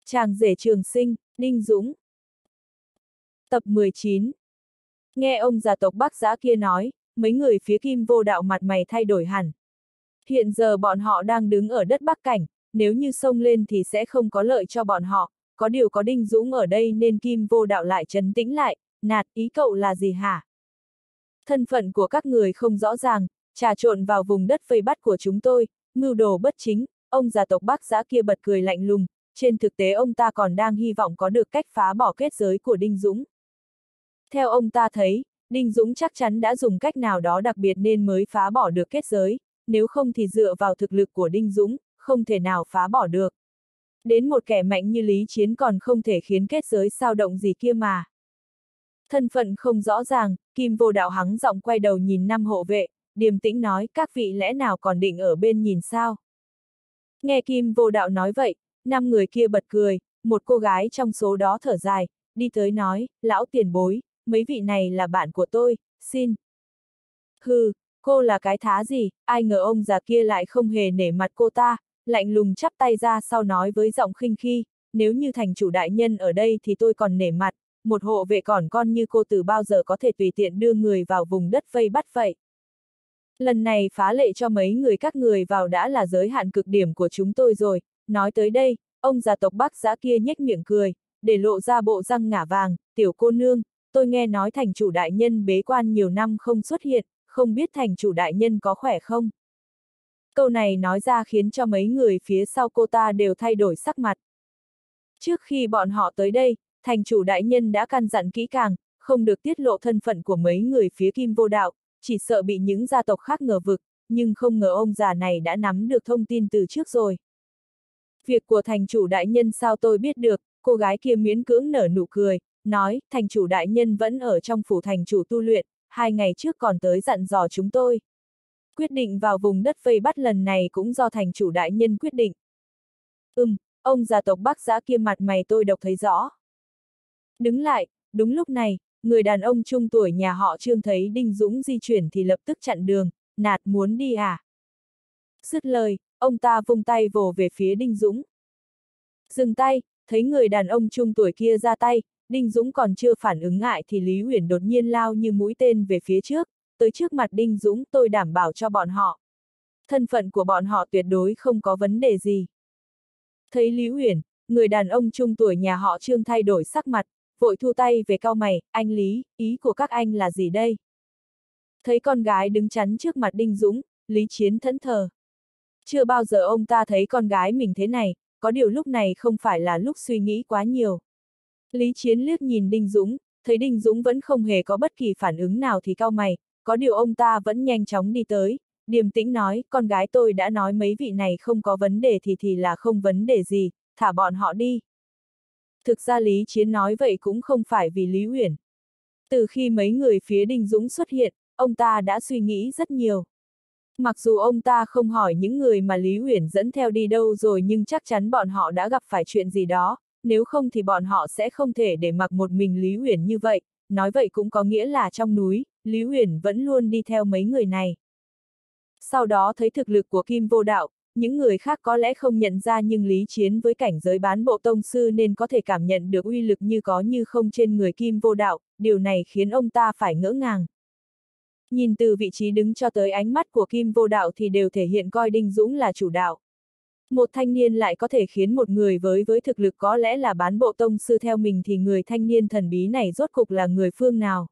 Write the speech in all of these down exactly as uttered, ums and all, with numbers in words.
Chàng rể trường sinh, Đinh Dũng. Tập mười chín. Nghe ông già tộc Bắc Giã kia nói, mấy người phía Kim Vô Đạo mặt mày thay đổi hẳn. Hiện giờ bọn họ đang đứng ở đất Bắc Cảnh, nếu như xông lên thì sẽ không có lợi cho bọn họ, có điều có Đinh Dũng ở đây nên Kim Vô Đạo lại trấn tĩnh lại, nạt, ý cậu là gì hả? Thân phận của các người không rõ ràng, trà trộn vào vùng đất vây bắt của chúng tôi, mưu đồ bất chính, ông già tộc Bắc Giã kia bật cười lạnh lùng, trên thực tế ông ta còn đang hy vọng có được cách phá bỏ kết giới của Đinh Dũng. Theo ông ta thấy, Đinh Dũng chắc chắn đã dùng cách nào đó đặc biệt nên mới phá bỏ được kết giới, nếu không thì dựa vào thực lực của Đinh Dũng, không thể nào phá bỏ được. Đến một kẻ mạnh như Lý Chiến còn không thể khiến kết giới sao động gì kia mà. Thân phận không rõ ràng, Kim Vô Đạo hắng giọng quay đầu nhìn năm hộ vệ, điềm tĩnh nói, các vị lẽ nào còn định ở bên nhìn sao? Nghe Kim Vô Đạo nói vậy, năm người kia bật cười, một cô gái trong số đó thở dài, đi tới nói, lão tiền bối, mấy vị này là bạn của tôi, xin. Hừ, cô là cái thá gì, ai ngờ ông già kia lại không hề nể mặt cô ta, lạnh lùng chắp tay ra sau nói với giọng khinh khi, nếu như thành chủ đại nhân ở đây thì tôi còn nể mặt, một hộ vệ còn con như cô từ bao giờ có thể tùy tiện đưa người vào vùng đất vây bắt vậy. Lần này phá lệ cho mấy người các người vào đã là giới hạn cực điểm của chúng tôi rồi, nói tới đây, ông già tộc Bắc Giã kia nhếch miệng cười, để lộ ra bộ răng ngả vàng, tiểu cô nương, tôi nghe nói thành chủ đại nhân bế quan nhiều năm không xuất hiện, không biết thành chủ đại nhân có khỏe không? Câu này nói ra khiến cho mấy người phía sau cô ta đều thay đổi sắc mặt. Trước khi bọn họ tới đây, thành chủ đại nhân đã căn dặn kỹ càng, không được tiết lộ thân phận của mấy người phía Kim Vô Đạo, chỉ sợ bị những gia tộc khác ngờ vực, nhưng không ngờ ông già này đã nắm được thông tin từ trước rồi. Việc của thành chủ đại nhân sao tôi biết được, cô gái kia miễn cưỡng nở nụ cười, nói, thành chủ đại nhân vẫn ở trong phủ thành chủ tu luyện, hai ngày trước còn tới dặn dò chúng tôi. Quyết định vào vùng đất vây bắt lần này cũng do thành chủ đại nhân quyết định. Ừm, ông già tộc Bắc Giã kia mặt mày tôi độc thấy rõ. Đứng lại, đúng lúc này, người đàn ông trung tuổi nhà họ Trương thấy Đinh Dũng di chuyển thì lập tức chặn đường, nạt muốn đi à? Dứt lời, ông ta vung tay vồ về phía Đinh Dũng. Dừng tay, thấy người đàn ông trung tuổi kia ra tay, Đinh Dũng còn chưa phản ứng lại thì Lý Uyển đột nhiên lao như mũi tên về phía trước, tới trước mặt Đinh Dũng tôi đảm bảo cho bọn họ. Thân phận của bọn họ tuyệt đối không có vấn đề gì. Thấy Lý Uyển, người đàn ông trung tuổi nhà họ Trương thay đổi sắc mặt, vội thu tay về cau mày, anh Lý, ý của các anh là gì đây? Thấy con gái đứng chắn trước mặt Đinh Dũng, Lý Chiến thẫn thờ. Chưa bao giờ ông ta thấy con gái mình thế này, có điều lúc này không phải là lúc suy nghĩ quá nhiều. Lý Chiến liếc nhìn Đinh Dũng, thấy Đinh Dũng vẫn không hề có bất kỳ phản ứng nào thì cau mày, có điều ông ta vẫn nhanh chóng đi tới, điềm tĩnh nói, con gái tôi đã nói mấy vị này không có vấn đề thì thì là không vấn đề gì, thả bọn họ đi. Thực ra Lý Chiến nói vậy cũng không phải vì Lý Uyển. Từ khi mấy người phía Đinh Dũng xuất hiện, ông ta đã suy nghĩ rất nhiều. Mặc dù ông ta không hỏi những người mà Lý Uyển dẫn theo đi đâu rồi nhưng chắc chắn bọn họ đã gặp phải chuyện gì đó, nếu không thì bọn họ sẽ không thể để mặc một mình Lý Uyển như vậy, nói vậy cũng có nghĩa là trong núi, Lý Uyển vẫn luôn đi theo mấy người này. Sau đó thấy thực lực của Kim Vô Đạo, những người khác có lẽ không nhận ra nhưng Lý Chiến với cảnh giới bán bộ tông sư nên có thể cảm nhận được uy lực như có như không trên người Kim Vô Đạo, điều này khiến ông ta phải ngỡ ngàng. Nhìn từ vị trí đứng cho tới ánh mắt của Kim Vô Đạo thì đều thể hiện coi Đinh Dũng là chủ đạo. Một thanh niên lại có thể khiến một người với với thực lực có lẽ là bán bộ tông sư theo mình thì người thanh niên thần bí này rốt cục là người phương nào.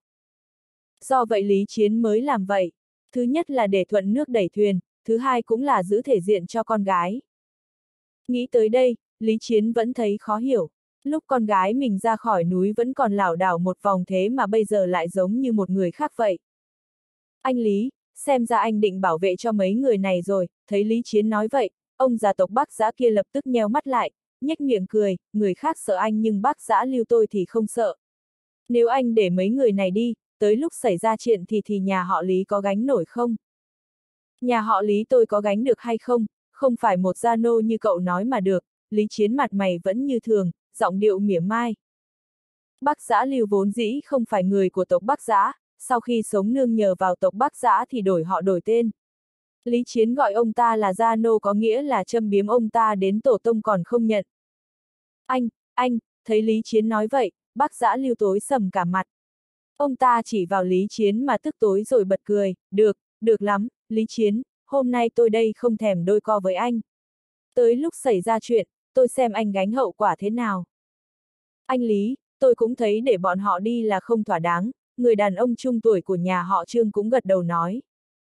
Do vậy Lý Chiến mới làm vậy. Thứ nhất là để thuận nước đẩy thuyền, thứ hai cũng là giữ thể diện cho con gái. Nghĩ tới đây, Lý Chiến vẫn thấy khó hiểu. Lúc con gái mình ra khỏi núi vẫn còn lảo đảo một vòng thế mà bây giờ lại giống như một người khác vậy. Anh Lý, xem ra anh định bảo vệ cho mấy người này rồi, thấy Lý Chiến nói vậy, ông già tộc Bắc Giã kia lập tức nheo mắt lại, nhếch miệng cười, người khác sợ anh nhưng Bắc Giã lưu tôi thì không sợ. Nếu anh để mấy người này đi, tới lúc xảy ra chuyện thì thì nhà họ Lý có gánh nổi không? Nhà họ Lý tôi có gánh được hay không, không phải một gia nô như cậu nói mà được, Lý Chiến mặt mày vẫn như thường, giọng điệu mỉa mai. Bắc Giã Lưu vốn dĩ không phải người của tộc Bắc Giã, sau khi sống nương nhờ vào tộc Bắc Giã thì đổi họ đổi tên. Lý Chiến gọi ông ta là gia nô có nghĩa là châm biếm ông ta đến tổ tông còn không nhận. Anh, anh, thấy Lý Chiến nói vậy, Bác Dã Lưu tối sầm cả mặt. Ông ta chỉ vào Lý Chiến mà tức tối rồi bật cười, được, được lắm, Lý Chiến, hôm nay tôi đây không thèm đôi co với anh. Tới lúc xảy ra chuyện, tôi xem anh gánh hậu quả thế nào. Anh Lý, tôi cũng thấy để bọn họ đi là không thỏa đáng, người đàn ông trung tuổi của nhà họ Trương cũng gật đầu nói.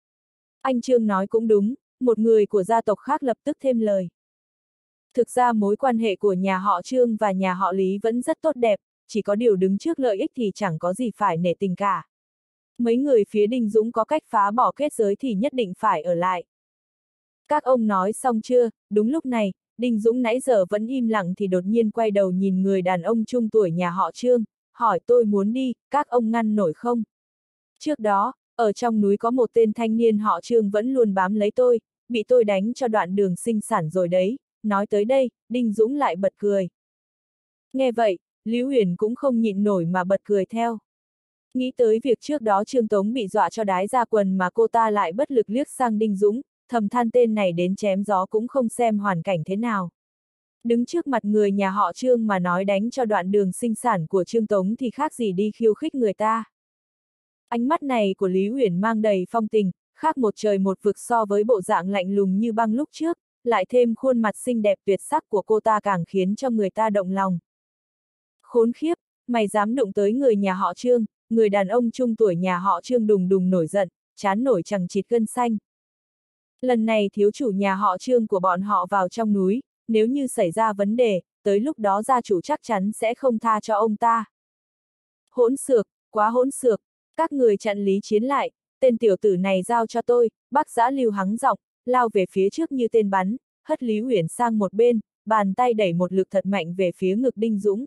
Anh Trương nói cũng đúng, một người của gia tộc khác lập tức thêm lời. Thực ra mối quan hệ của nhà họ Trương và nhà họ Lý vẫn rất tốt đẹp, chỉ có điều đứng trước lợi ích thì chẳng có gì phải nể tình cả. Mấy người phía Đinh Dũng có cách phá bỏ kết giới thì nhất định phải ở lại. Các ông nói xong chưa? Đúng lúc này, Đinh Dũng nãy giờ vẫn im lặng thì đột nhiên quay đầu nhìn người đàn ông trung tuổi nhà họ Trương, hỏi tôi muốn đi, các ông ngăn nổi không? Trước đó, ở trong núi có một tên thanh niên họ Trương vẫn luôn bám lấy tôi, bị tôi đánh cho đoạn đường sinh sản rồi đấy. Nói tới đây, Đinh Dũng lại bật cười. Nghe vậy, Lý Huyền cũng không nhịn nổi mà bật cười theo. Nghĩ tới việc trước đó Trương Tống bị dọa cho đái ra quần mà cô ta lại bất lực liếc sang Đinh Dũng, thầm than tên này đến chém gió cũng không xem hoàn cảnh thế nào. Đứng trước mặt người nhà họ Trương mà nói đánh cho đoạn đường sinh sản của Trương Tống thì khác gì đi khiêu khích người ta. Ánh mắt này của Lý Huyền mang đầy phong tình, khác một trời một vực so với bộ dạng lạnh lùng như băng lúc trước, lại thêm khuôn mặt xinh đẹp tuyệt sắc của cô ta càng khiến cho người ta động lòng. Khốn khiếp, mày dám đụng tới người nhà họ Trương, người đàn ông trung tuổi nhà họ Trương đùng đùng nổi giận, chán nổi chằng chịt gân xanh. Lần này thiếu chủ nhà họ Trương của bọn họ vào trong núi, nếu như xảy ra vấn đề, tới lúc đó gia chủ chắc chắn sẽ không tha cho ông ta. Hỗn xược, quá hỗn xược, các người chặn Lý Chiến lại, tên tiểu tử này giao cho tôi, Bác Dã Lưu hắng giọng, lao về phía trước như tên bắn, hất Lý Huyền sang một bên, bàn tay đẩy một lực thật mạnh về phía ngực Đinh Dũng.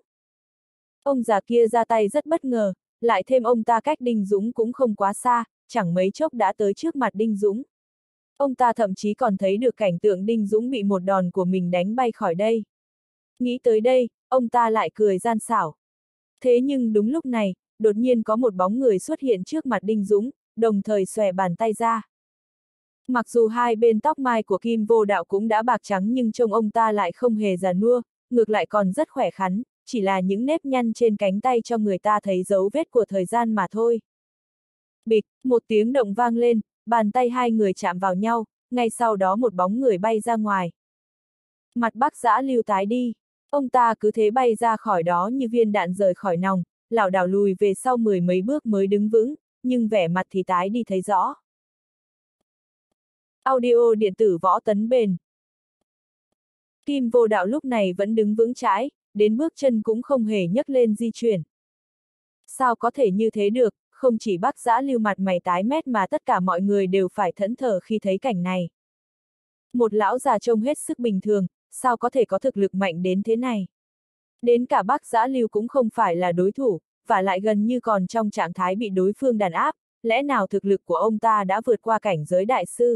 Ông già kia ra tay rất bất ngờ, lại thêm ông ta cách Đinh Dũng cũng không quá xa, chẳng mấy chốc đã tới trước mặt Đinh Dũng. Ông ta thậm chí còn thấy được cảnh tượng Đinh Dũng bị một đòn của mình đánh bay khỏi đây. Nghĩ tới đây, ông ta lại cười gian xảo. Thế nhưng đúng lúc này, đột nhiên có một bóng người xuất hiện trước mặt Đinh Dũng, đồng thời xòe bàn tay ra. Mặc dù hai bên tóc mai của Kim Vô Đạo cũng đã bạc trắng nhưng trông ông ta lại không hề già nua, ngược lại còn rất khỏe khoắn, chỉ là những nếp nhăn trên cánh tay cho người ta thấy dấu vết của thời gian mà thôi. Bịch, một tiếng động vang lên, bàn tay hai người chạm vào nhau, ngay sau đó một bóng người bay ra ngoài. Mặt Bác Dã Lưu tái đi, ông ta cứ thế bay ra khỏi đó như viên đạn rời khỏi nòng, lảo đảo lùi về sau mười mấy bước mới đứng vững, nhưng vẻ mặt thì tái đi thấy rõ. Audio điện tử Võ Tấn Bền. Kim Vô Đạo lúc này vẫn đứng vững chãi, đến bước chân cũng không hề nhấc lên di chuyển. Sao có thể như thế được, không chỉ Bác Dã Lưu mặt mày tái mét mà tất cả mọi người đều phải thẫn thờ khi thấy cảnh này. Một lão già trông hết sức bình thường, sao có thể có thực lực mạnh đến thế này? Đến cả Bác Dã Lưu cũng không phải là đối thủ, và lại gần như còn trong trạng thái bị đối phương đàn áp, lẽ nào thực lực của ông ta đã vượt qua cảnh giới đại sư?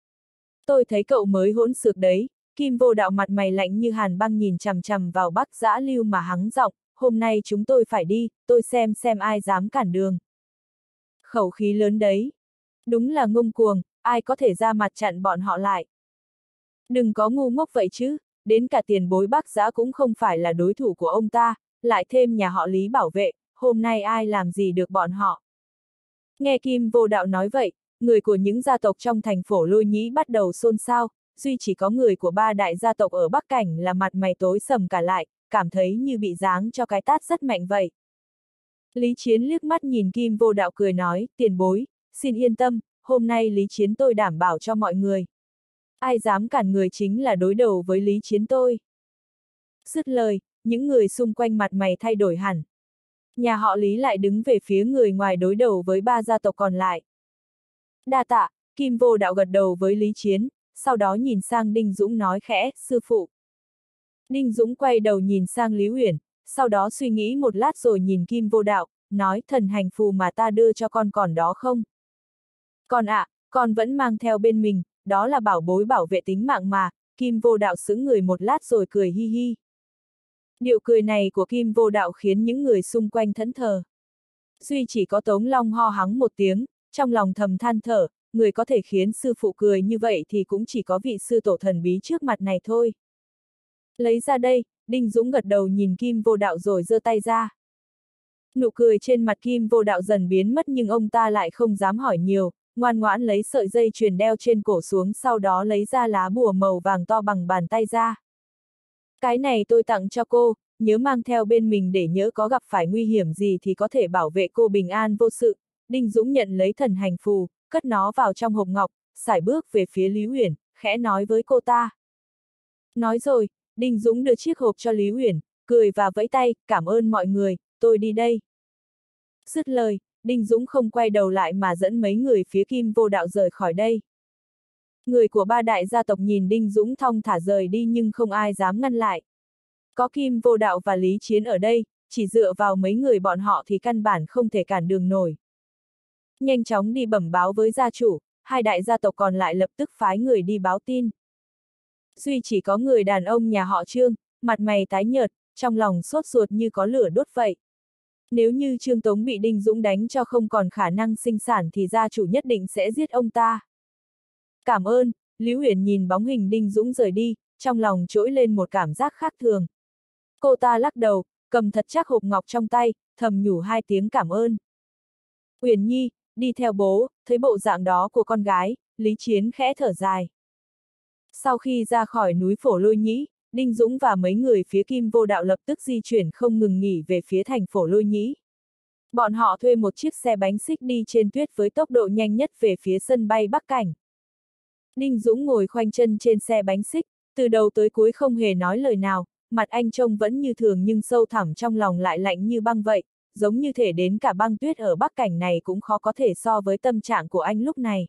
Tôi thấy cậu mới hỗn xược đấy. Kim Vô Đạo mặt mày lạnh như hàn băng nhìn chằm chằm vào Bác Dã Lưu mà hắng giọng, hôm nay chúng tôi phải đi, tôi xem xem ai dám cản đường. Khẩu khí lớn đấy. Đúng là ngông cuồng, ai có thể ra mặt chặn bọn họ lại. Đừng có ngu ngốc vậy chứ, đến cả tiền bối Bác Dã cũng không phải là đối thủ của ông ta, lại thêm nhà họ Lý bảo vệ, hôm nay ai làm gì được bọn họ. Nghe Kim Vô Đạo nói vậy, người của những gia tộc trong thành Phổ Lôi Nhĩ bắt đầu xôn xao, duy chỉ có người của ba đại gia tộc ở Bắc Cảnh là mặt mày tối sầm cả lại, cảm thấy như bị giáng cho cái tát rất mạnh vậy. Lý Chiến liếc mắt nhìn Kim Vô Đạo cười nói, tiền bối, xin yên tâm, hôm nay Lý Chiến tôi đảm bảo cho mọi người. Ai dám cản người chính là đối đầu với Lý Chiến tôi. Dứt lời, những người xung quanh mặt mày thay đổi hẳn. Nhà họ Lý lại đứng về phía người ngoài đối đầu với ba gia tộc còn lại. Đa tạ, Kim Vô Đạo gật đầu với Lý Chiến, sau đó nhìn sang Đinh Dũng nói khẽ, sư phụ. Đinh Dũng quay đầu nhìn sang Lý Huyền, sau đó suy nghĩ một lát rồi nhìn Kim Vô Đạo, nói thần hành phù mà ta đưa cho con còn đó không? Con ạ, à, con vẫn mang theo bên mình, đó là bảo bối bảo vệ tính mạng mà. Kim Vô Đạo sững người một lát rồi cười hi hi. Điệu cười này của Kim Vô Đạo khiến những người xung quanh thẫn thờ. Duy chỉ có Tống Long ho hắng một tiếng, trong lòng thầm than thở, người có thể khiến sư phụ cười như vậy thì cũng chỉ có vị sư tổ thần bí trước mặt này thôi. Lấy ra đây, Đinh Dũng gật đầu nhìn Kim Vô Đạo rồi giơ tay ra. Nụ cười trên mặt Kim Vô Đạo dần biến mất nhưng ông ta lại không dám hỏi nhiều, ngoan ngoãn lấy sợi dây chuyền đeo trên cổ xuống, sau đó lấy ra lá bùa màu vàng to bằng bàn tay ra. Cái này tôi tặng cho cô, nhớ mang theo bên mình để nhớ có gặp phải nguy hiểm gì thì có thể bảo vệ cô bình an vô sự. Đinh Dũng nhận lấy thần hành phù, cất nó vào trong hộp ngọc, sải bước về phía Lý Uyển, khẽ nói với cô ta. Nói rồi, Đinh Dũng đưa chiếc hộp cho Lý Uyển, cười và vẫy tay, cảm ơn mọi người, tôi đi đây. Dứt lời, Đinh Dũng không quay đầu lại mà dẫn mấy người phía Kim Vô Đạo rời khỏi đây. Người của ba đại gia tộc nhìn Đinh Dũng thong thả rời đi nhưng không ai dám ngăn lại. Có Kim Vô Đạo và Lý Chiến ở đây, chỉ dựa vào mấy người bọn họ thì căn bản không thể cản đường nổi. Nhanh chóng đi bẩm báo với gia chủ, hai đại gia tộc còn lại lập tức phái người đi báo tin. Duy chỉ có người đàn ông nhà họ Trương, mặt mày tái nhợt, trong lòng sốt ruột như có lửa đốt vậy. Nếu như Trương Tống bị Đinh Dũng đánh cho không còn khả năng sinh sản thì gia chủ nhất định sẽ giết ông ta. Cảm ơn, Lý Uyển nhìn bóng hình Đinh Dũng rời đi, trong lòng trỗi lên một cảm giác khác thường. Cô ta lắc đầu, cầm thật chắc hộp ngọc trong tay, thầm nhủ hai tiếng cảm ơn. Uyển Nhi, đi theo bố, thấy bộ dạng đó của con gái, Lý Chiến khẽ thở dài. Sau khi ra khỏi núi Phổ Lôi Nhĩ, Đinh Dũng và mấy người phía Kim Vô Đạo lập tức di chuyển không ngừng nghỉ về phía thành Phổ Lôi Nhĩ. Bọn họ thuê một chiếc xe bánh xích đi trên tuyết với tốc độ nhanh nhất về phía sân bay Bắc Cảnh. Đinh Dũng ngồi khoanh chân trên xe bánh xích, từ đầu tới cuối không hề nói lời nào, mặt anh trông vẫn như thường nhưng sâu thẳm trong lòng lại lạnh như băng vậy, giống như thể đến cả băng tuyết ở Bắc Cảnh này cũng khó có thể so với tâm trạng của anh lúc này.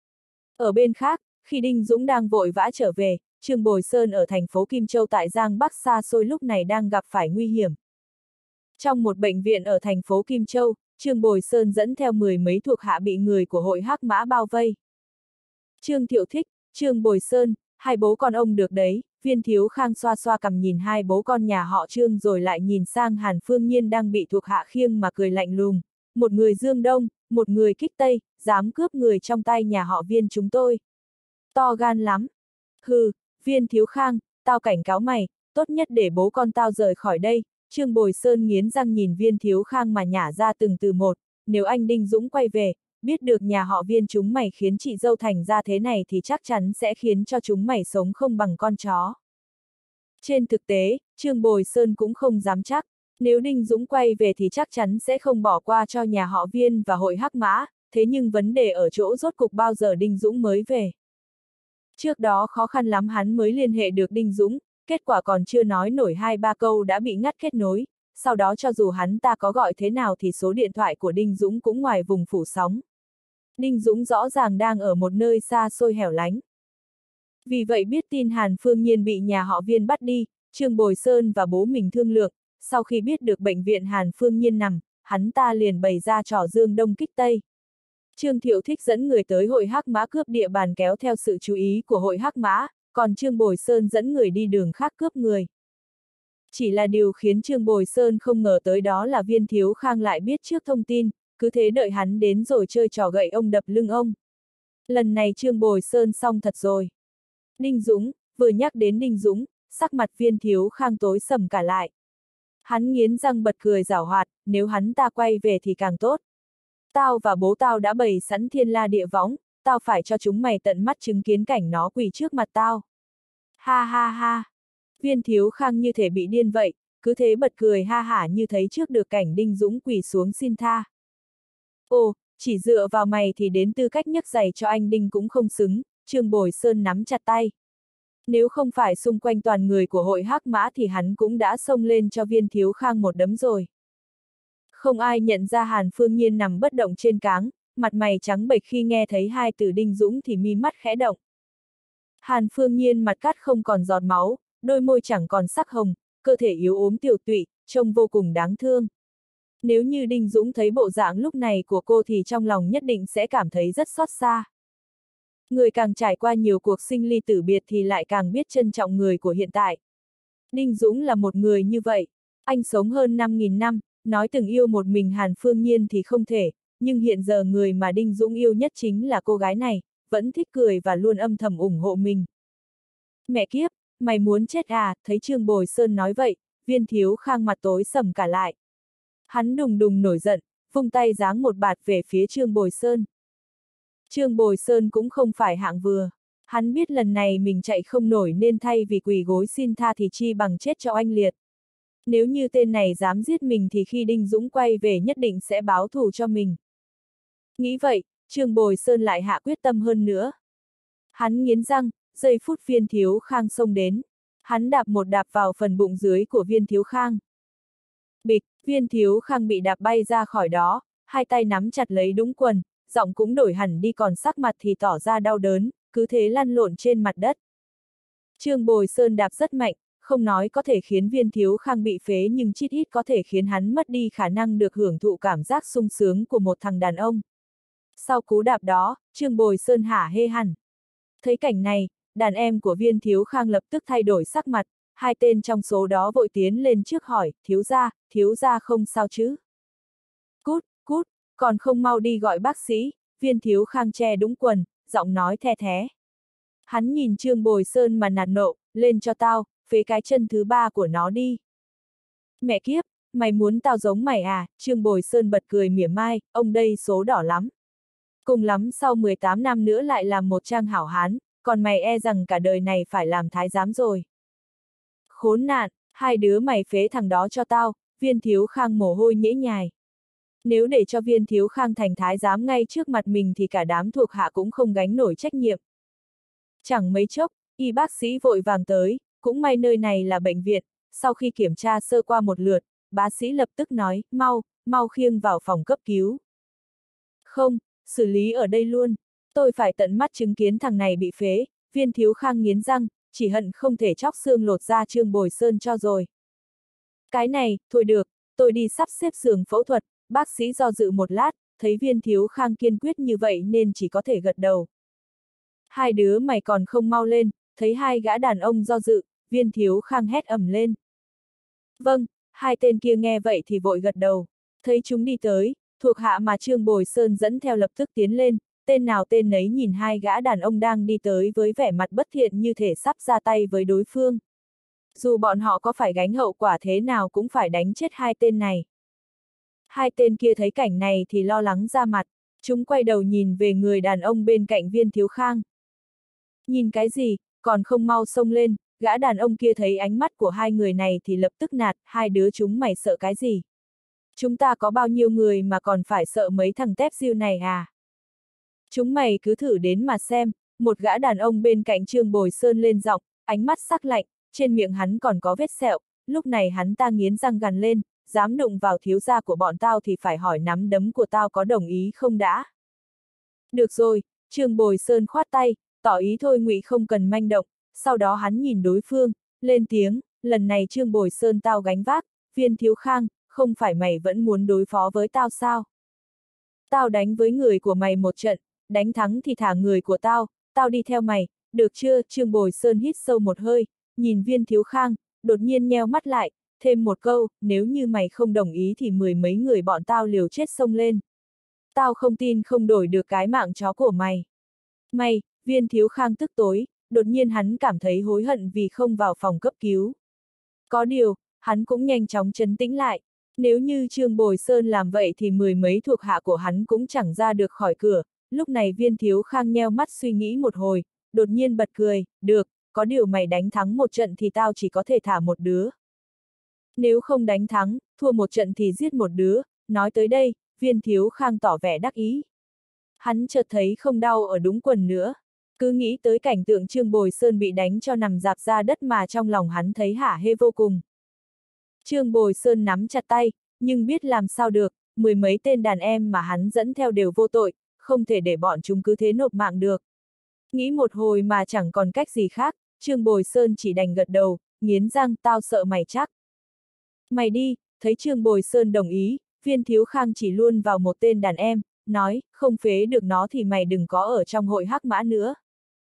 Ở bên khác, khi Đinh Dũng đang vội vã trở về, Trương Bồi Sơn ở thành phố Kim Châu tại Giang Bắc xa xôi lúc này đang gặp phải nguy hiểm. Trong một bệnh viện ở thành phố Kim Châu, Trương Bồi Sơn dẫn theo mười mấy thuộc hạ bị người của hội Hắc Mã bao vây. Trương Thiệu Thích, Trương Bồi Sơn, hai bố con ông được đấy, Viên Thiếu Khang xoa xoa cằm nhìn hai bố con nhà họ Trương rồi lại nhìn sang Hàn Phương Nhiên đang bị thuộc hạ khiêng mà cười lạnh lùng. Một người Dương Đông, một người kích Tây, dám cướp người trong tay nhà họ Viên chúng tôi. To gan lắm. Hừ, Viên Thiếu Khang, tao cảnh cáo mày, tốt nhất để bố con tao rời khỏi đây. Trương Bồi Sơn nghiến răng nhìn Viên Thiếu Khang mà nhả ra từng từ một, nếu anh Đinh Dũng quay về, biết được nhà họ Viên chúng mày khiến chị dâu thành ra thế này thì chắc chắn sẽ khiến cho chúng mày sống không bằng con chó. Trên thực tế, Trương Bồi Sơn cũng không dám chắc, nếu Đinh Dũng quay về thì chắc chắn sẽ không bỏ qua cho nhà họ Viên và hội Hắc Mã, thế nhưng vấn đề ở chỗ rốt cục bao giờ Đinh Dũng mới về. Trước đó khó khăn lắm hắn mới liên hệ được Đinh Dũng, kết quả còn chưa nói nổi hai ba câu đã bị ngắt kết nối, sau đó cho dù hắn ta có gọi thế nào thì số điện thoại của Đinh Dũng cũng ngoài vùng phủ sóng. Đinh Dũng rõ ràng đang ở một nơi xa xôi hẻo lánh. Vì vậy biết tin Hàn Phương Nhiên bị nhà họ Viên bắt đi, Trương Bồi Sơn và bố mình thương lượng, sau khi biết được bệnh viện Hàn Phương Nhiên nằm, hắn ta liền bày ra trò Dương Đông kích Tây. Trương Thiệu Thích dẫn người tới hội Hắc Mã cướp địa bàn kéo theo sự chú ý của hội Hắc Mã, còn Trương Bồi Sơn dẫn người đi đường khác cướp người. Chỉ là điều khiến Trương Bồi Sơn không ngờ tới đó là Viên Thiếu Khang lại biết trước thông tin, cứ thế đợi hắn đến rồi chơi trò gậy ông đập lưng ông. Lần này Trương Bồi Sơn xong thật rồi. Đinh Dũng, vừa nhắc đến Đinh Dũng, sắc mặt Viên Thiếu Khang tối sầm cả lại. Hắn nghiến răng bật cười giảo hoạt, nếu hắn ta quay về thì càng tốt. Tao và bố tao đã bày sẵn thiên la địa võng, tao phải cho chúng mày tận mắt chứng kiến cảnh nó quỳ trước mặt tao. Ha ha ha. Viên Thiếu Khang như thể bị điên vậy, cứ thế bật cười ha hả như thấy trước được cảnh Đinh Dũng quỳ xuống xin tha. Ồ, chỉ dựa vào mày thì đến tư cách nhấc giày cho anh Đinh cũng không xứng, Trương Bồi Sơn nắm chặt tay. Nếu không phải xung quanh toàn người của hội Hắc Mã thì hắn cũng đã xông lên cho Viên Thiếu Khang một đấm rồi. Không ai nhận ra Hàn Phương Nhiên nằm bất động trên cáng, mặt mày trắng bệch khi nghe thấy hai từ Đinh Dũng thì mi mắt khẽ động. Hàn Phương Nhiên mặt cắt không còn giọt máu, đôi môi chẳng còn sắc hồng, cơ thể yếu ốm tiểu tụy, trông vô cùng đáng thương. Nếu như Đinh Dũng thấy bộ dạng lúc này của cô thì trong lòng nhất định sẽ cảm thấy rất xót xa. Người càng trải qua nhiều cuộc sinh ly tử biệt thì lại càng biết trân trọng người của hiện tại. Đinh Dũng là một người như vậy, anh sống hơn năm nghìn năm, nói từng yêu một mình Hàn Phương Nhiên thì không thể, nhưng hiện giờ người mà Đinh Dũng yêu nhất chính là cô gái này, vẫn thích cười và luôn âm thầm ủng hộ mình. Mẹ kiếp, Mày muốn chết à, thấy Trương Bồi Sơn nói vậy, Viên Thiếu Khang mặt tối sầm cả lại. Hắn đùng đùng nổi giận, vung tay giáng một bạt về phía Trương Bồi Sơn. Trương Bồi Sơn cũng không phải hạng vừa. Hắn biết lần này mình chạy không nổi nên thay vì quỳ gối xin tha thì chi bằng chết cho oanh liệt. Nếu như tên này dám giết mình thì khi Đinh Dũng quay về nhất định sẽ báo thù cho mình. Nghĩ vậy, Trương Bồi Sơn lại hạ quyết tâm hơn nữa. Hắn nghiến răng, giây phút Viên Thiếu Khang xông đến. Hắn đạp một đạp vào phần bụng dưới của Viên Thiếu Khang. Bịch, Viên Thiếu Khang bị đạp bay ra khỏi đó, hai tay nắm chặt lấy đũng quần, giọng cũng đổi hẳn đi còn sắc mặt thì tỏ ra đau đớn, cứ thế lăn lộn trên mặt đất. Trương Bồi Sơn đạp rất mạnh, không nói có thể khiến Viên Thiếu Khang bị phế nhưng chít ít có thể khiến hắn mất đi khả năng được hưởng thụ cảm giác sung sướng của một thằng đàn ông. Sau cú đạp đó, Trương Bồi Sơn hả hê hẳn. Thấy cảnh này, đàn em của Viên Thiếu Khang lập tức thay đổi sắc mặt, hai tên trong số đó vội tiến lên trước hỏi, thiếu gia, thiếu gia không sao chứ? Cút, cút, còn không mau đi gọi bác sĩ, Viên Thiếu Khang che đũng quần, giọng nói the thé. Hắn nhìn Trương Bồi Sơn mà nạt nộ, lên cho tao, phế cái chân thứ ba của nó đi. Mẹ kiếp, mày muốn tao giống mày à, Trương Bồi Sơn bật cười mỉa mai, ông đây số đỏ lắm. Cùng lắm sau mười tám năm nữa lại làm một trang hảo hán, còn mày e rằng cả đời này phải làm thái giám rồi. Khốn nạn, hai đứa mày phế thằng đó cho tao, Viên Thiếu Khang mồ hôi nhễ nhài. Nếu để cho Viên Thiếu Khang thành thái giám ngay trước mặt mình thì cả đám thuộc hạ cũng không gánh nổi trách nhiệm. Chẳng mấy chốc, y bác sĩ vội vàng tới, cũng may nơi này là bệnh viện, sau khi kiểm tra sơ qua một lượt, bác sĩ lập tức nói, mau, mau khiêng vào phòng cấp cứu. Không, xử lý ở đây luôn, tôi phải tận mắt chứng kiến thằng này bị phế, Viên Thiếu Khang nghiến răng, chỉ hận không thể chóc xương lột da Trương Bồi Sơn cho rồi. Cái này, thôi được, tôi đi sắp xếp giường phẫu thuật, bác sĩ do dự một lát, thấy Viên Thiếu Khang kiên quyết như vậy nên chỉ có thể gật đầu. Hai đứa mày còn không mau lên, thấy hai gã đàn ông do dự, Viên Thiếu Khang hét ầm lên. Vâng, hai tên kia nghe vậy thì vội gật đầu, thấy chúng đi tới, thuộc hạ mà Trương Bồi Sơn dẫn theo lập tức tiến lên, tên nào tên nấy nhìn hai gã đàn ông đang đi tới với vẻ mặt bất thiện như thể sắp ra tay với đối phương. Dù bọn họ có phải gánh hậu quả thế nào cũng phải đánh chết hai tên này. Hai tên kia thấy cảnh này thì lo lắng ra mặt, chúng quay đầu nhìn về người đàn ông bên cạnh Viên Thiếu Khang. Nhìn cái gì, còn không mau xông lên, gã đàn ông kia thấy ánh mắt của hai người này thì lập tức nạt, hai đứa chúng mày sợ cái gì? Chúng ta có bao nhiêu người mà còn phải sợ mấy thằng tép diêu này à? Chúng mày cứ thử đến mà xem, một gã đàn ông bên cạnh Trương Bồi Sơn lên giọng, ánh mắt sắc lạnh, trên miệng hắn còn có vết sẹo, lúc này hắn ta nghiến răng gằn lên, dám đụng vào thiếu gia của bọn tao thì phải hỏi nắm đấm của tao có đồng ý không đã. Được rồi, Trương Bồi Sơn khoát tay, tỏ ý thôi ngụy không cần manh động, sau đó hắn nhìn đối phương, lên tiếng, lần này Trương Bồi Sơn tao gánh vác, Viên Thiếu Khang, không phải mày vẫn muốn đối phó với tao sao? Tao đánh với người của mày một trận, đánh thắng thì thả người của tao, tao đi theo mày, được chưa? Trương Bồi Sơn hít sâu một hơi, nhìn Viên Thiếu Khang, đột nhiên nheo mắt lại, thêm một câu, nếu như mày không đồng ý thì mười mấy người bọn tao liều chết xông lên. Tao không tin không đổi được cái mạng chó của mày. Mày, Viên Thiếu Khang tức tối, đột nhiên hắn cảm thấy hối hận vì không vào phòng cấp cứu. Có điều, hắn cũng nhanh chóng trấn tĩnh lại. Nếu như Trương Bồi Sơn làm vậy thì mười mấy thuộc hạ của hắn cũng chẳng ra được khỏi cửa. Lúc này Viên Thiếu Khang nheo mắt suy nghĩ một hồi, đột nhiên bật cười, được, có điều mày đánh thắng một trận thì tao chỉ có thể thả một đứa. Nếu không đánh thắng, thua một trận thì giết một đứa, nói tới đây, Viên Thiếu Khang tỏ vẻ đắc ý. Hắn chợt thấy không đau ở đũng quần nữa, cứ nghĩ tới cảnh tượng Trương Bồi Sơn bị đánh cho nằm rạp ra đất mà trong lòng hắn thấy hả hê vô cùng. Trương Bồi Sơn nắm chặt tay, nhưng biết làm sao được, mười mấy tên đàn em mà hắn dẫn theo đều vô tội, không thể để bọn chúng cứ thế nộp mạng được. Nghĩ một hồi mà chẳng còn cách gì khác, Trương Bồi Sơn chỉ đành gật đầu, nghiến răng, tao sợ mày chắc. Mày đi, thấy Trương Bồi Sơn đồng ý, Viên Thiếu Khang chỉ luôn vào một tên đàn em, nói, không phế được nó thì mày đừng có ở trong hội hắc mã nữa.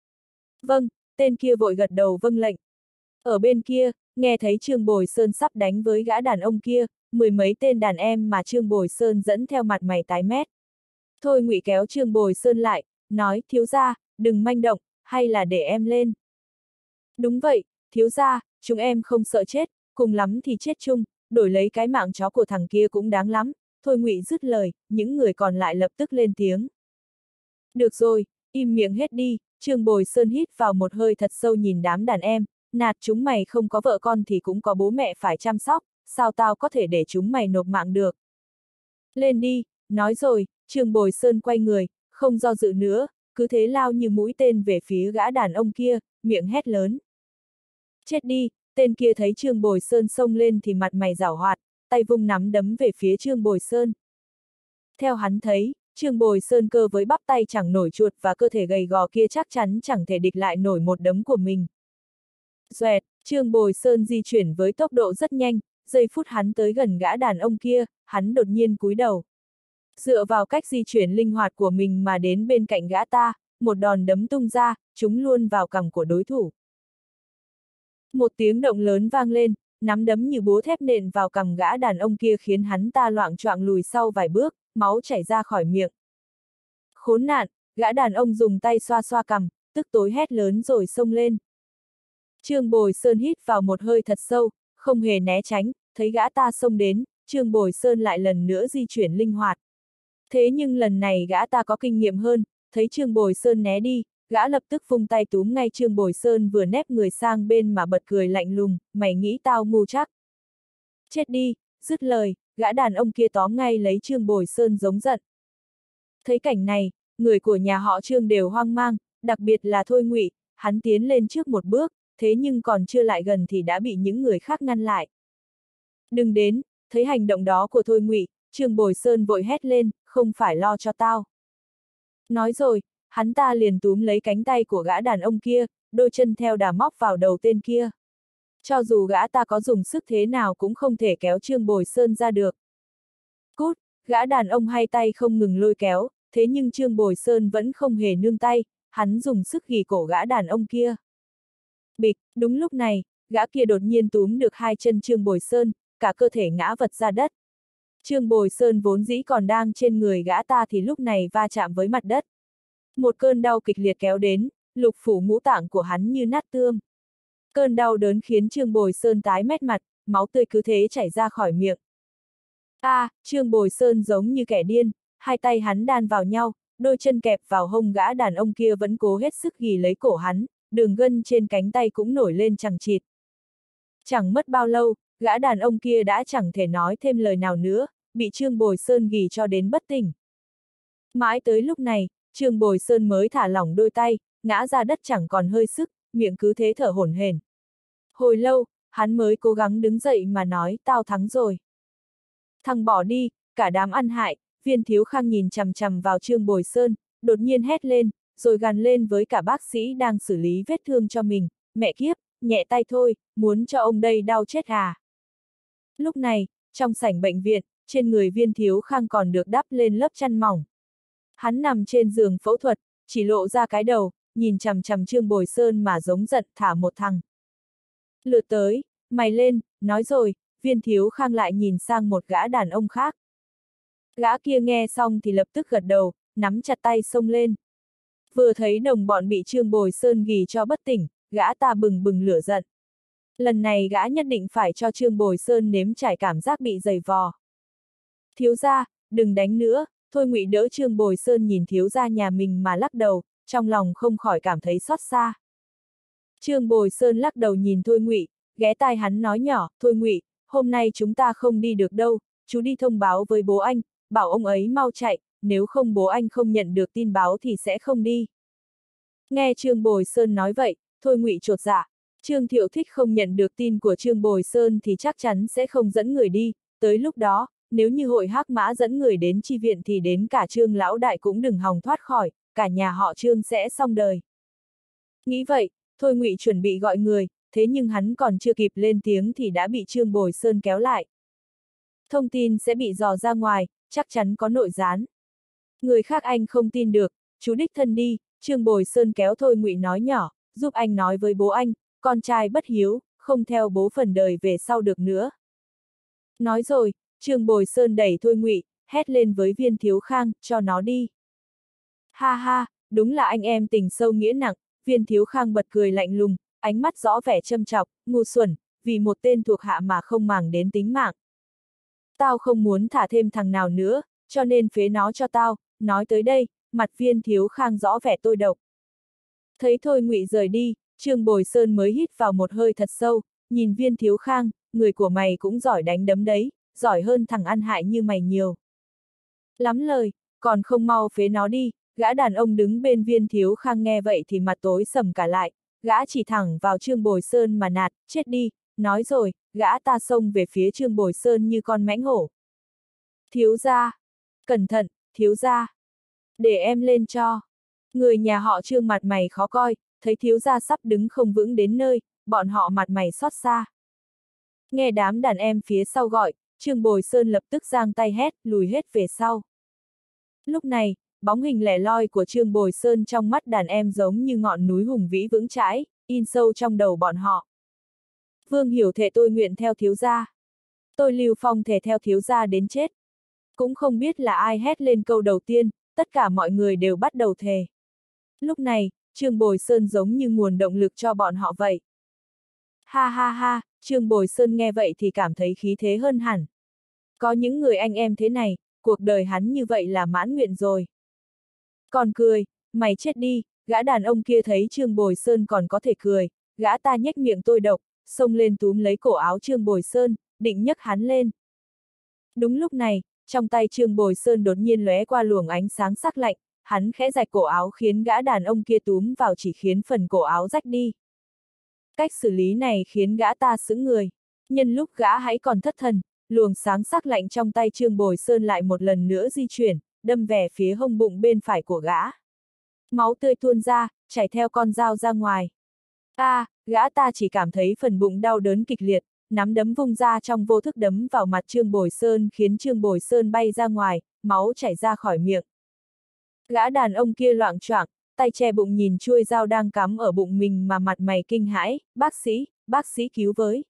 Vâng, tên kia vội gật đầu vâng lệnh. Ở bên kia, nghe thấy Trương Bồi Sơn sắp đánh với gã đàn ông kia, mười mấy tên đàn em mà Trương Bồi Sơn dẫn theo mặt mày tái mét. Thôi ngụy kéo Trương Bồi Sơn lại, nói, thiếu gia, đừng manh động, hay là để em lên. Đúng vậy, thiếu gia, chúng em không sợ chết, cùng lắm thì chết chung, đổi lấy cái mạng chó của thằng kia cũng đáng lắm. Thôi Ngụy dứt lời, những người còn lại lập tức lên tiếng. Được rồi, im miệng hết đi. Trương Bồi Sơn hít vào một hơi thật sâu nhìn đám đàn em, nạt chúng mày không có vợ con thì cũng có bố mẹ phải chăm sóc, sao tao có thể để chúng mày nộp mạng được. Lên đi, nói rồi, Trương Bồi Sơn quay người, không do dự nữa, cứ thế lao như mũi tên về phía gã đàn ông kia, miệng hét lớn. Chết đi, tên kia thấy Trương Bồi Sơn xông lên thì mặt mày giảo hoạt, tay vung nắm đấm về phía Trương Bồi Sơn. Theo hắn thấy, Trương Bồi Sơn cơ với bắp tay chẳng nổi chuột và cơ thể gầy gò kia chắc chắn chẳng thể địch lại nổi một đấm của mình. Xoẹt, Trương Bồi Sơn di chuyển với tốc độ rất nhanh, giây phút hắn tới gần gã đàn ông kia, hắn đột nhiên cúi đầu. Dựa vào cách di chuyển linh hoạt của mình mà đến bên cạnh gã ta, một đòn đấm tung ra, trúng luôn vào cằm của đối thủ. Một tiếng động lớn vang lên, nắm đấm như búa thép nện vào cằm gã đàn ông kia khiến hắn ta loạng choạng lùi sau vài bước, máu chảy ra khỏi miệng. Khốn nạn, gã đàn ông dùng tay xoa xoa cằm, tức tối hét lớn rồi xông lên. Trương Bồi Sơn hít vào một hơi thật sâu, không hề né tránh, thấy gã ta xông đến, Trương Bồi Sơn lại lần nữa di chuyển linh hoạt. Thế nhưng lần này gã ta có kinh nghiệm hơn, thấy Trương Bồi Sơn né đi, gã lập tức vung tay túm ngay Trương Bồi Sơn vừa nép người sang bên mà bật cười lạnh lùng, mày nghĩ tao ngu chắc. Chết đi, dứt lời, gã đàn ông kia tóm ngay lấy Trương Bồi Sơn giống giận. Thấy cảnh này, người của nhà họ Trương đều hoang mang, đặc biệt là Thôi Ngụy, hắn tiến lên trước một bước, thế nhưng còn chưa lại gần thì đã bị những người khác ngăn lại. Đừng đến, thấy hành động đó của Thôi Ngụy, Trương Bồi Sơn vội hét lên, không phải lo cho tao. Nói rồi, hắn ta liền túm lấy cánh tay của gã đàn ông kia, đôi chân theo đà móc vào đầu tên kia. Cho dù gã ta có dùng sức thế nào cũng không thể kéo Trương Bồi Sơn ra được. Cút, gã đàn ông hai tay không ngừng lôi kéo, thế nhưng Trương Bồi Sơn vẫn không hề nương tay, hắn dùng sức ghì cổ gã đàn ông kia. Bịch, đúng lúc này, gã kia đột nhiên túm được hai chân Trương Bồi Sơn, cả cơ thể ngã vật ra đất. Trương Bồi Sơn vốn dĩ còn đang trên người gã ta thì lúc này va chạm với mặt đất. Một cơn đau kịch liệt kéo đến, lục phủ ngũ tạng của hắn như nát tương. Cơn đau đớn khiến Trương Bồi Sơn tái mét mặt, máu tươi cứ thế chảy ra khỏi miệng. A, à, Trương Bồi Sơn giống như kẻ điên, hai tay hắn đan vào nhau, đôi chân kẹp vào hông gã đàn ông kia vẫn cố hết sức ghì lấy cổ hắn, đường gân trên cánh tay cũng nổi lên chằng chịt. Chẳng mất bao lâu, gã đàn ông kia đã chẳng thể nói thêm lời nào nữa, bị Trương Bồi Sơn ghì cho đến bất tỉnh. Mãi tới lúc này, Trương Bồi Sơn mới thả lỏng đôi tay, ngã ra đất chẳng còn hơi sức, miệng cứ thế thở hổn hển. Hồi lâu, hắn mới cố gắng đứng dậy mà nói, tao thắng rồi. Thằng bỏ đi, cả đám ăn hại. Viên Thiếu Khang nhìn chằm chằm vào Trương Bồi Sơn, đột nhiên hét lên, rồi gằn lên với cả bác sĩ đang xử lý vết thương cho mình, mẹ kiếp, nhẹ tay thôi, muốn cho ông đây đau chết à. Lúc này, trong sảnh bệnh viện, trên người Viên Thiếu Khang còn được đắp lên lớp chăn mỏng. Hắn nằm trên giường phẫu thuật, chỉ lộ ra cái đầu, nhìn chằm chằm Trương Bồi Sơn mà giống giận thả một thằng. Lượt tới, mày lên, nói rồi, Viên Thiếu Khang lại nhìn sang một gã đàn ông khác. Gã kia nghe xong thì lập tức gật đầu, nắm chặt tay xông lên. Vừa thấy đồng bọn bị Trương Bồi Sơn ghì cho bất tỉnh, gã ta bừng bừng lửa giận. Lần này gã nhất định phải cho Trương Bồi Sơn nếm trải cảm giác bị giày vò. Thiếu gia, đừng đánh nữa. Thôi Ngụy đỡ Trương Bồi Sơn nhìn thiếu gia nhà mình mà lắc đầu, trong lòng không khỏi cảm thấy xót xa. Trương Bồi Sơn lắc đầu nhìn Thôi Ngụy, ghé tai hắn nói nhỏ, Thôi Ngụy, hôm nay chúng ta không đi được đâu, chú đi thông báo với bố anh, bảo ông ấy mau chạy, nếu không bố anh không nhận được tin báo thì sẽ không đi. Nghe Trương Bồi Sơn nói vậy, Thôi Ngụy chột dạ. Trương Thiệu Thích không nhận được tin của Trương Bồi Sơn thì chắc chắn sẽ không dẫn người đi, tới lúc đó, nếu như hội Hắc Mã dẫn người đến chi viện thì đến cả Trương lão đại cũng đừng hòng thoát khỏi, cả nhà họ Trương sẽ xong đời. Nghĩ vậy, Thôi Ngụy chuẩn bị gọi người, thế nhưng hắn còn chưa kịp lên tiếng thì đã bị Trương Bồi Sơn kéo lại. Thông tin sẽ bị dò ra ngoài, chắc chắn có nội gián. Người khác anh không tin được, chú đích thân đi. Trương Bồi Sơn kéo Thôi Ngụy nói nhỏ, giúp anh nói với bố anh, con trai bất hiếu, không theo bố phần đời về sau được nữa. Nói rồi, Trương Bồi Sơn đẩy Thôi Ngụy, hét lên với Viên Thiếu Khang, cho nó đi. Ha ha, đúng là anh em tình sâu nghĩa nặng. Viên Thiếu Khang bật cười lạnh lùng, ánh mắt rõ vẻ châm chọc, ngu xuẩn, vì một tên thuộc hạ mà không màng đến tính mạng. Tao không muốn thả thêm thằng nào nữa, cho nên phế nó cho tao. Nói tới đây, mặt Viên Thiếu Khang rõ vẻ tôi độc. Thấy Thôi Ngụy rời đi, Trương Bồi Sơn mới hít vào một hơi thật sâu, nhìn Viên Thiếu Khang, người của mày cũng giỏi đánh đấm đấy, giỏi hơn thằng ăn hại như mày nhiều. Lắm lời, còn không mau phế nó đi. Gã đàn ông đứng bên Viên Thiếu Khang nghe vậy thì mặt tối sầm cả lại, gã chỉ thẳng vào Trương Bồi Sơn mà nạt, chết đi, nói rồi, gã ta xông về phía Trương Bồi Sơn như con mãnh hổ. Thiếu gia, cẩn thận, thiếu gia, để em lên cho. Người nhà họ Trương mặt mày khó coi, thấy thiếu gia sắp đứng không vững đến nơi, bọn họ mặt mày xót xa. Nghe đám đàn em phía sau gọi, Trương Bồi Sơn lập tức giang tay hét, lùi hết về sau. Lúc này, bóng hình lẻ loi của Trương Bồi Sơn trong mắt đàn em giống như ngọn núi hùng vĩ vững chãi, in sâu trong đầu bọn họ. Vương Hiểu thề tôi nguyện theo thiếu gia. Tôi Lưu Phong thề theo thiếu gia đến chết. Cũng không biết là ai hét lên câu đầu tiên, tất cả mọi người đều bắt đầu thề. Lúc này, Trương Bồi Sơn giống như nguồn động lực cho bọn họ vậy. Ha ha ha, Trương Bồi Sơn nghe vậy thì cảm thấy khí thế hơn hẳn. Có những người anh em thế này, cuộc đời hắn như vậy là mãn nguyện rồi. Còn cười, mày chết đi, gã đàn ông kia thấy Trương Bồi Sơn còn có thể cười, gã ta nhếch miệng tôi độc, xông lên túm lấy cổ áo Trương Bồi Sơn, định nhấc hắn lên. Đúng lúc này, trong tay Trương Bồi Sơn đột nhiên lóe qua luồng ánh sáng sắc lạnh, hắn khẽ rạch cổ áo khiến gã đàn ông kia túm vào chỉ khiến phần cổ áo rách đi. Cách xử lý này khiến gã ta sững người. Nhân lúc gã hãy còn thất thần, luồng sáng sắc lạnh trong tay Trương Bồi Sơn lại một lần nữa di chuyển, đâm về phía hông bụng bên phải của gã. Máu tươi tuôn ra, chảy theo con dao ra ngoài. A, à, gã ta chỉ cảm thấy phần bụng đau đớn kịch liệt, nắm đấm vung ra trong vô thức đấm vào mặt Trương Bồi Sơn khiến Trương Bồi Sơn bay ra ngoài, máu chảy ra khỏi miệng. Gã đàn ông kia loạng choạng, tay che bụng nhìn chuôi dao đang cắm ở bụng mình mà mặt mày kinh hãi, bác sĩ, bác sĩ cứu với.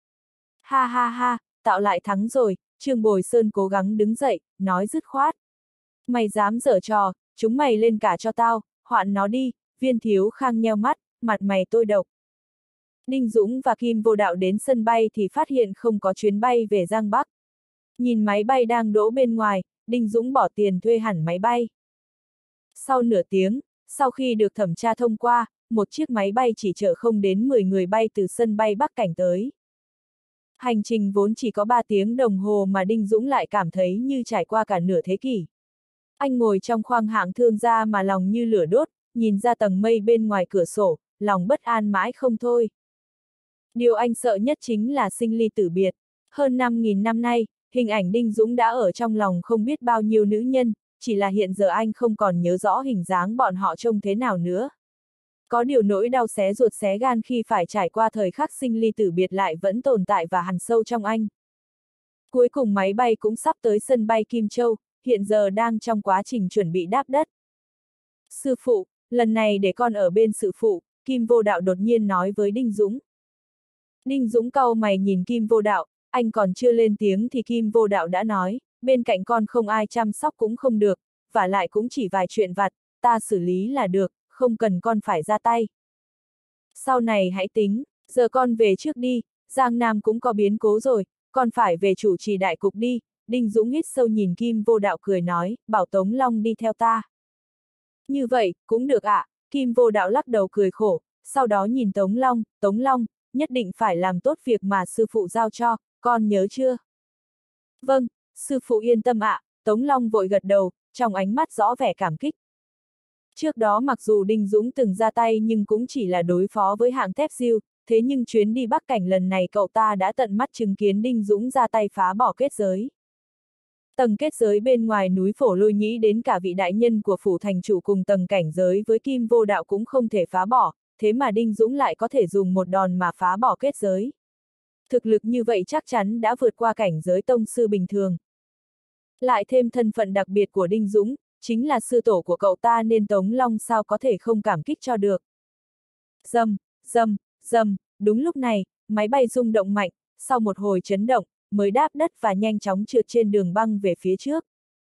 Ha ha ha, tạo lại thắng rồi, Trương Bồi Sơn cố gắng đứng dậy, nói dứt khoát. Mày dám giở trò, chúng mày lên cả cho tao, hoạn nó đi. Viên Thiếu Khang nheo mắt, mặt mày tôi độc. Đinh Dũng và Kim Vô Đạo đến sân bay thì phát hiện không có chuyến bay về Giang Bắc. Nhìn máy bay đang đỗ bên ngoài, Đinh Dũng bỏ tiền thuê hẳn máy bay. Sau nửa tiếng, sau khi được thẩm tra thông qua, một chiếc máy bay chỉ chở không đến mười người bay từ sân bay Bắc Cảnh tới. Hành trình vốn chỉ có ba tiếng đồng hồ mà Đinh Dũng lại cảm thấy như trải qua cả nửa thế kỷ. Anh ngồi trong khoang hạng thương gia mà lòng như lửa đốt, nhìn ra tầng mây bên ngoài cửa sổ, lòng bất an mãi không thôi. Điều anh sợ nhất chính là sinh ly tử biệt. Hơn năm nghìn năm nay, hình ảnh Đinh Dũng đã ở trong lòng không biết bao nhiêu nữ nhân, chỉ là hiện giờ anh không còn nhớ rõ hình dáng bọn họ trông thế nào nữa. Có điều nỗi đau xé ruột xé gan khi phải trải qua thời khắc sinh ly tử biệt lại vẫn tồn tại và hằn sâu trong anh. Cuối cùng máy bay cũng sắp tới sân bay Kim Châu, hiện giờ đang trong quá trình chuẩn bị đáp đất. Sư phụ, lần này để con ở bên sư phụ, Kim Vô Đạo đột nhiên nói với Đinh Dũng. Đinh Dũng cau mày nhìn Kim Vô Đạo, anh còn chưa lên tiếng thì Kim Vô Đạo đã nói, bên cạnh con không ai chăm sóc cũng không được, và lại cũng chỉ vài chuyện vặt, ta xử lý là được, không cần con phải ra tay. Sau này hãy tính, giờ con về trước đi, Giang Nam cũng có biến cố rồi, con phải về chủ trì đại cục đi. Đinh Dũng hít sâu nhìn Kim Vô Đạo cười nói, bảo Tống Long đi theo ta. Như vậy, cũng được ạ. À? Kim Vô Đạo lắc đầu cười khổ, sau đó nhìn Tống Long, Tống Long, nhất định phải làm tốt việc mà sư phụ giao cho, con nhớ chưa? Vâng, sư phụ yên tâm ạ. À. Tống Long vội gật đầu, trong ánh mắt rõ vẻ cảm kích. Trước đó mặc dù Đinh Dũng từng ra tay nhưng cũng chỉ là đối phó với hạng thép diêu, thế nhưng chuyến đi Bắc Cảnh lần này cậu ta đã tận mắt chứng kiến Đinh Dũng ra tay phá bỏ kết giới. Tầng kết giới bên ngoài núi Phổ Lôi Nhĩ đến cả vị đại nhân của phủ thành chủ cùng tầng cảnh giới với Kim Vô Đạo cũng không thể phá bỏ, thế mà Đinh Dũng lại có thể dùng một đòn mà phá bỏ kết giới. Thực lực như vậy chắc chắn đã vượt qua cảnh giới tông sư bình thường. Lại thêm thân phận đặc biệt của Đinh Dũng, chính là sư tổ của cậu ta nên Tống Long sao có thể không cảm kích cho được. Rầm, rầm, rầm, đúng lúc này, máy bay rung động mạnh, sau một hồi chấn động, mới đáp đất và nhanh chóng trượt trên đường băng về phía trước.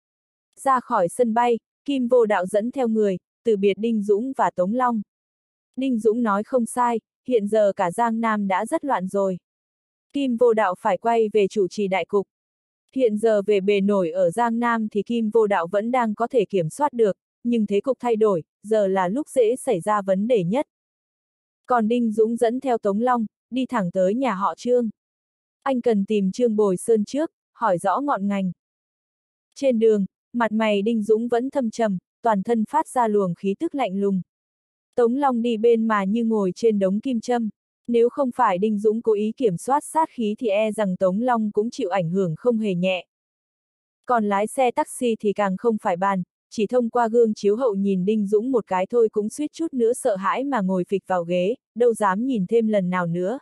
Ra khỏi sân bay, Kim Vô Đạo dẫn theo người, từ biệt Đinh Dũng và Tống Long. Đinh Dũng nói không sai, hiện giờ cả Giang Nam đã rất loạn rồi. Kim Vô Đạo phải quay về chủ trì đại cục. Hiện giờ về bề nổi ở Giang Nam thì Kim Vô Đạo vẫn đang có thể kiểm soát được, nhưng thế cục thay đổi, giờ là lúc dễ xảy ra vấn đề nhất. Còn Đinh Dũng dẫn theo Tống Long, đi thẳng tới nhà họ Trương. Anh cần tìm Trương Bồi Sơn trước, hỏi rõ ngọn ngành. Trên đường, mặt mày Đinh Dũng vẫn thâm trầm, toàn thân phát ra luồng khí tức lạnh lùng. Tống Long đi bên mà như ngồi trên đống kim châm. Nếu không phải Đinh Dũng cố ý kiểm soát sát khí thì e rằng Tống Long cũng chịu ảnh hưởng không hề nhẹ. Còn lái xe taxi thì càng không phải bàn, chỉ thông qua gương chiếu hậu nhìn Đinh Dũng một cái thôi cũng suýt chút nữa sợ hãi mà ngồi phịch vào ghế, đâu dám nhìn thêm lần nào nữa.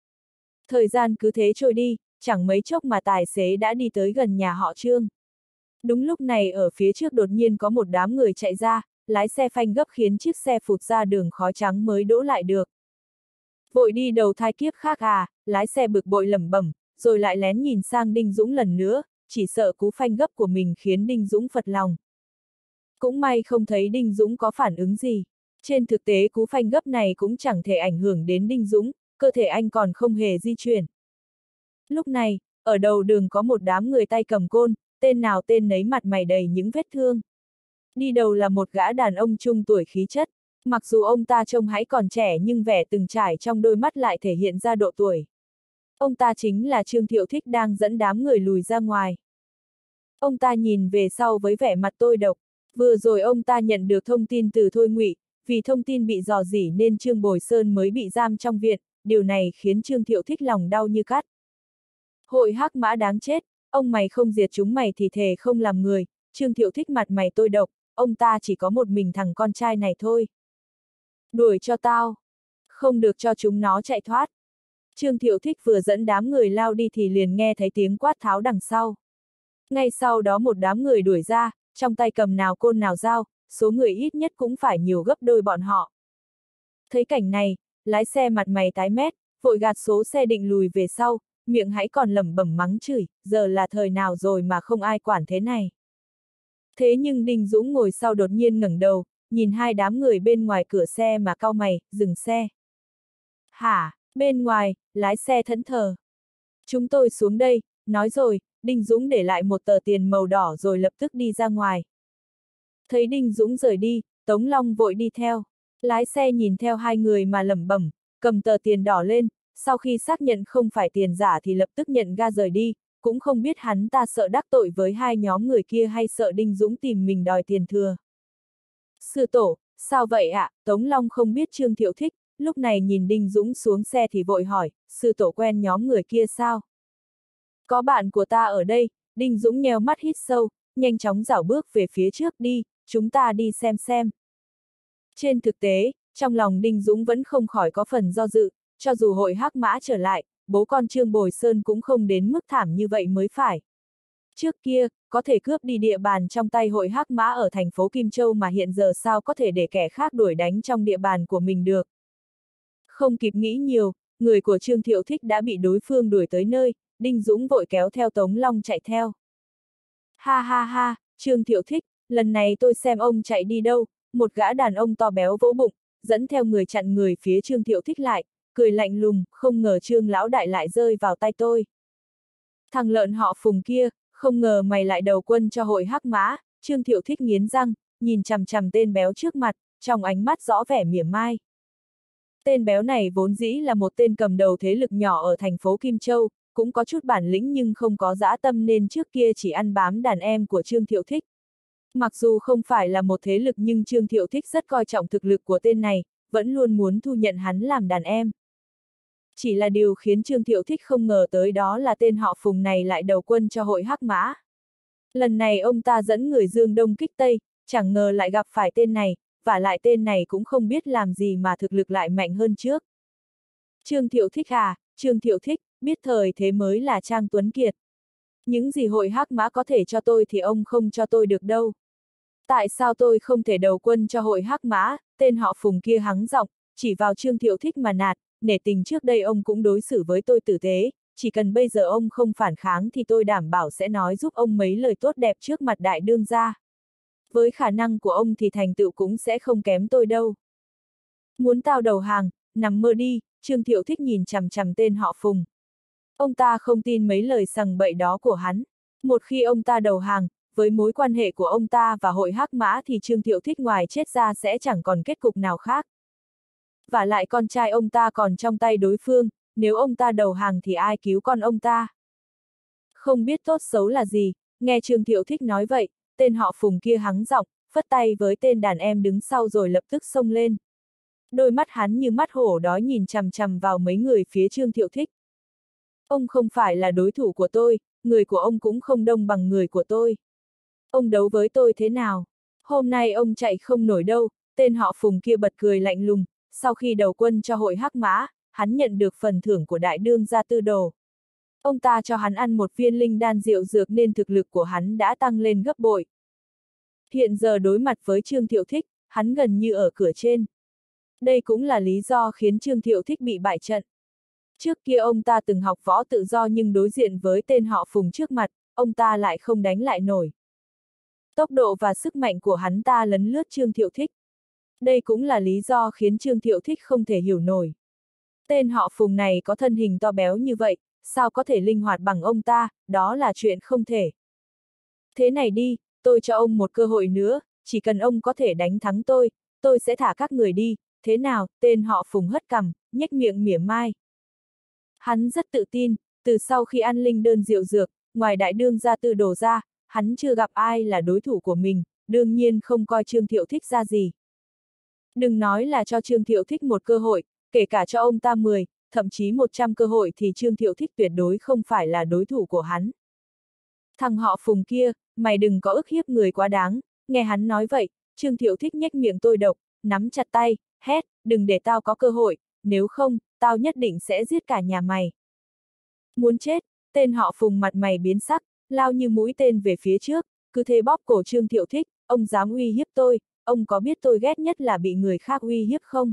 Thời gian cứ thế trôi đi, chẳng mấy chốc mà tài xế đã đi tới gần nhà họ Trương. Đúng lúc này ở phía trước đột nhiên có một đám người chạy ra, lái xe phanh gấp khiến chiếc xe phụt ra đường khói trắng mới đỗ lại được. Vội đi đầu thai kiếp khác à, lái xe bực bội lẩm bẩm, rồi lại lén nhìn sang Đinh Dũng lần nữa, chỉ sợ cú phanh gấp của mình khiến Đinh Dũng phật lòng. Cũng may không thấy Đinh Dũng có phản ứng gì. Trên thực tế cú phanh gấp này cũng chẳng thể ảnh hưởng đến Đinh Dũng, cơ thể anh còn không hề di chuyển. Lúc này, ở đầu đường có một đám người tay cầm côn, tên nào tên nấy mặt mày đầy những vết thương. Đi đầu là một gã đàn ông trung tuổi khí chất, mặc dù ông ta trông hãy còn trẻ nhưng vẻ từng trải trong đôi mắt lại thể hiện ra độ tuổi. Ông ta chính là Trương Thiệu Thích đang dẫn đám người lùi ra ngoài. Ông ta nhìn về sau với vẻ mặt tôi độc, vừa rồi ông ta nhận được thông tin từ Thôi Ngụy, vì thông tin bị rò rỉ nên Trương Bồi Sơn mới bị giam trong viện, điều này khiến Trương Thiệu Thích lòng đau như cắt. Hội hắc mã đáng chết, ông mày không diệt chúng mày thì thề không làm người, Trương Thiệu Thích mặt mày tôi độc, ông ta chỉ có một mình thằng con trai này thôi. Đuổi cho tao, không được cho chúng nó chạy thoát. Trương Thiệu Thích vừa dẫn đám người lao đi thì liền nghe thấy tiếng quát tháo đằng sau. Ngay sau đó một đám người đuổi ra, trong tay cầm nào côn nào dao, số người ít nhất cũng phải nhiều gấp đôi bọn họ. Thấy cảnh này, lái xe mặt mày tái mét, vội gạt số xe định lùi về sau, miệng hãy còn lẩm bẩm mắng chửi, giờ là thời nào rồi mà không ai quản thế này. Thế nhưng Đinh Dũng ngồi sau đột nhiên ngẩng đầu, nhìn hai đám người bên ngoài cửa xe mà cau mày, dừng xe. Hả, bên ngoài, lái xe thẫn thờ. Chúng tôi xuống đây, nói rồi, Đinh Dũng để lại một tờ tiền màu đỏ rồi lập tức đi ra ngoài. Thấy Đinh Dũng rời đi, Tống Long vội đi theo. Lái xe nhìn theo hai người mà lẩm bẩm, cầm tờ tiền đỏ lên, sau khi xác nhận không phải tiền giả thì lập tức nhận ga rời đi, cũng không biết hắn ta sợ đắc tội với hai nhóm người kia hay sợ Đinh Dũng tìm mình đòi tiền thừa. Sư tổ, sao vậy ạ? À? Tống Long không biết Trương Thiệu Thích, lúc này nhìn Đinh Dũng xuống xe thì vội hỏi, sư tổ quen nhóm người kia sao? Có bạn của ta ở đây, Đinh Dũng nheo mắt hít sâu, nhanh chóng dảo bước về phía trước đi, chúng ta đi xem xem. Trên thực tế, trong lòng Đinh Dũng vẫn không khỏi có phần do dự, cho dù hội hắc mã trở lại, bố con Trương Bồi Sơn cũng không đến mức thảm như vậy mới phải. Trước kia, có thể cướp đi địa bàn trong tay hội hắc mã ở thành phố Kim Châu mà hiện giờ sao có thể để kẻ khác đuổi đánh trong địa bàn của mình được. Không kịp nghĩ nhiều, người của Trương Thiệu Thích đã bị đối phương đuổi tới nơi, Đinh Dũng vội kéo theo Tống Long chạy theo. Ha ha ha, Trương Thiệu Thích, lần này tôi xem ông chạy đi đâu, một gã đàn ông to béo vỗ bụng, dẫn theo người chặn người phía Trương Thiệu Thích lại, cười lạnh lùng, không ngờ Trương lão đại lại rơi vào tay tôi. Thằng lợn họ Phùng kia, không ngờ mày lại đầu quân cho hội hắc mã, Trương Thiệu Thích nghiến răng, nhìn chằm chằm tên béo trước mặt, trong ánh mắt rõ vẻ mỉa mai. Tên béo này vốn dĩ là một tên cầm đầu thế lực nhỏ ở thành phố Kim Châu, cũng có chút bản lĩnh nhưng không có dã tâm nên trước kia chỉ ăn bám đàn em của Trương Thiệu Thích. Mặc dù không phải là một thế lực nhưng Trương Thiệu Thích rất coi trọng thực lực của tên này, vẫn luôn muốn thu nhận hắn làm đàn em. Chỉ là điều khiến Trương Thiệu Thích không ngờ tới đó là tên họ Phùng này lại đầu quân cho hội hắc mã. Lần này ông ta dẫn người Dương Đông kích Tây, chẳng ngờ lại gặp phải tên này, và lại tên này cũng không biết làm gì mà thực lực lại mạnh hơn trước. Trương Thiệu Thích à, Trương Thiệu Thích, biết thời thế mới là Trang Tuấn Kiệt. Những gì hội hắc mã có thể cho tôi thì ông không cho tôi được đâu. Tại sao tôi không thể đầu quân cho hội hắc mã, tên họ Phùng kia hắng giọng, chỉ vào Trương Thiệu Thích mà nạt, nể tình trước đây ông cũng đối xử với tôi tử tế, chỉ cần bây giờ ông không phản kháng thì tôi đảm bảo sẽ nói giúp ông mấy lời tốt đẹp trước mặt đại đương gia. Với khả năng của ông thì thành tựu cũng sẽ không kém tôi đâu. Muốn tao đầu hàng, nằm mơ đi, Trương Thiệu Thích nhìn chằm chằm tên họ Phùng. Ông ta không tin mấy lời sằng bậy đó của hắn. Một khi ông ta đầu hàng, với mối quan hệ của ông ta và hội Hắc Mã thì Trương Thiệu Thích ngoài chết ra sẽ chẳng còn kết cục nào khác. Và lại con trai ông ta còn trong tay đối phương, nếu ông ta đầu hàng thì ai cứu con ông ta? Không biết tốt xấu là gì, nghe Trương Thiệu Thích nói vậy, tên họ Phùng kia hắng giọng, phất tay với tên đàn em đứng sau rồi lập tức xông lên. Đôi mắt hắn như mắt hổ đói nhìn chằm chằm vào mấy người phía Trương Thiệu Thích. Ông không phải là đối thủ của tôi, người của ông cũng không đông bằng người của tôi. Ông đấu với tôi thế nào? Hôm nay ông chạy không nổi đâu, tên họ Phùng kia bật cười lạnh lùng, sau khi đầu quân cho hội Hắc Mã, hắn nhận được phần thưởng của đại đương gia Tư Đồ. Ông ta cho hắn ăn một viên linh đan rượu dược nên thực lực của hắn đã tăng lên gấp bội. Hiện giờ đối mặt với Trương Thiệu Thích, hắn gần như ở cửa trên. Đây cũng là lý do khiến Trương Thiệu Thích bị bại trận. Trước kia ông ta từng học võ tự do nhưng đối diện với tên họ Phùng trước mặt, ông ta lại không đánh lại nổi. Tốc độ và sức mạnh của hắn ta lấn lướt Trương Thiệu Thích. Đây cũng là lý do khiến Trương Thiệu Thích không thể hiểu nổi. Tên họ Phùng này có thân hình to béo như vậy, sao có thể linh hoạt bằng ông ta, đó là chuyện không thể. Thế này đi, tôi cho ông một cơ hội nữa, chỉ cần ông có thể đánh thắng tôi, tôi sẽ thả các người đi, thế nào? Tên họ Phùng hất cằm, nhếch miệng mỉa mai. Hắn rất tự tin, từ sau khi ăn linh đơn rượu dược, ngoài đại đương gia Tư Đồ ra, hắn chưa gặp ai là đối thủ của mình, đương nhiên không coi Trương Thiệu Thích ra gì. Đừng nói là cho Trương Thiệu Thích một cơ hội, kể cả cho ông ta mười, thậm chí một trăm cơ hội thì Trương Thiệu Thích tuyệt đối không phải là đối thủ của hắn. Thằng họ Phùng kia, mày đừng có ức hiếp người quá đáng, nghe hắn nói vậy, Trương Thiệu Thích nhếch miệng tôi độc, nắm chặt tay, hét, đừng để tao có cơ hội, nếu không, tao nhất định sẽ giết cả nhà mày. Muốn chết, tên họ Phùng mặt mày biến sắc, lao như mũi tên về phía trước, cứ thế bóp cổ Trương Thiệu Thích, ông dám uy hiếp tôi, ông có biết tôi ghét nhất là bị người khác uy hiếp không?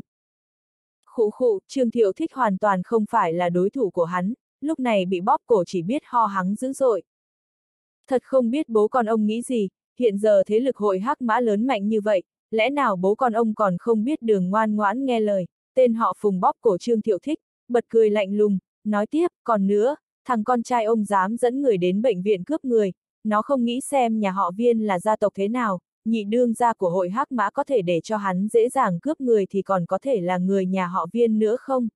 Khụ khụ, Trương Thiệu Thích hoàn toàn không phải là đối thủ của hắn, lúc này bị bóp cổ chỉ biết ho hắng dữ dội. Thật không biết bố con ông nghĩ gì, hiện giờ thế lực hội Hắc Mã lớn mạnh như vậy, lẽ nào bố con ông còn không biết đường ngoan ngoãn nghe lời? Tên họ Phùng bóp cổ Trương Thiệu Thích, bật cười lạnh lùng, nói tiếp, còn nữa, thằng con trai ông dám dẫn người đến bệnh viện cướp người, nó không nghĩ xem nhà họ Viên là gia tộc thế nào, nhị đương gia của hội Hắc Mã có thể để cho hắn dễ dàng cướp người thì còn có thể là người nhà họ Viên nữa không?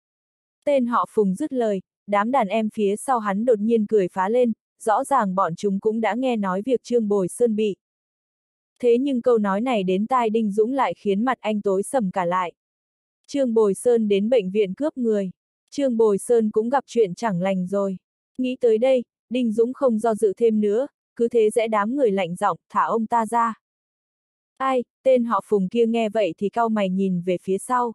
Tên họ Phùng dứt lời, đám đàn em phía sau hắn đột nhiên cười phá lên, rõ ràng bọn chúng cũng đã nghe nói việc Trương Bồi Sơn bị. Thế nhưng câu nói này đến tai Đinh Dũng lại khiến mặt anh tối sầm cả lại. Trương Bồi Sơn đến bệnh viện cướp người. Trương Bồi Sơn cũng gặp chuyện chẳng lành rồi. Nghĩ tới đây, Đinh Dũng không do dự thêm nữa, cứ thế giã đám người lạnh giọng, thả ông ta ra. Ai, tên họ Phùng kia nghe vậy thì cau mày nhìn về phía sau.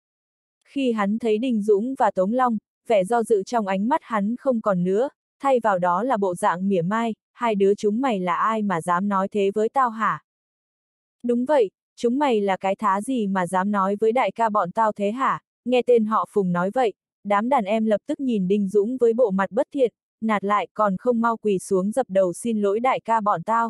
Khi hắn thấy Đinh Dũng và Tống Long, vẻ do dự trong ánh mắt hắn không còn nữa, thay vào đó là bộ dạng mỉa mai, hai đứa chúng mày là ai mà dám nói thế với tao hả? Đúng vậy, chúng mày là cái thá gì mà dám nói với đại ca bọn tao thế hả? Nghe tên họ Phùng nói vậy, đám đàn em lập tức nhìn Đinh Dũng với bộ mặt bất thiện, nạt lại còn không mau quỳ xuống dập đầu xin lỗi đại ca bọn tao.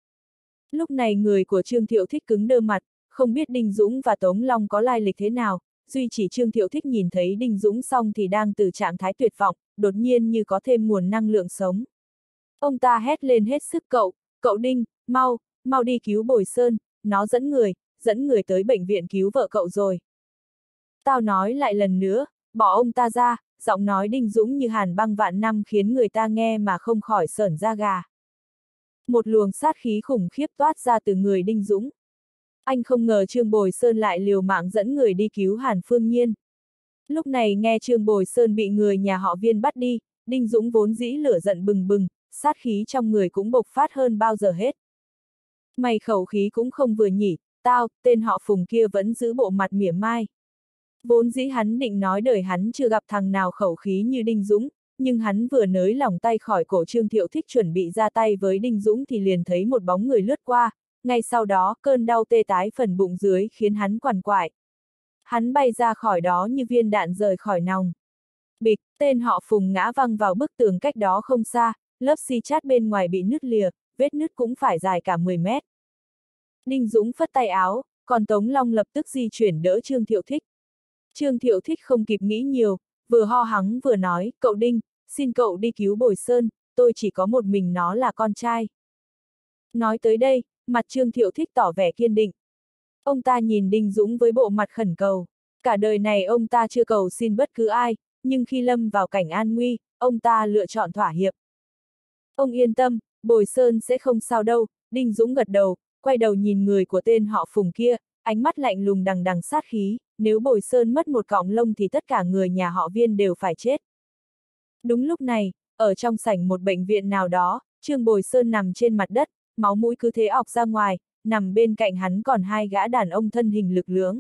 Lúc này người của Trương Thiệu Thích cứng đơ mặt, không biết Đinh Dũng và Tống Long có lai lịch thế nào, duy chỉ Trương Thiệu Thích nhìn thấy Đinh Dũng xong thì đang từ trạng thái tuyệt vọng, đột nhiên như có thêm nguồn năng lượng sống. Ông ta hét lên hết sức, cậu, cậu Đinh, mau, mau đi cứu Bồi Sơn, nó dẫn người, dẫn người tới bệnh viện cứu vợ cậu rồi. Tao nói lại lần nữa, bỏ ông ta ra, giọng nói Đinh Dũng như hàn băng vạn năm khiến người ta nghe mà không khỏi sởn da gà. Một luồng sát khí khủng khiếp toát ra từ người Đinh Dũng. Anh không ngờ Trương Bồi Sơn lại liều mạng dẫn người đi cứu Hàn Phương Nhiên. Lúc này nghe Trương Bồi Sơn bị người nhà họ Viên bắt đi, Đinh Dũng vốn dĩ lửa giận bừng bừng, sát khí trong người cũng bộc phát hơn bao giờ hết. Mày khẩu khí cũng không vừa nhỉ, tao, tên họ Phùng kia vẫn giữ bộ mặt mỉa mai. Vốn dĩ hắn định nói đời hắn chưa gặp thằng nào khẩu khí như Đinh Dũng, nhưng hắn vừa nới lỏng tay khỏi cổ Trương Thiệu Thích chuẩn bị ra tay với Đinh Dũng thì liền thấy một bóng người lướt qua, ngay sau đó cơn đau tê tái phần bụng dưới khiến hắn quằn quại. Hắn bay ra khỏi đó như viên đạn rời khỏi nòng. Bịch, tên họ Phùng ngã văng vào bức tường cách đó không xa, lớp xi chát bên ngoài bị nứt lìa, vết nứt cũng phải dài cả mười mét. Đinh Dũng phất tay áo, còn Tống Long lập tức di chuyển đỡ Trương Thiệu Thích. Trương Thiệu Thích không kịp nghĩ nhiều, vừa ho hắng vừa nói, cậu Đinh, xin cậu đi cứu Bồi Sơn, tôi chỉ có một mình nó là con trai. Nói tới đây, mặt Trương Thiệu Thích tỏ vẻ kiên định. Ông ta nhìn Đinh Dũng với bộ mặt khẩn cầu. Cả đời này ông ta chưa cầu xin bất cứ ai, nhưng khi lâm vào cảnh an nguy, ông ta lựa chọn thỏa hiệp. Ông yên tâm, Bồi Sơn sẽ không sao đâu, Đinh Dũng gật đầu, quay đầu nhìn người của tên họ Phùng kia, ánh mắt lạnh lùng đằng đằng sát khí, nếu Bồi Sơn mất một cọng lông thì tất cả người nhà họ Viên đều phải chết. Đúng lúc này, ở trong sảnh một bệnh viện nào đó, Trương Bồi Sơn nằm trên mặt đất, máu mũi cứ thế ọc ra ngoài, nằm bên cạnh hắn còn hai gã đàn ông thân hình lực lưỡng.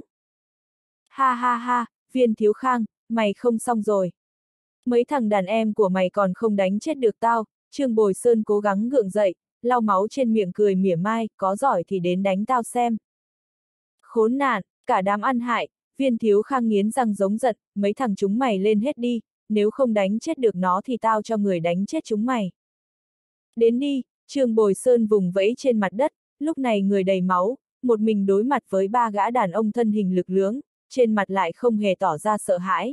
Ha ha ha, Viên Thiếu Khang, mày không xong rồi. Mấy thằng đàn em của mày còn không đánh chết được tao. Trương Bồi Sơn cố gắng gượng dậy, lau máu trên miệng cười mỉa mai, có giỏi thì đến đánh tao xem. Khốn nạn, cả đám ăn hại, Viên Thiếu Khang nghiến răng giống giận, mấy thằng chúng mày lên hết đi, nếu không đánh chết được nó thì tao cho người đánh chết chúng mày. Đến đi, Trương Bồi Sơn vùng vẫy trên mặt đất, lúc này người đầy máu, một mình đối mặt với ba gã đàn ông thân hình lực lưỡng, trên mặt lại không hề tỏ ra sợ hãi.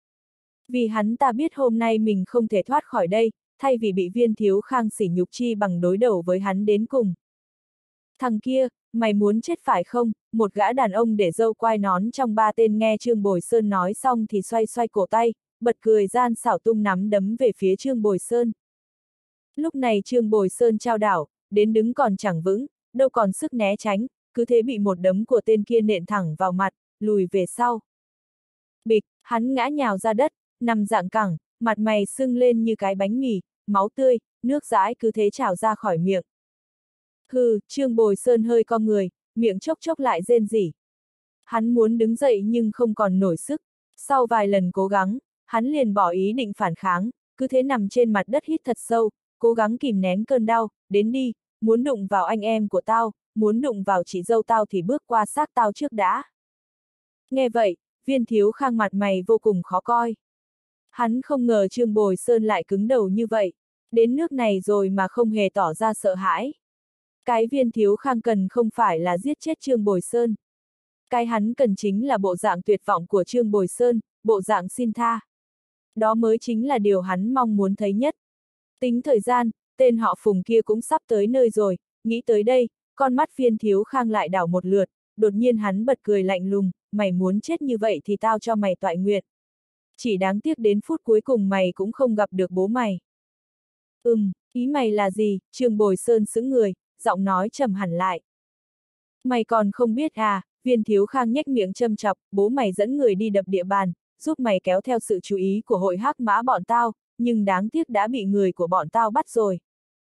Vì hắn ta biết hôm nay mình không thể thoát khỏi đây, thay vì bị Viên Thiếu Khang sỉ nhục chi bằng đối đầu với hắn đến cùng. Thằng kia, mày muốn chết phải không? Một gã đàn ông để râu quai nón trong ba tên nghe Trương Bồi Sơn nói xong thì xoay xoay cổ tay, bật cười gian xảo tung nắm đấm về phía Trương Bồi Sơn. Lúc này Trương Bồi Sơn chao đảo, đến đứng còn chẳng vững, đâu còn sức né tránh, cứ thế bị một đấm của tên kia nện thẳng vào mặt, lùi về sau. Bịch, hắn ngã nhào ra đất, nằm dạng cẳng, mặt mày sưng lên như cái bánh mì, máu tươi, nước dãi cứ thế trào ra khỏi miệng. Hừ, Trương Bồi Sơn hơi co người, miệng chốc chốc lại rên rỉ. Hắn muốn đứng dậy nhưng không còn nổi sức, sau vài lần cố gắng, hắn liền bỏ ý định phản kháng, cứ thế nằm trên mặt đất hít thật sâu, cố gắng kìm nén cơn đau, đến đi, muốn đụng vào anh em của tao, muốn đụng vào chị dâu tao thì bước qua xác tao trước đã. Nghe vậy, Viên Thiếu Khang mặt mày vô cùng khó coi. Hắn không ngờ Trương Bồi Sơn lại cứng đầu như vậy, đến nước này rồi mà không hề tỏ ra sợ hãi. Cái Viên Thiếu Khang cần không phải là giết chết Trương Bồi Sơn. Cái hắn cần chính là bộ dạng tuyệt vọng của Trương Bồi Sơn, bộ dạng xin tha. Đó mới chính là điều hắn mong muốn thấy nhất. Tính thời gian, tên họ Phùng kia cũng sắp tới nơi rồi, nghĩ tới đây, con mắt Viên Thiếu Khang lại đảo một lượt, đột nhiên hắn bật cười lạnh lùng, mày muốn chết như vậy thì tao cho mày toại nguyện. Chỉ đáng tiếc đến phút cuối cùng mày cũng không gặp được bố mày. Ừm, ý mày là gì? Trương Bồi Sơn sững người, giọng nói trầm hẳn lại. Mày còn không biết à? Viên Thiếu Khang nhếch miệng châm chọc, bố mày dẫn người đi đập địa bàn, giúp mày kéo theo sự chú ý của hội hắc mã bọn tao, nhưng đáng tiếc đã bị người của bọn tao bắt rồi.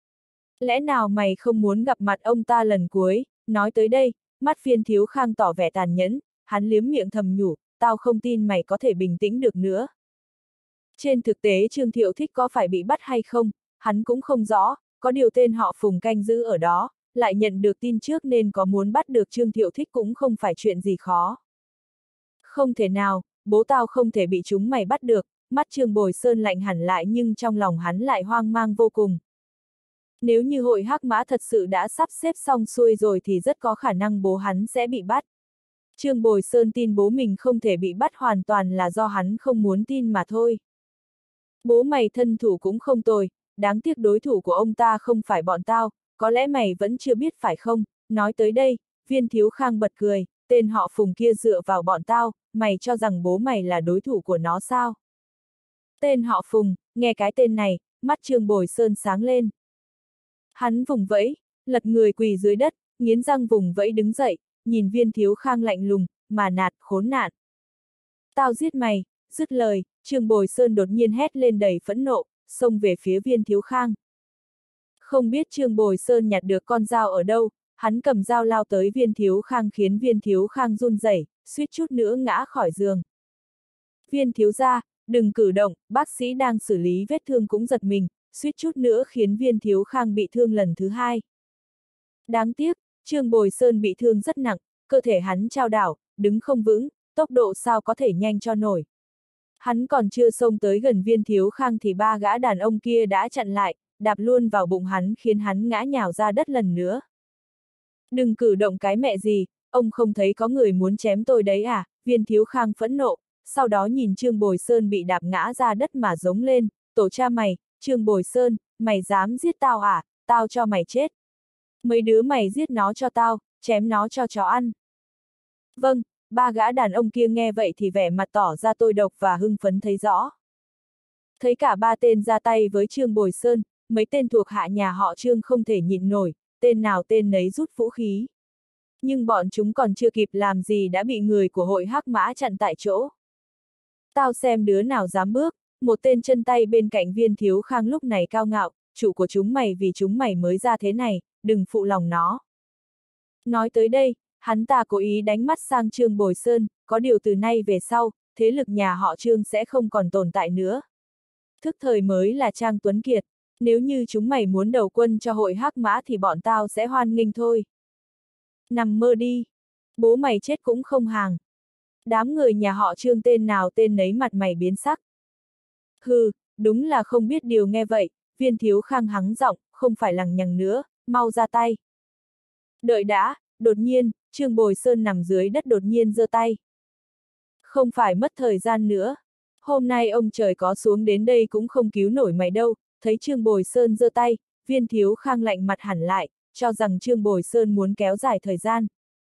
Lẽ nào mày không muốn gặp mặt ông ta lần cuối? Nói tới đây, mắt Viên Thiếu Khang tỏ vẻ tàn nhẫn, hắn liếm miệng thầm nhủ, tao không tin mày có thể bình tĩnh được nữa. Trên thực tế Trương Thiệu Thích có phải bị bắt hay không, hắn cũng không rõ, có điều tên họ Phùng canh giữ ở đó, lại nhận được tin trước nên có muốn bắt được Trương Thiệu Thích cũng không phải chuyện gì khó. Không thể nào, bố tao không thể bị chúng mày bắt được, mắt Trương Bồi Sơn lạnh hẳn lại nhưng trong lòng hắn lại hoang mang vô cùng. Nếu như hội hắc mã thật sự đã sắp xếp xong xuôi rồi thì rất có khả năng bố hắn sẽ bị bắt. Trương Bồi Sơn tin bố mình không thể bị bắt hoàn toàn là do hắn không muốn tin mà thôi. Bố mày thân thủ cũng không tồi, đáng tiếc đối thủ của ông ta không phải bọn tao, có lẽ mày vẫn chưa biết phải không? Nói tới đây, Viên Thiếu Khang bật cười, tên họ Phùng kia dựa vào bọn tao, mày cho rằng bố mày là đối thủ của nó sao? Tên họ Phùng, nghe cái tên này, mắt Trương Bồi Sơn sáng lên. Hắn vùng vẫy, lật người quỳ dưới đất, nghiến răng vùng vẫy đứng dậy, nhìn Viên Thiếu Khang lạnh lùng, mà nạt, khốn nạn. Tao giết mày, dứt lời, Trương Bồi Sơn đột nhiên hét lên đầy phẫn nộ, xông về phía Viên Thiếu Khang. Không biết Trương Bồi Sơn nhặt được con dao ở đâu, hắn cầm dao lao tới Viên Thiếu Khang khiến Viên Thiếu Khang run rẩy, suýt chút nữa ngã khỏi giường. Viên thiếu gia, đừng cử động, bác sĩ đang xử lý vết thương cũng giật mình, suýt chút nữa khiến Viên Thiếu Khang bị thương lần thứ hai. Đáng tiếc, Trương Bồi Sơn bị thương rất nặng, cơ thể hắn chao đảo, đứng không vững, tốc độ sao có thể nhanh cho nổi. Hắn còn chưa xông tới gần Viên Thiếu Khang thì ba gã đàn ông kia đã chặn lại, đạp luôn vào bụng hắn khiến hắn ngã nhào ra đất lần nữa. Đừng cử động cái mẹ gì, ông không thấy có người muốn chém tôi đấy à? Viên Thiếu Khang phẫn nộ, sau đó nhìn Trương Bồi Sơn bị đạp ngã ra đất mà giống lên, tổ cha mày, Trương Bồi Sơn, mày dám giết tao à, tao cho mày chết. Mấy đứa mày giết nó cho tao, chém nó cho chó ăn. Vâng, ba gã đàn ông kia nghe vậy thì vẻ mặt tỏ ra tôi độc và hưng phấn thấy rõ. Thấy cả ba tên ra tay với Trương Bồi Sơn, mấy tên thuộc hạ nhà họ Trương không thể nhịn nổi, tên nào tên nấy rút vũ khí. Nhưng bọn chúng còn chưa kịp làm gì đã bị người của hội Hắc Mã chặn tại chỗ. Tao xem đứa nào dám bước, một tên chân tay bên cạnh Viên Thiếu Khang lúc này cao ngạo, chủ của chúng mày vì chúng mày mới ra thế này, đừng phụ lòng nó. Nói tới đây, hắn ta cố ý đánh mắt sang Trương Bồi Sơn, có điều từ nay về sau, thế lực nhà họ Trương sẽ không còn tồn tại nữa. Thức thời mới là Trang Tuấn Kiệt, nếu như chúng mày muốn đầu quân cho hội Hắc Mã thì bọn tao sẽ hoan nghênh thôi. Nằm mơ đi, bố mày chết cũng không hàng. Đám người nhà họ Trương tên nào tên nấy mặt mày biến sắc. Hừ, đúng là không biết điều. Nghe vậy, Viên Thiếu Khang hắng giọng, không phải lằng nhằng nữa, mau ra tay. Đợi đã, đột nhiên, Trương Bồi Sơn nằm dưới đất đột nhiên giơ tay. Không phải mất thời gian nữa. Hôm nay ông trời có xuống đến đây cũng không cứu nổi mày đâu. Thấy Trương Bồi Sơn giơ tay, Viên Thiếu Khang lạnh mặt hẳn lại, cho rằng Trương Bồi Sơn muốn kéo dài thời gian.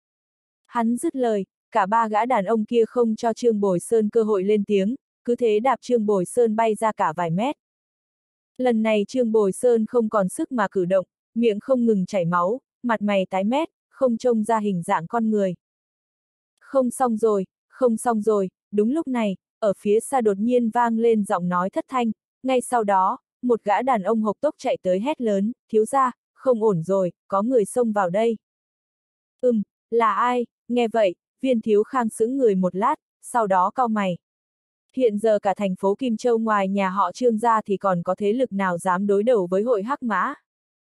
Hắn dứt lời, cả ba gã đàn ông kia không cho Trương Bồi Sơn cơ hội lên tiếng, cứ thế đạp Trương Bồi Sơn bay ra cả vài mét. Lần này Trương Bồi Sơn không còn sức mà cử động, miệng không ngừng chảy máu, mặt mày tái mét, không trông ra hình dạng con người. Không xong rồi, không xong rồi, đúng lúc này, ở phía xa đột nhiên vang lên giọng nói thất thanh, ngay sau đó, một gã đàn ông hộc tốc chạy tới hét lớn, thiếu gia, không ổn rồi, có người xông vào đây. Ừm, là ai? Nghe vậy, Viên Thiếu Khang sững người một lát, sau đó cau mày. Hiện giờ cả thành phố Kim Châu ngoài nhà họ Trương ra thì còn có thế lực nào dám đối đầu với hội Hắc Mã?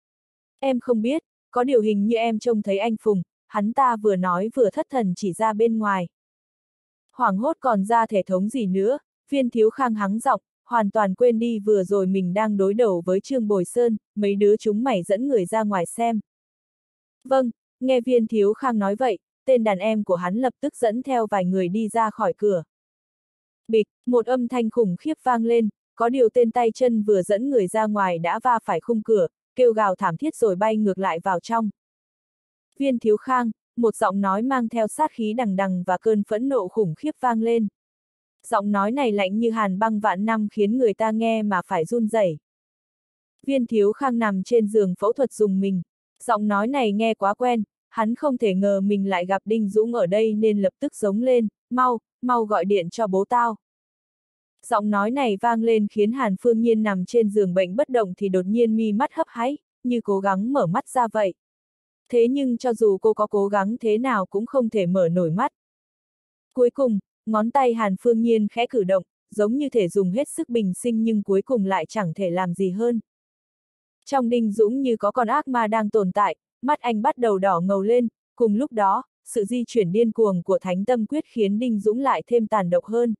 Em không biết, có điều hình như em trông thấy anh Phùng, hắn ta vừa nói vừa thất thần chỉ ra bên ngoài. Hoảng hốt còn ra thể thống gì nữa, Viên Thiếu Khang hắng giọng, hoàn toàn quên đi vừa rồi mình đang đối đầu với Trương Bồi Sơn, mấy đứa chúng mày dẫn người ra ngoài xem. Vâng, nghe Viên Thiếu Khang nói vậy, tên đàn em của hắn lập tức dẫn theo vài người đi ra khỏi cửa. Bịch, một âm thanh khủng khiếp vang lên, có điều tên tay chân vừa dẫn người ra ngoài đã va phải khung cửa, kêu gào thảm thiết rồi bay ngược lại vào trong. Viên Thiếu Khang, một giọng nói mang theo sát khí đằng đằng và cơn phẫn nộ khủng khiếp vang lên. Giọng nói này lạnh như hàn băng vạn năm khiến người ta nghe mà phải run rẩy. Viên Thiếu Khang nằm trên giường phẫu thuật rùng mình. Giọng nói này nghe quá quen, hắn không thể ngờ mình lại gặp Đinh Dũng ở đây nên lập tức giống lên, mau, mau gọi điện cho bố tao. Giọng nói này vang lên khiến Hàn Phương Nhiên nằm trên giường bệnh bất động thì đột nhiên mi mắt hấp háy, như cố gắng mở mắt ra vậy. Thế nhưng cho dù cô có cố gắng thế nào cũng không thể mở nổi mắt. Cuối cùng, ngón tay Hàn Phương Nhiên khẽ cử động, giống như thể dùng hết sức bình sinh nhưng cuối cùng lại chẳng thể làm gì hơn. Trong Đinh Dũng như có con ác ma đang tồn tại, mắt anh bắt đầu đỏ ngầu lên, cùng lúc đó, sự di chuyển điên cuồng của Thánh Tâm Quyết khiến Đinh Dũng lại thêm tàn độc hơn.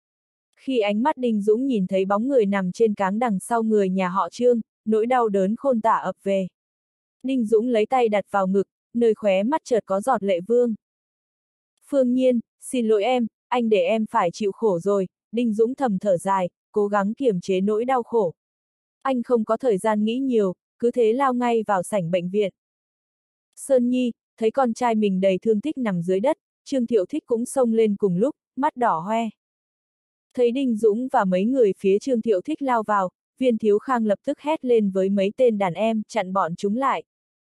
Khi ánh mắt Đinh Dũng nhìn thấy bóng người nằm trên cáng đằng sau người nhà họ Trương, nỗi đau đớn khôn tả ập về. Đinh Dũng lấy tay đặt vào ngực, nơi khóe mắt chợt có giọt lệ vương. Phương Nhiên, xin lỗi em, anh để em phải chịu khổ rồi, Đinh Dũng thầm thở dài, cố gắng kiềm chế nỗi đau khổ. Anh không có thời gian nghĩ nhiều, cứ thế lao ngay vào sảnh bệnh viện. Sơn Nhi, thấy con trai mình đầy thương tích nằm dưới đất, Trương Thiệu Thích cũng xông lên cùng lúc, mắt đỏ hoe. Thấy Đinh Dũng và mấy người phía Trương Thiệu Thích lao vào, Viên Thiếu Khang lập tức hét lên với mấy tên đàn em, chặn bọn chúng lại.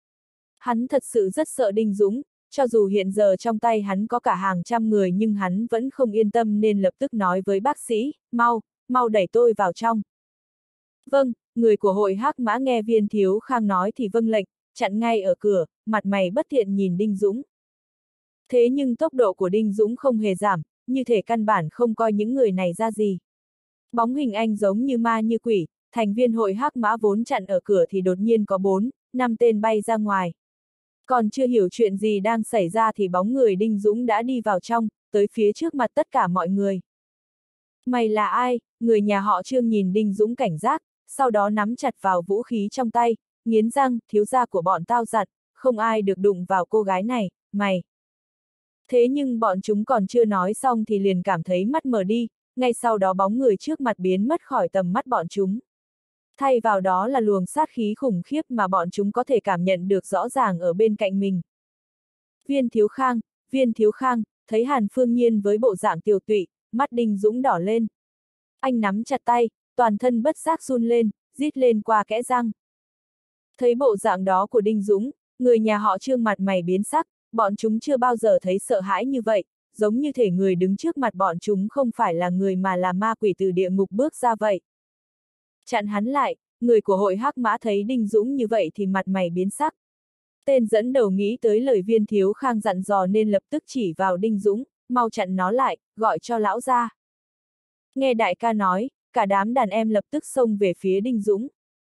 Hắn thật sự rất sợ Đinh Dũng, cho dù hiện giờ trong tay hắn có cả hàng trăm người nhưng hắn vẫn không yên tâm nên lập tức nói với bác sĩ, mau, mau đẩy tôi vào trong. Vâng, người của hội Hắc Mã nghe Viên Thiếu Khang nói thì vâng lệnh, chặn ngay ở cửa, mặt mày bất thiện nhìn Đinh Dũng. Thế nhưng tốc độ của Đinh Dũng không hề giảm, như thể căn bản không coi những người này ra gì. Bóng hình anh giống như ma như quỷ, thành viên hội Hắc Mã vốn chặn ở cửa thì đột nhiên có bốn, năm tên bay ra ngoài. Còn chưa hiểu chuyện gì đang xảy ra thì bóng người Đinh Dũng đã đi vào trong, tới phía trước mặt tất cả mọi người. Mày là ai? Người nhà họ Trương nhìn Đinh Dũng cảnh giác, sau đó nắm chặt vào vũ khí trong tay, nghiến răng, thiếu gia của bọn tao dặn, không ai được đụng vào cô gái này, mày. Thế nhưng bọn chúng còn chưa nói xong thì liền cảm thấy mắt mờ đi, ngay sau đó bóng người trước mặt biến mất khỏi tầm mắt bọn chúng. Thay vào đó là luồng sát khí khủng khiếp mà bọn chúng có thể cảm nhận được rõ ràng ở bên cạnh mình. Viên Thiếu Khang, Viên Thiếu Khang, thấy Hàn Phương Nhiên với bộ dạng tiều tụy, mắt Đinh Dũng đỏ lên. Anh nắm chặt tay, toàn thân bất giác run lên, rít lên qua kẽ răng. Thấy bộ dạng đó của Đinh Dũng, người nhà họ Trương mặt mày biến sắc, bọn chúng chưa bao giờ thấy sợ hãi như vậy, giống như thể người đứng trước mặt bọn chúng không phải là người mà là ma quỷ từ địa ngục bước ra vậy. Chặn hắn lại, người của hội Hắc Mã thấy Đinh Dũng như vậy thì mặt mày biến sắc. Tên dẫn đầu nghĩ tới lời Viên Thiếu Khang dặn dò nên lập tức chỉ vào Đinh Dũng, mau chặn nó lại, gọi cho lão ra. Nghe đại ca nói, cả đám đàn em lập tức xông về phía Đinh Dũng.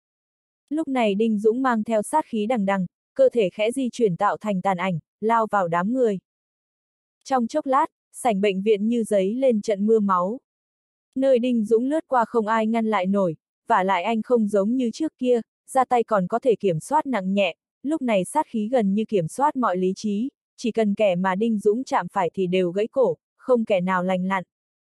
Lúc này Đinh Dũng mang theo sát khí đằng đằng, cơ thể khẽ di chuyển tạo thành tàn ảnh, lao vào đám người. Trong chốc lát, sảnh bệnh viện như giấy lên trận mưa máu. Nơi Đinh Dũng lướt qua không ai ngăn lại nổi, vả lại anh không giống như trước kia, ra tay còn có thể kiểm soát nặng nhẹ, lúc này sát khí gần như kiểm soát mọi lý trí, chỉ cần kẻ mà Đinh Dũng chạm phải thì đều gãy cổ, không kẻ nào lành lặn.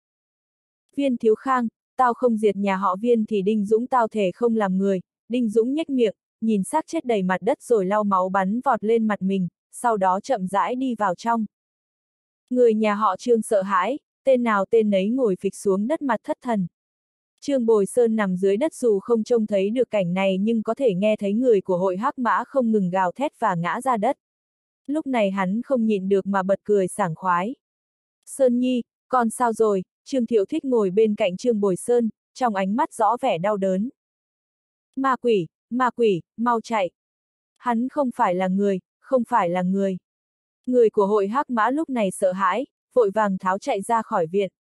Viên Thiếu Khang, tao không diệt nhà họ Viên thì Đinh Dũng tao thể không làm người. Đinh Dũng nhếch miệng, nhìn xác chết đầy mặt đất rồi lau máu bắn vọt lên mặt mình, sau đó chậm rãi đi vào trong. Người nhà họ Trương sợ hãi, tên nào tên nấy ngồi phịch xuống đất mặt thất thần. Trương Bồi Sơn nằm dưới đất dù không trông thấy được cảnh này nhưng có thể nghe thấy người của hội Hắc Mã không ngừng gào thét và ngã ra đất. Lúc này hắn không nhịn được mà bật cười sảng khoái. Sơn Nhi, con sao rồi? Trương Thiệu Thích ngồi bên cạnh Trương Bồi Sơn, trong ánh mắt rõ vẻ đau đớn. Ma quỷ, ma quỷ, mau chạy. Hắn không phải là người, không phải là người. Người của hội Hắc Mã lúc này sợ hãi, vội vàng tháo chạy ra khỏi viện.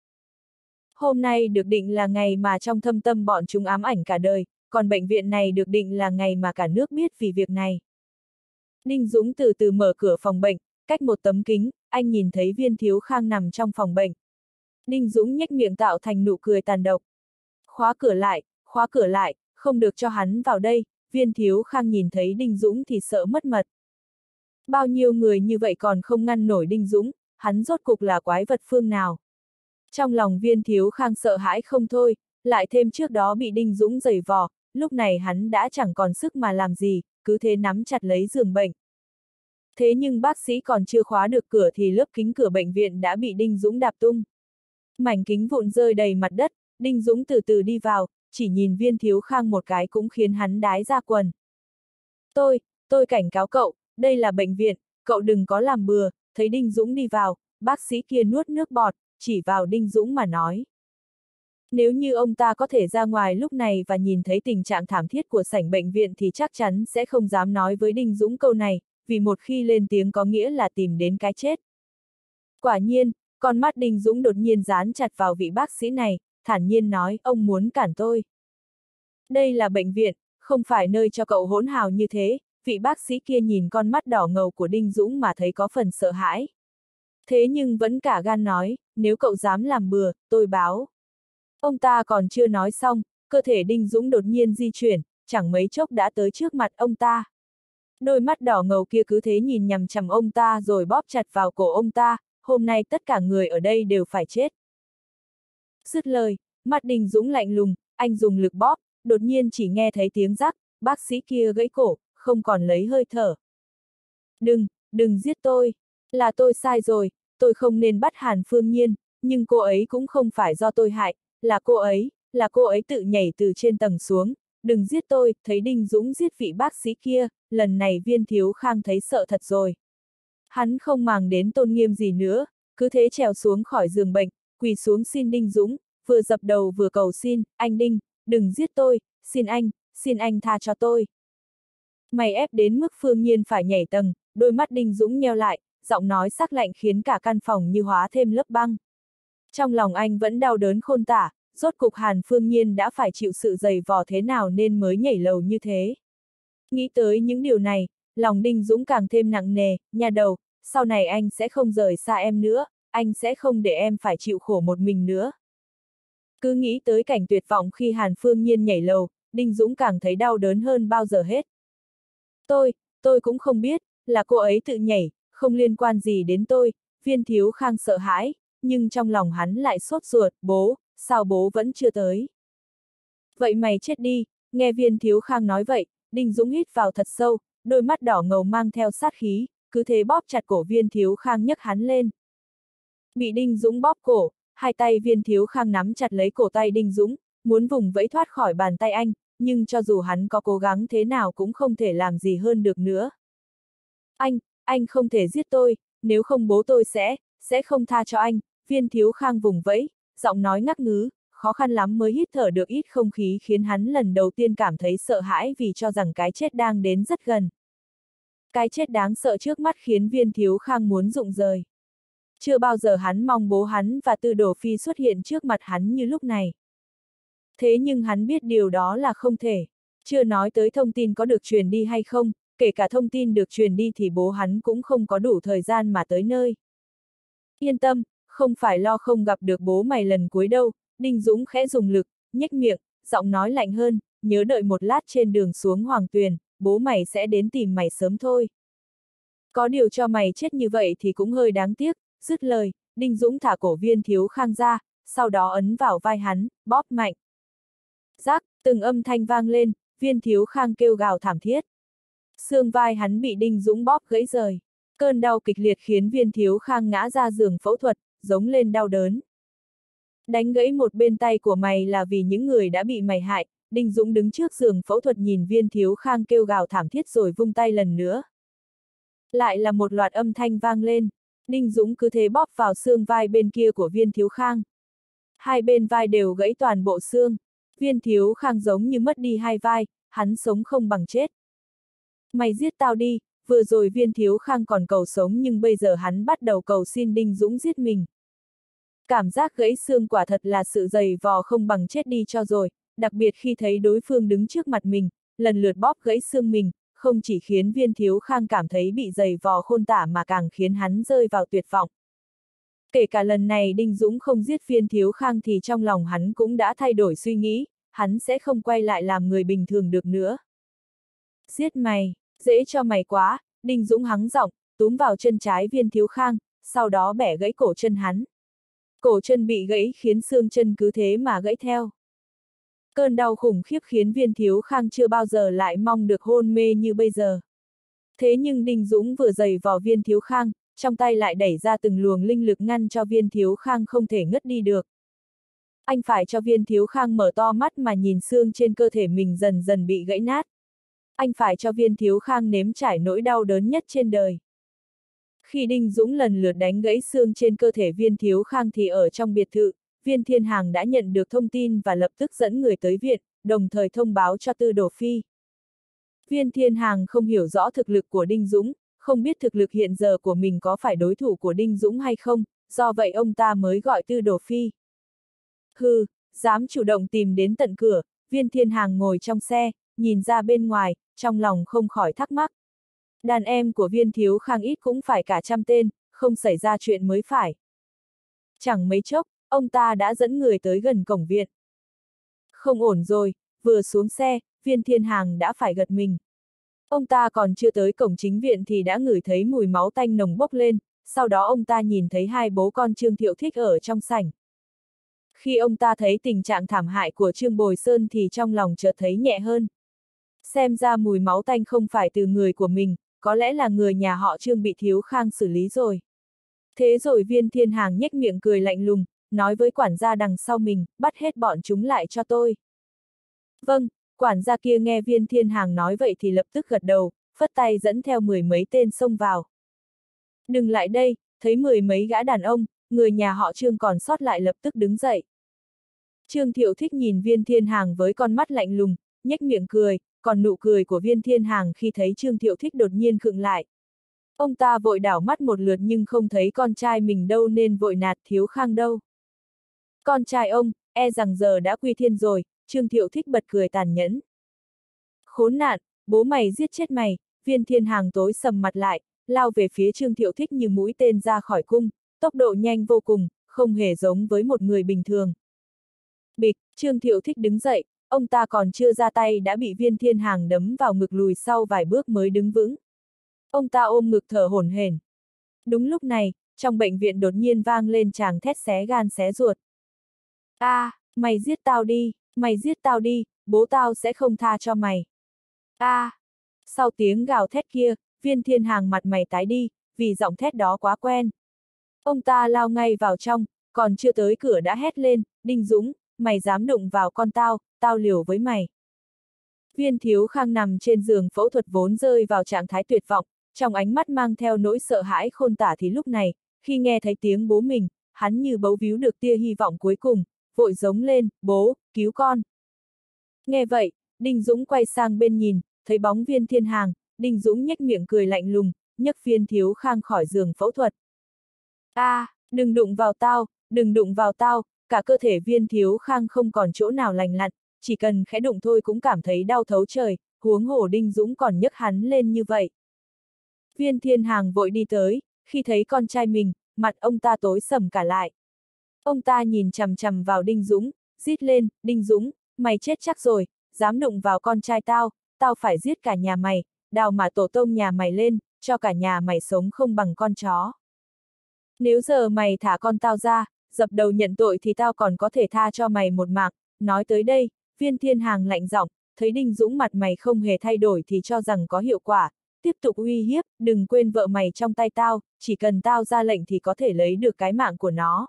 Hôm nay được định là ngày mà trong thâm tâm bọn chúng ám ảnh cả đời, còn bệnh viện này được định là ngày mà cả nước biết vì việc này. Đinh Dũng từ từ mở cửa phòng bệnh, cách một tấm kính, anh nhìn thấy Viên Thiếu Khang nằm trong phòng bệnh. Đinh Dũng nhếch miệng tạo thành nụ cười tàn độc. Khóa cửa lại, khóa cửa lại, không được cho hắn vào đây. Viên Thiếu Khang nhìn thấy Đinh Dũng thì sợ mất mật. Bao nhiêu người như vậy còn không ngăn nổi Đinh Dũng, hắn rốt cục là quái vật phương nào. Trong lòng Viên Thiếu Khang sợ hãi không thôi, lại thêm trước đó bị Đinh Dũng giày vò, lúc này hắn đã chẳng còn sức mà làm gì, cứ thế nắm chặt lấy giường bệnh. Thế nhưng bác sĩ còn chưa khóa được cửa thì lớp kính cửa bệnh viện đã bị Đinh Dũng đạp tung. Mảnh kính vụn rơi đầy mặt đất, Đinh Dũng từ từ đi vào, chỉ nhìn Viên Thiếu Khang một cái cũng khiến hắn đái ra quần. Tôi, tôi cảnh cáo cậu, đây là bệnh viện, cậu đừng có làm bừa. Thấy Đinh Dũng đi vào, bác sĩ kia nuốt nước bọt, chỉ vào Đinh Dũng mà nói. Nếu như ông ta có thể ra ngoài lúc này và nhìn thấy tình trạng thảm thiết của sảnh bệnh viện thì chắc chắn sẽ không dám nói với Đinh Dũng câu này, vì một khi lên tiếng có nghĩa là tìm đến cái chết. Quả nhiên, con mắt Đinh Dũng đột nhiên dán chặt vào vị bác sĩ này, thản nhiên nói, ông muốn cản tôi. Đây là bệnh viện, không phải nơi cho cậu hỗn hào như thế. Vị bác sĩ kia nhìn con mắt đỏ ngầu của Đinh Dũng mà thấy có phần sợ hãi. Thế nhưng vẫn cả gan nói, nếu cậu dám làm bừa, tôi báo. Ông ta còn chưa nói xong, cơ thể Đinh Dũng đột nhiên di chuyển, chẳng mấy chốc đã tới trước mặt ông ta. Đôi mắt đỏ ngầu kia cứ thế nhìn nhằm chằm ông ta rồi bóp chặt vào cổ ông ta, hôm nay tất cả người ở đây đều phải chết. Dứt lời, mắt Đinh Dũng lạnh lùng, anh dùng lực bóp, đột nhiên chỉ nghe thấy tiếng rắc, bác sĩ kia gãy cổ, không còn lấy hơi thở. Đừng, đừng giết tôi, là tôi sai rồi, tôi không nên bắt Hàn Phương Nhiên, nhưng cô ấy cũng không phải do tôi hại, là cô ấy, là cô ấy tự nhảy từ trên tầng xuống, đừng giết tôi. Thấy Đinh Dũng giết vị bác sĩ kia, lần này Viên Thiếu Khang thấy sợ thật rồi. Hắn không màng đến tôn nghiêm gì nữa, cứ thế trèo xuống khỏi giường bệnh, quỳ xuống xin Đinh Dũng, vừa dập đầu vừa cầu xin, anh Đinh, đừng giết tôi, xin anh, xin anh tha cho tôi. Mày ép đến mức Phương Nhiên phải nhảy tầng, đôi mắt Đinh Dũng nheo lại, giọng nói sắc lạnh khiến cả căn phòng như hóa thêm lớp băng. Trong lòng anh vẫn đau đớn khôn tả, rốt cục Hàn Phương Nhiên đã phải chịu sự dày vò thế nào nên mới nhảy lầu như thế. Nghĩ tới những điều này, lòng Đinh Dũng càng thêm nặng nề, nhà đầu, sau này anh sẽ không rời xa em nữa, anh sẽ không để em phải chịu khổ một mình nữa. Cứ nghĩ tới cảnh tuyệt vọng khi Hàn Phương Nhiên nhảy lầu, Đinh Dũng càng thấy đau đớn hơn bao giờ hết. Tôi, tôi cũng không biết, là cô ấy tự nhảy, không liên quan gì đến tôi, Viên Thiếu Khang sợ hãi, nhưng trong lòng hắn lại sốt ruột, bố, sao bố vẫn chưa tới? Vậy mày chết đi, nghe Viên Thiếu Khang nói vậy, Đinh Dũng hít vào thật sâu, đôi mắt đỏ ngầu mang theo sát khí, cứ thế bóp chặt cổ Viên Thiếu Khang nhấc hắn lên. Bị Đinh Dũng bóp cổ, hai tay Viên Thiếu Khang nắm chặt lấy cổ tay Đinh Dũng, muốn vùng vẫy thoát khỏi bàn tay anh, nhưng cho dù hắn có cố gắng thế nào cũng không thể làm gì hơn được nữa. Anh, anh không thể giết tôi, nếu không bố tôi sẽ, sẽ không tha cho anh, Viên Thiếu Khang vùng vẫy, giọng nói ngắc ngứ, khó khăn lắm mới hít thở được ít không khí khiến hắn lần đầu tiên cảm thấy sợ hãi vì cho rằng cái chết đang đến rất gần. Cái chết đáng sợ trước mắt khiến Viên Thiếu Khang muốn rụng rời. Chưa bao giờ hắn mong bố hắn và Tư Đồ Phi xuất hiện trước mặt hắn như lúc này. Thế nhưng hắn biết điều đó là không thể. Chưa nói tới thông tin có được truyền đi hay không, kể cả thông tin được truyền đi thì bố hắn cũng không có đủ thời gian mà tới nơi. Yên tâm, không phải lo không gặp được bố mày lần cuối đâu, Đinh Dũng khẽ dùng lực, nhếch miệng, giọng nói lạnh hơn, nhớ đợi một lát trên đường xuống Hoàng Tuyền, bố mày sẽ đến tìm mày sớm thôi. Có điều cho mày chết như vậy thì cũng hơi đáng tiếc, dứt lời, Đinh Dũng thả cổ Viên Thiếu Khang ra, sau đó ấn vào vai hắn, bóp mạnh. Rác, từng âm thanh vang lên, Viên Thiếu Khang kêu gào thảm thiết. Xương vai hắn bị Đinh Dũng bóp gãy rời. Cơn đau kịch liệt khiến Viên Thiếu Khang ngã ra giường phẫu thuật, giống lên đau đớn. Đánh gãy một bên tay của mày là vì những người đã bị mày hại, Đinh Dũng đứng trước giường phẫu thuật nhìn Viên Thiếu Khang kêu gào thảm thiết rồi vung tay lần nữa. Lại là một loạt âm thanh vang lên, Đinh Dũng cứ thế bóp vào xương vai bên kia của Viên Thiếu Khang. Hai bên vai đều gãy toàn bộ xương, Viên Thiếu Khang giống như mất đi hai vai, hắn sống không bằng chết. Mày giết tao đi, vừa rồi Viên Thiếu Khang còn cầu sống nhưng bây giờ hắn bắt đầu cầu xin Đinh Dũng giết mình. Cảm giác gãy xương quả thật là sự dày vò không bằng chết đi cho rồi, đặc biệt khi thấy đối phương đứng trước mặt mình, lần lượt bóp gãy xương mình, không chỉ khiến Viên Thiếu Khang cảm thấy bị dày vò khôn tả mà càng khiến hắn rơi vào tuyệt vọng. Kể cả lần này Đinh Dũng không giết Viên Thiếu Khang thì trong lòng hắn cũng đã thay đổi suy nghĩ, hắn sẽ không quay lại làm người bình thường được nữa. Giết mày, dễ cho mày quá, Đinh Dũng hắng giọng, túm vào chân trái Viên Thiếu Khang, sau đó bẻ gãy cổ chân hắn. Cổ chân bị gãy khiến xương chân cứ thế mà gãy theo. Cơn đau khủng khiếp khiến Viên Thiếu Khang chưa bao giờ lại mong được hôn mê như bây giờ. Thế nhưng Đinh Dũng vừa giày vò Viên Thiếu Khang, trong tay lại đẩy ra từng luồng linh lực ngăn cho Viên Thiếu Khang không thể ngất đi được. Anh phải cho Viên Thiếu Khang mở to mắt mà nhìn xương trên cơ thể mình dần dần bị gãy nát. Anh phải cho Viên Thiếu Khang nếm trải nỗi đau đớn nhất trên đời. Khi Đinh Dũng lần lượt đánh gãy xương trên cơ thể Viên Thiếu Khang thì ở trong biệt thự, Viên Thiên Hàng đã nhận được thông tin và lập tức dẫn người tới viện, đồng thời thông báo cho Tư Đồ Phi. Viên Thiên Hàng không hiểu rõ thực lực của Đinh Dũng, không biết thực lực hiện giờ của mình có phải đối thủ của Đinh Dũng hay không, do vậy ông ta mới gọi Tư Đồ Phi. Hừ, dám chủ động tìm đến tận cửa, Viên Thiên Hàng ngồi trong xe, nhìn ra bên ngoài, trong lòng không khỏi thắc mắc. Đàn em của Viên Thiếu Khang ít cũng phải cả trăm tên, không xảy ra chuyện mới phải. Chẳng mấy chốc, ông ta đã dẫn người tới gần cổng viện. Không ổn rồi, vừa xuống xe, Viên Thiên Hàng đã phải gật mình. Ông ta còn chưa tới cổng chính viện thì đã ngửi thấy mùi máu tanh nồng bốc lên, sau đó ông ta nhìn thấy hai bố con Trương Thiệu Thích ở trong sảnh. Khi ông ta thấy tình trạng thảm hại của Trương Bồi Sơn thì trong lòng chợt thấy nhẹ hơn. Xem ra mùi máu tanh không phải từ người của mình, có lẽ là người nhà họ Trương bị Thiếu Khang xử lý rồi. Thế rồi Viên Thiên Hàng nhếch miệng cười lạnh lùng, nói với quản gia đằng sau mình, bắt hết bọn chúng lại cho tôi. Vâng, quản gia kia nghe Viên Thiên Hàng nói vậy thì lập tức gật đầu, phất tay dẫn theo mười mấy tên xông vào. Đừng lại đây, thấy mười mấy gã đàn ông, người nhà họ Trương còn sót lại lập tức đứng dậy. Trương Thiệu Thích nhìn Viên Thiên Hàng với con mắt lạnh lùng, nhếch miệng cười, còn nụ cười của Viên Thiên Hàng khi thấy Trương Thiệu Thích đột nhiên khựng lại. Ông ta vội đảo mắt một lượt nhưng không thấy con trai mình đâu nên vội nạt Thiếu Khang đâu. Con trai ông, e rằng giờ đã quy thiên rồi, Trương Thiệu Thích bật cười tàn nhẫn. Khốn nạn, bố mày giết chết mày, Viên Thiên Hàng tối sầm mặt lại, lao về phía Trương Thiệu Thích như mũi tên ra khỏi cung, tốc độ nhanh vô cùng, không hề giống với một người bình thường. Bịch, Trương Thiệu Thích đứng dậy, ông ta còn chưa ra tay đã bị Viên Thiên Hàng đấm vào ngực lùi sau vài bước mới đứng vững. Ông ta ôm ngực thở hổn hển. Đúng lúc này, trong bệnh viện đột nhiên vang lên tràng thét xé gan xé ruột. A, à, mày giết tao đi, mày giết tao đi, bố tao sẽ không tha cho mày. A, à, sau tiếng gào thét kia, Viên Thiên Hàng mặt mày tái đi, vì giọng thét đó quá quen. Ông ta lao ngay vào trong, còn chưa tới cửa đã hét lên, Đinh Dũng, mày dám đụng vào con tao, tao liều với mày. Viên Thiếu Khang nằm trên giường phẫu thuật vốn rơi vào trạng thái tuyệt vọng, trong ánh mắt mang theo nỗi sợ hãi khôn tả thì lúc này, khi nghe thấy tiếng bố mình, hắn như bấu víu được tia hy vọng cuối cùng, vội giống lên, bố, cứu con. Nghe vậy, Đinh Dũng quay sang bên nhìn, thấy bóng Viên Thiên Hàng, Đinh Dũng nhếch miệng cười lạnh lùng, nhấc Viên Thiếu Khang khỏi giường phẫu thuật. A, à, đừng đụng vào tao, đừng đụng vào tao, cả cơ thể Viên Thiếu Khang không còn chỗ nào lành lặn, chỉ cần khẽ đụng thôi cũng cảm thấy đau thấu trời, huống hồ Đinh Dũng còn nhấc hắn lên như vậy. Viên Thiên Hàng vội đi tới, khi thấy con trai mình, mặt ông ta tối sầm cả lại. Ông ta nhìn chằm chằm vào Đinh Dũng, rít lên, Đinh Dũng, mày chết chắc rồi, dám đụng vào con trai tao, tao phải giết cả nhà mày, đào mà tổ tông nhà mày lên, cho cả nhà mày sống không bằng con chó. Nếu giờ mày thả con tao ra, dập đầu nhận tội thì tao còn có thể tha cho mày một mạng. Nói tới đây, Viên Thiên Hàng lạnh giọng, thấy Đinh Dũng mặt mày không hề thay đổi thì cho rằng có hiệu quả, tiếp tục uy hiếp, đừng quên vợ mày trong tay tao, chỉ cần tao ra lệnh thì có thể lấy được cái mạng của nó.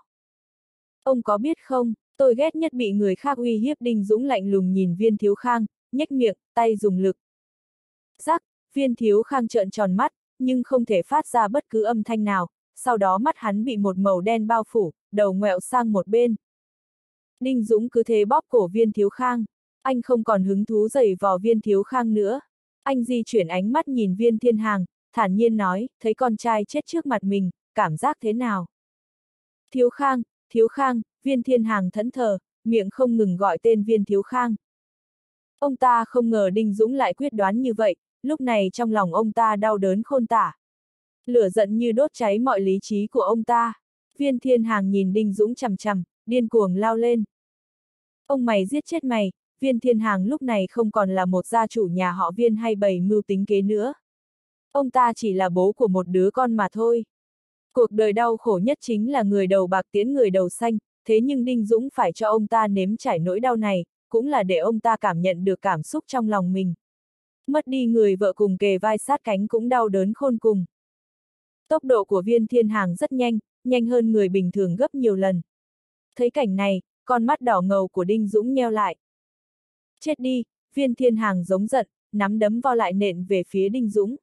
Ông có biết không, tôi ghét nhất bị người khác uy hiếp. Đinh Dũng lạnh lùng nhìn Viên Thiếu Khang, nhếch miệng, tay dùng lực. Rắc, Viên Thiếu Khang trợn tròn mắt, nhưng không thể phát ra bất cứ âm thanh nào, sau đó mắt hắn bị một màu đen bao phủ, đầu ngoẹo sang một bên. Đinh Dũng cứ thế bóp cổ Viên Thiếu Khang, anh không còn hứng thú giày vò Viên Thiếu Khang nữa. Anh di chuyển ánh mắt nhìn Viên Thiên Hàng, thản nhiên nói, thấy con trai chết trước mặt mình, cảm giác thế nào? Thiếu Khang, Thiếu Khang, Viên Thiên Hàng thẫn thờ, miệng không ngừng gọi tên Viên Thiếu Khang. Ông ta không ngờ Đinh Dũng lại quyết đoán như vậy, lúc này trong lòng ông ta đau đớn khôn tả. Lửa giận như đốt cháy mọi lý trí của ông ta. Viên Thiên Hàng nhìn Đinh Dũng chằm chằm, điên cuồng lao lên. Ông mày giết chết mày. Viên Thiên Hàng lúc này không còn là một gia chủ nhà họ Viên hay bày mưu tính kế nữa. Ông ta chỉ là bố của một đứa con mà thôi. Cuộc đời đau khổ nhất chính là người đầu bạc tiễn người đầu xanh, thế nhưng Đinh Dũng phải cho ông ta nếm trải nỗi đau này, cũng là để ông ta cảm nhận được cảm xúc trong lòng mình. Mất đi người vợ cùng kề vai sát cánh cũng đau đớn khôn cùng. Tốc độ của Viên Thiên Hàng rất nhanh, nhanh hơn người bình thường gấp nhiều lần. Thấy cảnh này, con mắt đỏ ngầu của Đinh Dũng nheo lại. Chết đi, Viên Thiên Hàng giống giận, nắm đấm vo lại nện về phía Đinh Dũng.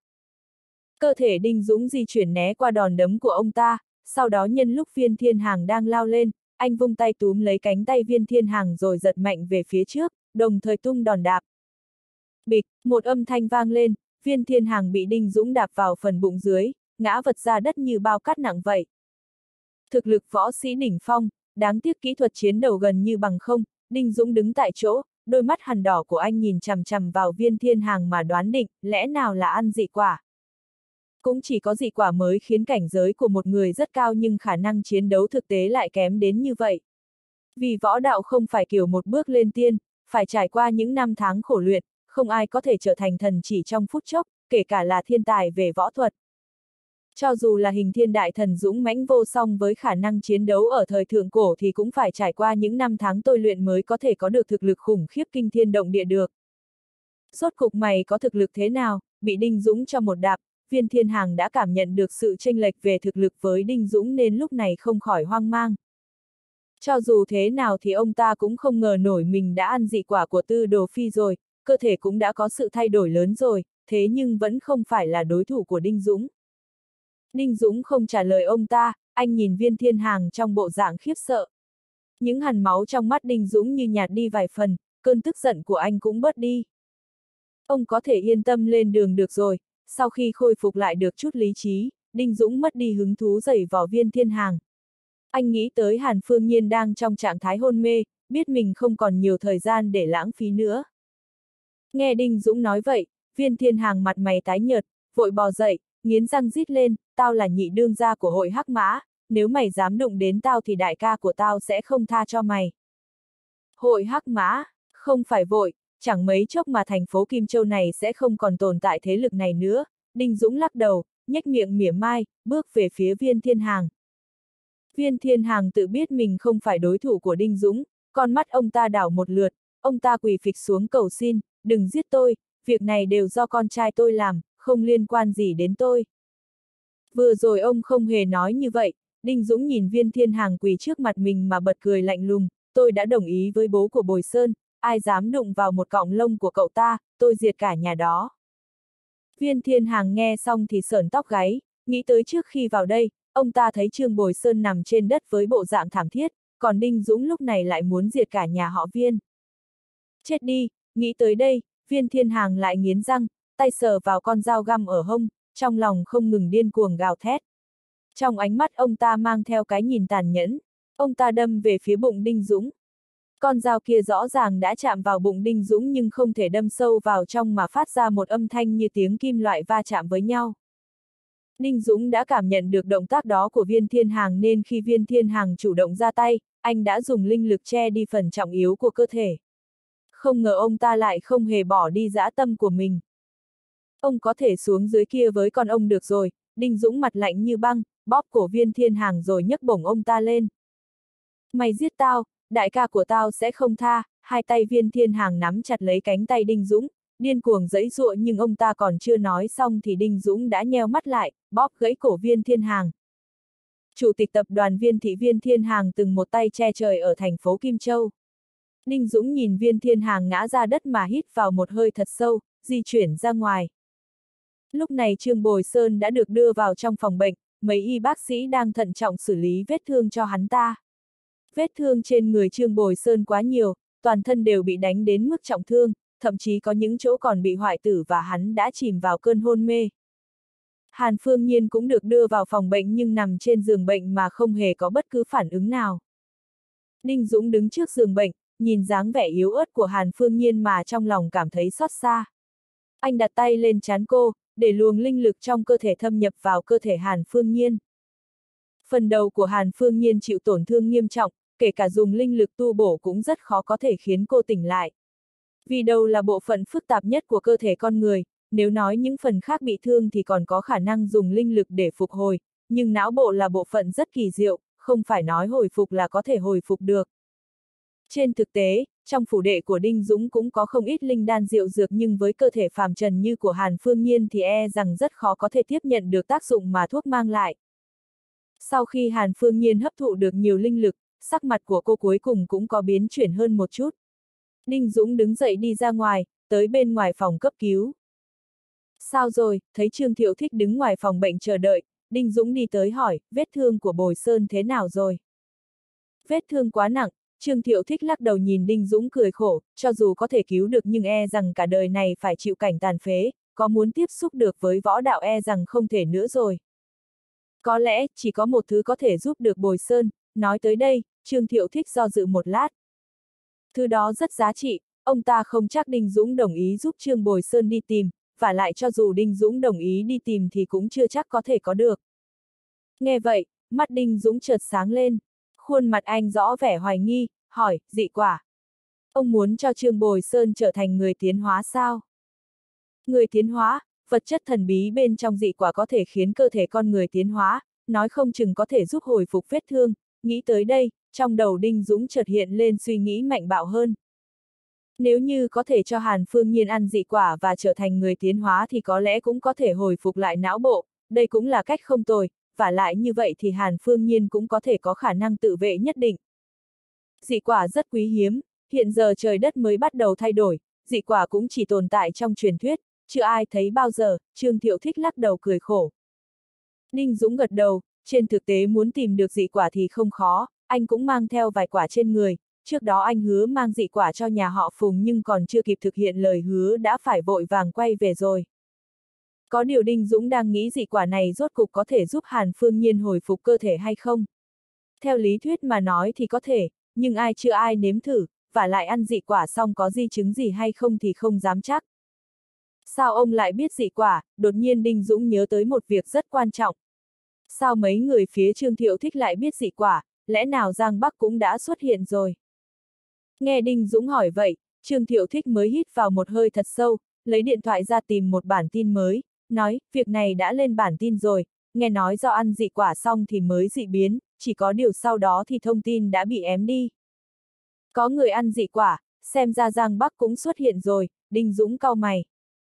Cơ thể Đinh Dũng di chuyển né qua đòn đấm của ông ta, sau đó nhân lúc Viên Thiên Hàng đang lao lên, anh vung tay túm lấy cánh tay Viên Thiên Hàng rồi giật mạnh về phía trước, đồng thời tung đòn đạp. Bịch, một âm thanh vang lên, Viên Thiên Hàng bị Đinh Dũng đạp vào phần bụng dưới, ngã vật ra đất như bao cát nặng vậy. Thực lực võ sĩ đỉnh phong, đáng tiếc kỹ thuật chiến đấu gần như bằng không, Đinh Dũng đứng tại chỗ, đôi mắt hằn đỏ của anh nhìn chằm chằm vào Viên Thiên Hàng mà đoán định, lẽ nào là ăn dị quả. Cũng chỉ có dị quả mới khiến cảnh giới của một người rất cao nhưng khả năng chiến đấu thực tế lại kém đến như vậy. Vì võ đạo không phải kiểu một bước lên tiên, phải trải qua những năm tháng khổ luyện, không ai có thể trở thành thần chỉ trong phút chốc, kể cả là thiên tài về võ thuật. Cho dù là hình thiên đại thần dũng mãnh vô song với khả năng chiến đấu ở thời thượng cổ thì cũng phải trải qua những năm tháng tôi luyện mới có thể có được thực lực khủng khiếp kinh thiên động địa được. Rốt cục mày có thực lực thế nào? Bị Đinh Dũng cho một đạp, Viên Thiên Hàng đã cảm nhận được sự chênh lệch về thực lực với Đinh Dũng nên lúc này không khỏi hoang mang. Cho dù thế nào thì ông ta cũng không ngờ nổi mình đã ăn dị quả của Tư Đồ Phi rồi, cơ thể cũng đã có sự thay đổi lớn rồi, thế nhưng vẫn không phải là đối thủ của Đinh Dũng. Đinh Dũng không trả lời ông ta, anh nhìn Viên Thiên Hàng trong bộ dạng khiếp sợ. Những hằn máu trong mắt Đinh Dũng như nhạt đi vài phần, cơn tức giận của anh cũng bớt đi. Ông có thể yên tâm lên đường được rồi. Sau khi khôi phục lại được chút lý trí, Đinh Dũng mất đi hứng thú giày vò Viên Thiên Hàng. Anh nghĩ tới Hàn Phương Nhiên đang trong trạng thái hôn mê, biết mình không còn nhiều thời gian để lãng phí nữa. Nghe Đinh Dũng nói vậy, Viên Thiên Hàng mặt mày tái nhợt, vội bò dậy, nghiến răng rít lên, tao là nhị đương gia của hội Hắc Mã, nếu mày dám đụng đến tao thì đại ca của tao sẽ không tha cho mày. Hội Hắc Mã, không phải vội, chẳng mấy chốc mà thành phố Kim Châu này sẽ không còn tồn tại thế lực này nữa. Đinh Dũng lắc đầu, nhếch miệng mỉa mai, bước về phía Viên Thiên Hàng, Viên Thiên Hàng tự biết mình không phải đối thủ của Đinh Dũng, con mắt ông ta đảo một lượt, ông ta quỳ phịch xuống cầu xin, đừng giết tôi, việc này đều do con trai tôi làm, không liên quan gì đến tôi. Vừa rồi ông không hề nói như vậy, Đinh Dũng nhìn Viên Thiên Hàng quỳ trước mặt mình mà bật cười lạnh lùng, tôi đã đồng ý với bố của Bồi Sơn, ai dám đụng vào một cọng lông của cậu ta, tôi diệt cả nhà đó. Viên Thiên Hàng nghe xong thì sởn tóc gáy, nghĩ tới trước khi vào đây, ông ta thấy Trương Bồi Sơn nằm trên đất với bộ dạng thảm thiết, còn Đinh Dũng lúc này lại muốn diệt cả nhà họ Viên. Chết đi, nghĩ tới đây, Viên Thiên Hàng lại nghiến răng, tay sờ vào con dao găm ở hông, trong lòng không ngừng điên cuồng gào thét. Trong ánh mắt ông ta mang theo cái nhìn tàn nhẫn, ông ta đâm về phía bụng Đinh Dũng. Con dao kia rõ ràng đã chạm vào bụng Đinh Dũng nhưng không thể đâm sâu vào trong mà phát ra một âm thanh như tiếng kim loại va chạm với nhau. Đinh Dũng đã cảm nhận được động tác đó của Viên Thiên Hàng nên khi Viên Thiên Hàng chủ động ra tay, anh đã dùng linh lực che đi phần trọng yếu của cơ thể. Không ngờ ông ta lại không hề bỏ đi dã tâm của mình. Ông có thể xuống dưới kia với con ông được rồi, Đinh Dũng mặt lạnh như băng, bóp cổ Viên Thiên Hàng rồi nhấc bổng ông ta lên. Mày giết tao, đại ca của tao sẽ không tha, hai tay Viên Thiên Hàng nắm chặt lấy cánh tay Đinh Dũng, điên cuồng giãy giụa nhưng ông ta còn chưa nói xong thì Đinh Dũng đã nheo mắt lại, bóp gãy cổ Viên Thiên Hàng. Chủ tịch tập đoàn Viên thị Viên Thiên Hàng từng một tay che trời ở thành phố Kim Châu. Đinh Dũng nhìn Viên Thiên Hàng ngã ra đất mà hít vào một hơi thật sâu, di chuyển ra ngoài. Lúc này Trương Bồi Sơn đã được đưa vào trong phòng bệnh, mấy y bác sĩ đang thận trọng xử lý vết thương cho hắn ta. Vết thương trên người Trương Bồi Sơn quá nhiều, toàn thân đều bị đánh đến mức trọng thương, thậm chí có những chỗ còn bị hoại tử và hắn đã chìm vào cơn hôn mê. Hàn Phương Nhiên cũng được đưa vào phòng bệnh nhưng nằm trên giường bệnh mà không hề có bất cứ phản ứng nào. Đinh Dũng đứng trước giường bệnh, nhìn dáng vẻ yếu ớt của Hàn Phương Nhiên mà trong lòng cảm thấy xót xa. Anh đặt tay lên trán cô, để luồng linh lực trong cơ thể thâm nhập vào cơ thể Hàn Phương Nhiên. Phần đầu của Hàn Phương Nhiên chịu tổn thương nghiêm trọng, kể cả dùng linh lực tu bổ cũng rất khó có thể khiến cô tỉnh lại. Vì đầu là bộ phận phức tạp nhất của cơ thể con người, nếu nói những phần khác bị thương thì còn có khả năng dùng linh lực để phục hồi, nhưng não bộ là bộ phận rất kỳ diệu, không phải nói hồi phục là có thể hồi phục được. Trên thực tế, trong phủ đệ của Đinh Dũng cũng có không ít linh đan diệu dược nhưng với cơ thể phàm trần như của Hàn Phương Nhiên thì e rằng rất khó có thể tiếp nhận được tác dụng mà thuốc mang lại. Sau khi Hàn Phương Nhiên hấp thụ được nhiều linh lực, sắc mặt của cô cuối cùng cũng có biến chuyển hơn một chút. Đinh Dũng đứng dậy đi ra ngoài, tới bên ngoài phòng cấp cứu. Sao rồi, thấy Trương Thiệu Thích đứng ngoài phòng bệnh chờ đợi, Đinh Dũng đi tới hỏi, vết thương của Bồi Sơn thế nào rồi? Vết thương quá nặng, Trương Thiệu Thích lắc đầu nhìn Đinh Dũng cười khổ, cho dù có thể cứu được nhưng e rằng cả đời này phải chịu cảnh tàn phế, có muốn tiếp xúc được với võ đạo e rằng không thể nữa rồi. Có lẽ, chỉ có một thứ có thể giúp được Bồi Sơn, nói tới đây, Trương Thiệu Thích do dự một lát. Thứ đó rất giá trị, ông ta không chắc Đinh Dũng đồng ý giúp Trương Bồi Sơn đi tìm, và lại cho dù Đinh Dũng đồng ý đi tìm thì cũng chưa chắc có thể có được. Nghe vậy, mắt Đinh Dũng chợt sáng lên, khuôn mặt anh rõ vẻ hoài nghi, hỏi, dị quả. Ông muốn cho Trương Bồi Sơn trở thành người tiến hóa sao? Người tiến hóa, vật chất thần bí bên trong dị quả có thể khiến cơ thể con người tiến hóa, nói không chừng có thể giúp hồi phục vết thương, nghĩ tới đây, trong đầu Đinh Dũng chợt hiện lên suy nghĩ mạnh bạo hơn. Nếu như có thể cho Hàn Phương Nhiên ăn dị quả và trở thành người tiến hóa thì có lẽ cũng có thể hồi phục lại não bộ, đây cũng là cách không tồi, và lại như vậy thì Hàn Phương Nhiên cũng có thể có khả năng tự vệ nhất định. Dị quả rất quý hiếm, hiện giờ trời đất mới bắt đầu thay đổi, dị quả cũng chỉ tồn tại trong truyền thuyết, chưa ai thấy bao giờ, Trương Thiệu Thích lắc đầu cười khổ. Đinh Dũng gật đầu, trên thực tế muốn tìm được dị quả thì không khó, anh cũng mang theo vài quả trên người, trước đó anh hứa mang dị quả cho nhà họ Phùng nhưng còn chưa kịp thực hiện lời hứa đã phải vội vàng quay về rồi. Có điều Đinh Dũng đang nghĩ dị quả này rốt cục có thể giúp Hàn Phương Nhiên hồi phục cơ thể hay không? Theo lý thuyết mà nói thì có thể, nhưng ai chưa ai nếm thử, và lại ăn dị quả xong có di chứng gì hay không thì không dám chắc. Sao ông lại biết dị quả? Đột nhiên Đinh Dũng nhớ tới một việc rất quan trọng. Sao mấy người phía Trương Thiệu Thích lại biết dị quả, lẽ nào Giang Bắc cũng đã xuất hiện rồi? Nghe Đinh Dũng hỏi vậy, Trương Thiệu Thích mới hít vào một hơi thật sâu, lấy điện thoại ra tìm một bản tin mới, nói, việc này đã lên bản tin rồi, nghe nói do ăn dị quả xong thì mới dị biến, chỉ có điều sau đó thì thông tin đã bị ém đi. Có người ăn dị quả, xem ra Giang Bắc cũng xuất hiện rồi, Đinh Dũng cau mày.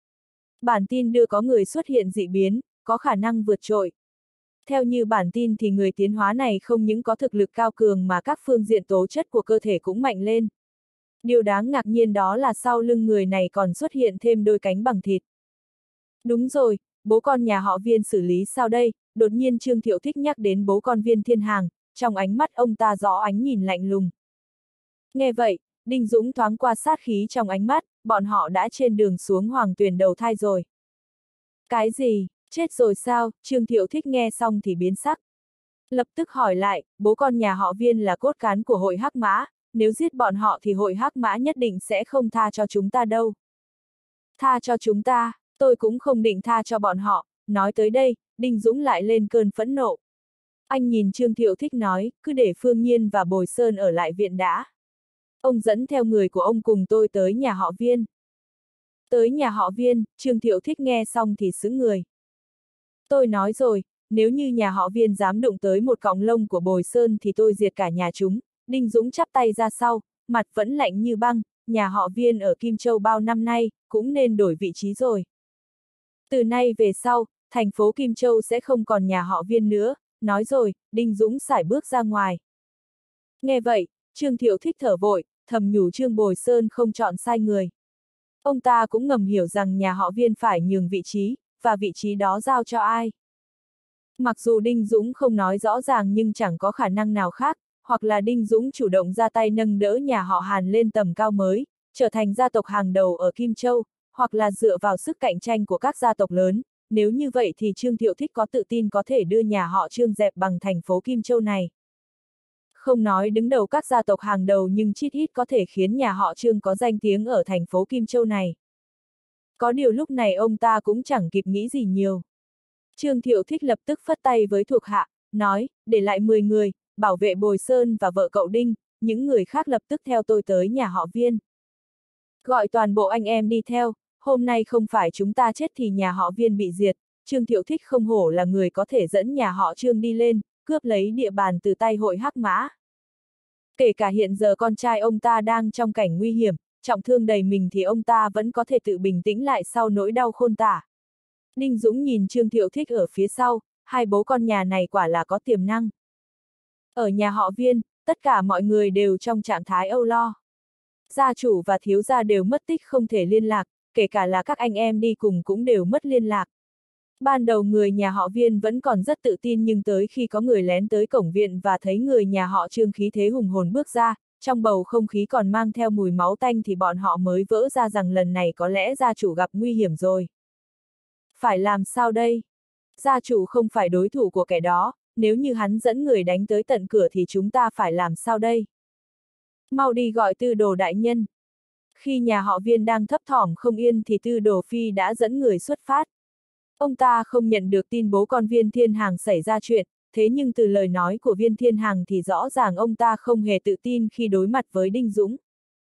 Bản tin đưa có người xuất hiện dị biến, có khả năng vượt trội. Theo như bản tin thì người tiến hóa này không những có thực lực cao cường mà các phương diện tố chất của cơ thể cũng mạnh lên. Điều đáng ngạc nhiên đó là sau lưng người này còn xuất hiện thêm đôi cánh bằng thịt. Đúng rồi, bố con nhà họ Viên xử lý sao đây? Đột nhiên Trương Thiệu Thích nhắc đến bố con Viên Thiên Hàng, trong ánh mắt ông ta rõ ánh nhìn lạnh lùng. Nghe vậy, Đinh Dũng thoáng qua sát khí trong ánh mắt, bọn họ đã trên đường xuống Hoàng Tuyền đầu thai rồi. Cái gì, chết rồi sao? Trương Thiệu Thích nghe xong thì biến sắc. Lập tức hỏi lại, bố con nhà họ Viên là cốt cán của hội Hắc Mã, nếu giết bọn họ thì hội Hắc Mã nhất định sẽ không tha cho chúng ta đâu. Tha cho chúng ta, tôi cũng không định tha cho bọn họ. Nói tới đây, Đinh Dũng lại lên cơn phẫn nộ. Anh nhìn Trương Thiệu Thích nói, cứ để Phương Nhiên và Bồi Sơn ở lại viện đã. Ông dẫn theo người của ông cùng tôi tới nhà họ Viên. Tới nhà họ Viên, Trương Thiệu Thích nghe xong thì sững người. Tôi nói rồi, nếu như nhà họ Viên dám đụng tới một cọng lông của Bồi Sơn thì tôi diệt cả nhà chúng. Đinh Dũng chắp tay ra sau, mặt vẫn lạnh như băng, nhà họ Viên ở Kim Châu bao năm nay, cũng nên đổi vị trí rồi. Từ nay về sau, thành phố Kim Châu sẽ không còn nhà họ Viên nữa, nói rồi, Đinh Dũng sải bước ra ngoài. Nghe vậy, Trương Thiệu Thích thở vội, thầm nhủ Trương Bồi Sơn không chọn sai người. Ông ta cũng ngầm hiểu rằng nhà họ Viên phải nhường vị trí, và vị trí đó giao cho ai. Mặc dù Đinh Dũng không nói rõ ràng nhưng chẳng có khả năng nào khác, hoặc là Đinh Dũng chủ động ra tay nâng đỡ nhà họ Hàn lên tầm cao mới, trở thành gia tộc hàng đầu ở Kim Châu, hoặc là dựa vào sức cạnh tranh của các gia tộc lớn, nếu như vậy thì Trương Thiệu Thích có tự tin có thể đưa nhà họ Trương dẹp bằng thành phố Kim Châu này. Không nói đứng đầu các gia tộc hàng đầu nhưng chít ít có thể khiến nhà họ Trương có danh tiếng ở thành phố Kim Châu này. Có điều lúc này ông ta cũng chẳng kịp nghĩ gì nhiều. Trương Thiệu Thích lập tức phất tay với thuộc hạ, nói, để lại mười người, bảo vệ Bồi Sơn và vợ cậu Đinh, những người khác lập tức theo tôi tới nhà họ Viên. Gọi toàn bộ anh em đi theo, hôm nay không phải chúng ta chết thì nhà họ Viên bị diệt. Trương Thiệu Thích không hổ là người có thể dẫn nhà họ Trương đi lên, cướp lấy địa bàn từ tay hội Hắc Mã. Kể cả hiện giờ con trai ông ta đang trong cảnh nguy hiểm, trọng thương đầy mình thì ông ta vẫn có thể tự bình tĩnh lại sau nỗi đau khôn tả. Đinh Dũng nhìn Trương Thiệu Thích ở phía sau, hai bố con nhà này quả là có tiềm năng. Ở nhà họ Viên, tất cả mọi người đều trong trạng thái âu lo. Gia chủ và thiếu gia đều mất tích không thể liên lạc, kể cả là các anh em đi cùng cũng đều mất liên lạc. Ban đầu người nhà họ Viên vẫn còn rất tự tin nhưng tới khi có người lén tới cổng viện và thấy người nhà họ Trương khí thế hùng hồn bước ra, trong bầu không khí còn mang theo mùi máu tanh thì bọn họ mới vỡ ra rằng lần này có lẽ gia chủ gặp nguy hiểm rồi. Phải làm sao đây? Gia chủ không phải đối thủ của kẻ đó, nếu như hắn dẫn người đánh tới tận cửa thì chúng ta phải làm sao đây? Mau đi gọi Tư Đồ đại nhân. Khi nhà họ Viên đang thấp thỏm không yên thì Tư Đồ Phi đã dẫn người xuất phát. Ông ta không nhận được tin bố con Viên Thiên Hàng xảy ra chuyện, thế nhưng từ lời nói của Viên Thiên Hàng thì rõ ràng ông ta không hề tự tin khi đối mặt với Đinh Dũng.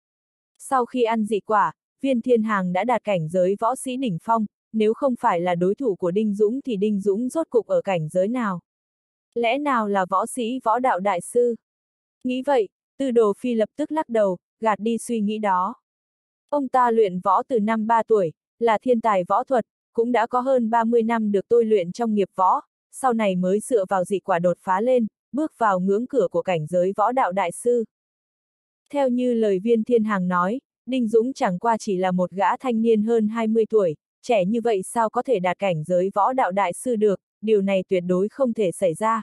Sau khi ăn dị quả, Viên Thiên Hàng đã đạt cảnh giới võ sĩ đỉnh phong, nếu không phải là đối thủ của Đinh Dũng thì Đinh Dũng rốt cục ở cảnh giới nào? Lẽ nào là võ sĩ võ đạo đại sư? Nghĩ vậy, Tư Đồ Phi lập tức lắc đầu, gạt đi suy nghĩ đó. Ông ta luyện võ từ năm ba tuổi, là thiên tài võ thuật, cũng đã có hơn ba mươi năm được tôi luyện trong nghiệp võ, sau này mới dựa vào dị quả đột phá lên, bước vào ngưỡng cửa của cảnh giới võ đạo đại sư. Theo như lời Viên Thiên Hàng nói, Đinh Dũng chẳng qua chỉ là một gã thanh niên hơn hai mươi tuổi, trẻ như vậy sao có thể đạt cảnh giới võ đạo đại sư được, điều này tuyệt đối không thể xảy ra.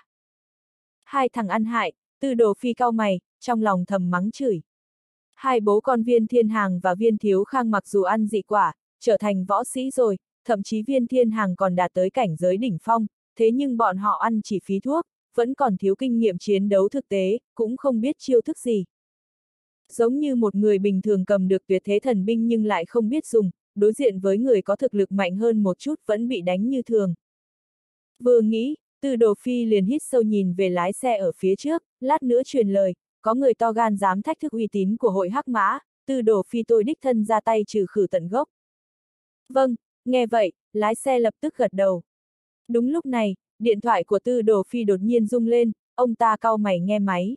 Hai thằng ăn hại, Tư Đồ Phi cau mày, trong lòng thầm mắng chửi. Hai bố con Viên Thiên Hàng và Viên Thiếu Khang mặc dù ăn dị quả, trở thành võ sĩ rồi, thậm chí Viên Thiên Hàng còn đạt tới cảnh giới đỉnh phong, thế nhưng bọn họ ăn chỉ phí thuốc, vẫn còn thiếu kinh nghiệm chiến đấu thực tế, cũng không biết chiêu thức gì. Giống như một người bình thường cầm được tuyệt thế thần binh nhưng lại không biết dùng, đối diện với người có thực lực mạnh hơn một chút vẫn bị đánh như thường. Vừa nghĩ, Tư Đồ Phi liền hít sâu nhìn về lái xe ở phía trước, lát nữa truyền lời, có người to gan dám thách thức uy tín của hội Hắc Mã, Tư Đồ Phi tôi đích thân ra tay trừ khử tận gốc. Vâng, nghe vậy, lái xe lập tức gật đầu. Đúng lúc này, điện thoại của Tư Đồ Phi đột nhiên rung lên, ông ta cau mày nghe máy.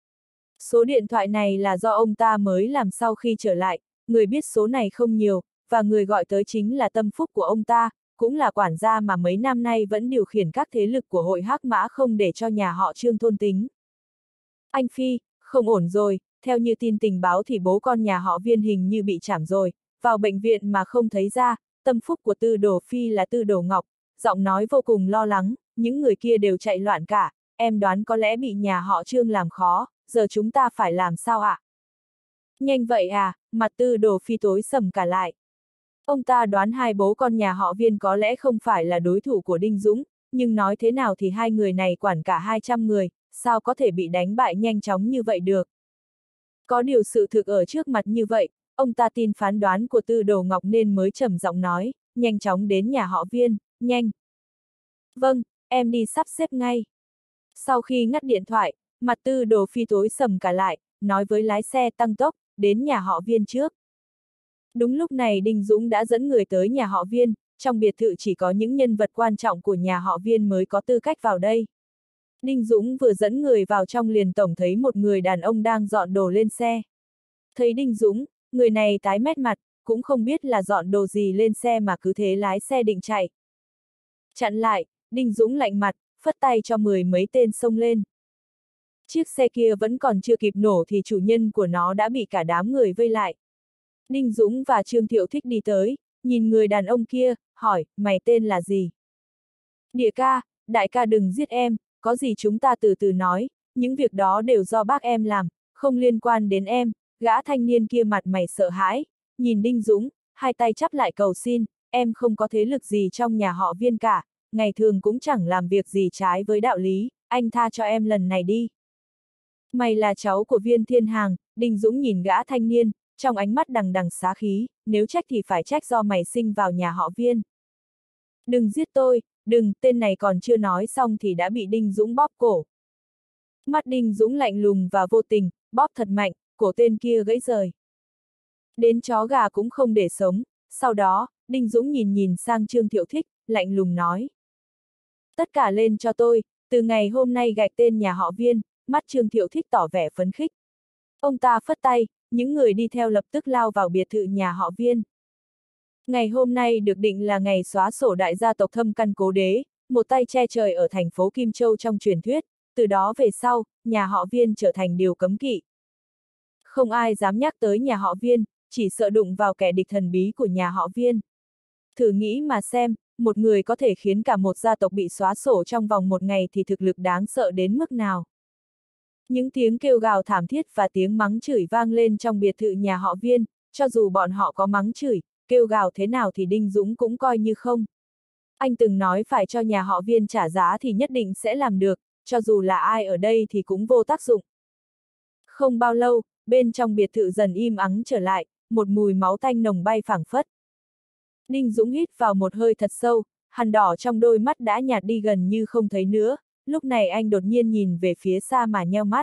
Số điện thoại này là do ông ta mới làm sau khi trở lại, người biết số này không nhiều, và người gọi tới chính là tâm phúc của ông ta, cũng là quản gia mà mấy năm nay vẫn điều khiển các thế lực của hội Hắc Mã không để cho nhà họ Trương thôn tính. Anh Phi, không ổn rồi, theo như tin tình báo thì bố con nhà họ Viên hình như bị chảm rồi, vào bệnh viện mà không thấy ra, tâm phúc của Tư Đồ Phi là Tư Đồ Ngọc, giọng nói vô cùng lo lắng, những người kia đều chạy loạn cả, em đoán có lẽ bị nhà họ Trương làm khó, giờ chúng ta phải làm sao ạ? À? Nhanh vậy à, mặt Tư Đồ Phi tối sầm cả lại. Ông ta đoán hai bố con nhà họ Viên có lẽ không phải là đối thủ của Đinh Dũng, nhưng nói thế nào thì hai người này quản cả hai trăm người, sao có thể bị đánh bại nhanh chóng như vậy được? Có điều sự thực ở trước mặt như vậy, ông ta tin phán đoán của Tư Đồ Ngọc nên mới trầm giọng nói, nhanh chóng đến nhà họ Viên, nhanh. Vâng, em đi sắp xếp ngay. Sau khi ngắt điện thoại, mặt Tư Đồ Phi tối sầm cả lại, nói với lái xe tăng tốc, đến nhà họ Viên trước. Đúng lúc này Đinh Dũng đã dẫn người tới nhà họ Viên, trong biệt thự chỉ có những nhân vật quan trọng của nhà họ Viên mới có tư cách vào đây. Đinh Dũng vừa dẫn người vào trong liền tổng thấy một người đàn ông đang dọn đồ lên xe. Thấy Đinh Dũng, người này tái mét mặt, cũng không biết là dọn đồ gì lên xe mà cứ thế lái xe định chạy. Chặn lại, Đinh Dũng lạnh mặt, phất tay cho mười mấy tên xông lên. Chiếc xe kia vẫn còn chưa kịp nổ thì chủ nhân của nó đã bị cả đám người vây lại. Đinh Dũng và Trương Thiệu Thích đi tới, nhìn người đàn ông kia, hỏi, mày tên là gì? Địa ca, đại ca đừng giết em, có gì chúng ta từ từ nói, những việc đó đều do bác em làm, không liên quan đến em. Gã thanh niên kia mặt mày sợ hãi, nhìn Đinh Dũng, hai tay chắp lại cầu xin, em không có thế lực gì trong nhà họ Viên cả, ngày thường cũng chẳng làm việc gì trái với đạo lý, anh tha cho em lần này đi. Mày là cháu của Viên Thiên Hàng, Đinh Dũng nhìn gã thanh niên, trong ánh mắt đằng đằng xá khí, nếu trách thì phải trách do mày sinh vào nhà họ Viên. Đừng giết tôi, đừng, tên này còn chưa nói xong thì đã bị Đinh Dũng bóp cổ. Mắt Đinh Dũng lạnh lùng và vô tình, bóp thật mạnh, cổ tên kia gãy rời. Đến chó gà cũng không để sống, sau đó, Đinh Dũng nhìn nhìn sang Trương Thiệu Thích, lạnh lùng nói. Tất cả lên cho tôi, từ ngày hôm nay gạch tên nhà họ Viên, mắt Trương Thiệu Thích tỏ vẻ phấn khích. Ông ta phất tay, những người đi theo lập tức lao vào biệt thự nhà họ Viên. Ngày hôm nay được định là ngày xóa sổ đại gia tộc Thâm Căn Cố Đế, một tay che trời ở thành phố Kim Châu trong truyền thuyết, từ đó về sau, nhà họ Viên trở thành điều cấm kỵ. Không ai dám nhắc tới nhà họ Viên, chỉ sợ đụng vào kẻ địch thần bí của nhà họ Viên. Thử nghĩ mà xem, một người có thể khiến cả một gia tộc bị xóa sổ trong vòng một ngày thì thực lực đáng sợ đến mức nào. Những tiếng kêu gào thảm thiết và tiếng mắng chửi vang lên trong biệt thự nhà họ Viên, cho dù bọn họ có mắng chửi, kêu gào thế nào thì Đinh Dũng cũng coi như không. Anh từng nói phải cho nhà họ Viên trả giá thì nhất định sẽ làm được, cho dù là ai ở đây thì cũng vô tác dụng. Không bao lâu, bên trong biệt thự dần im ắng trở lại, một mùi máu tanh nồng bay phảng phất. Đinh Dũng hít vào một hơi thật sâu, hằn đỏ trong đôi mắt đã nhạt đi gần như không thấy nữa, lúc này anh đột nhiên nhìn về phía xa mà nheo mắt.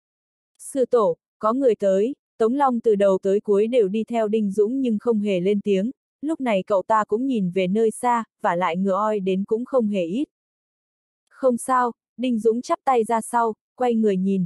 Sư tổ, có người tới, Tống Long từ đầu tới cuối đều đi theo Đinh Dũng nhưng không hề lên tiếng, lúc này cậu ta cũng nhìn về nơi xa, và lại ngựa oi đến cũng không hề ít. Không sao, Đinh Dũng chắp tay ra sau, quay người nhìn.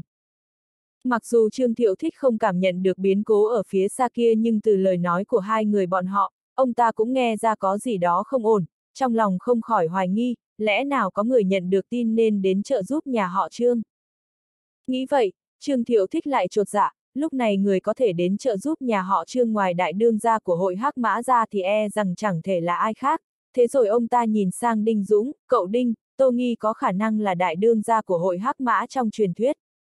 Mặc dù Trương Thiệu Thích không cảm nhận được biến cố ở phía xa kia nhưng từ lời nói của hai người bọn họ, ông ta cũng nghe ra có gì đó không ổn, trong lòng không khỏi hoài nghi, lẽ nào có người nhận được tin nên đến trợ giúp nhà họ Trương. Nghĩ vậy, Trương Thiệu Thích lại chột dạ, lúc này người có thể đến trợ giúp nhà họ Trương ngoài đại đương gia của hội Hắc Mã ra thì e rằng chẳng thể là ai khác, thế rồi ông ta nhìn sang Đinh Dũng, cậu Đinh, tôi nghi có khả năng là đại đương gia của hội Hắc Mã trong truyền thuyết.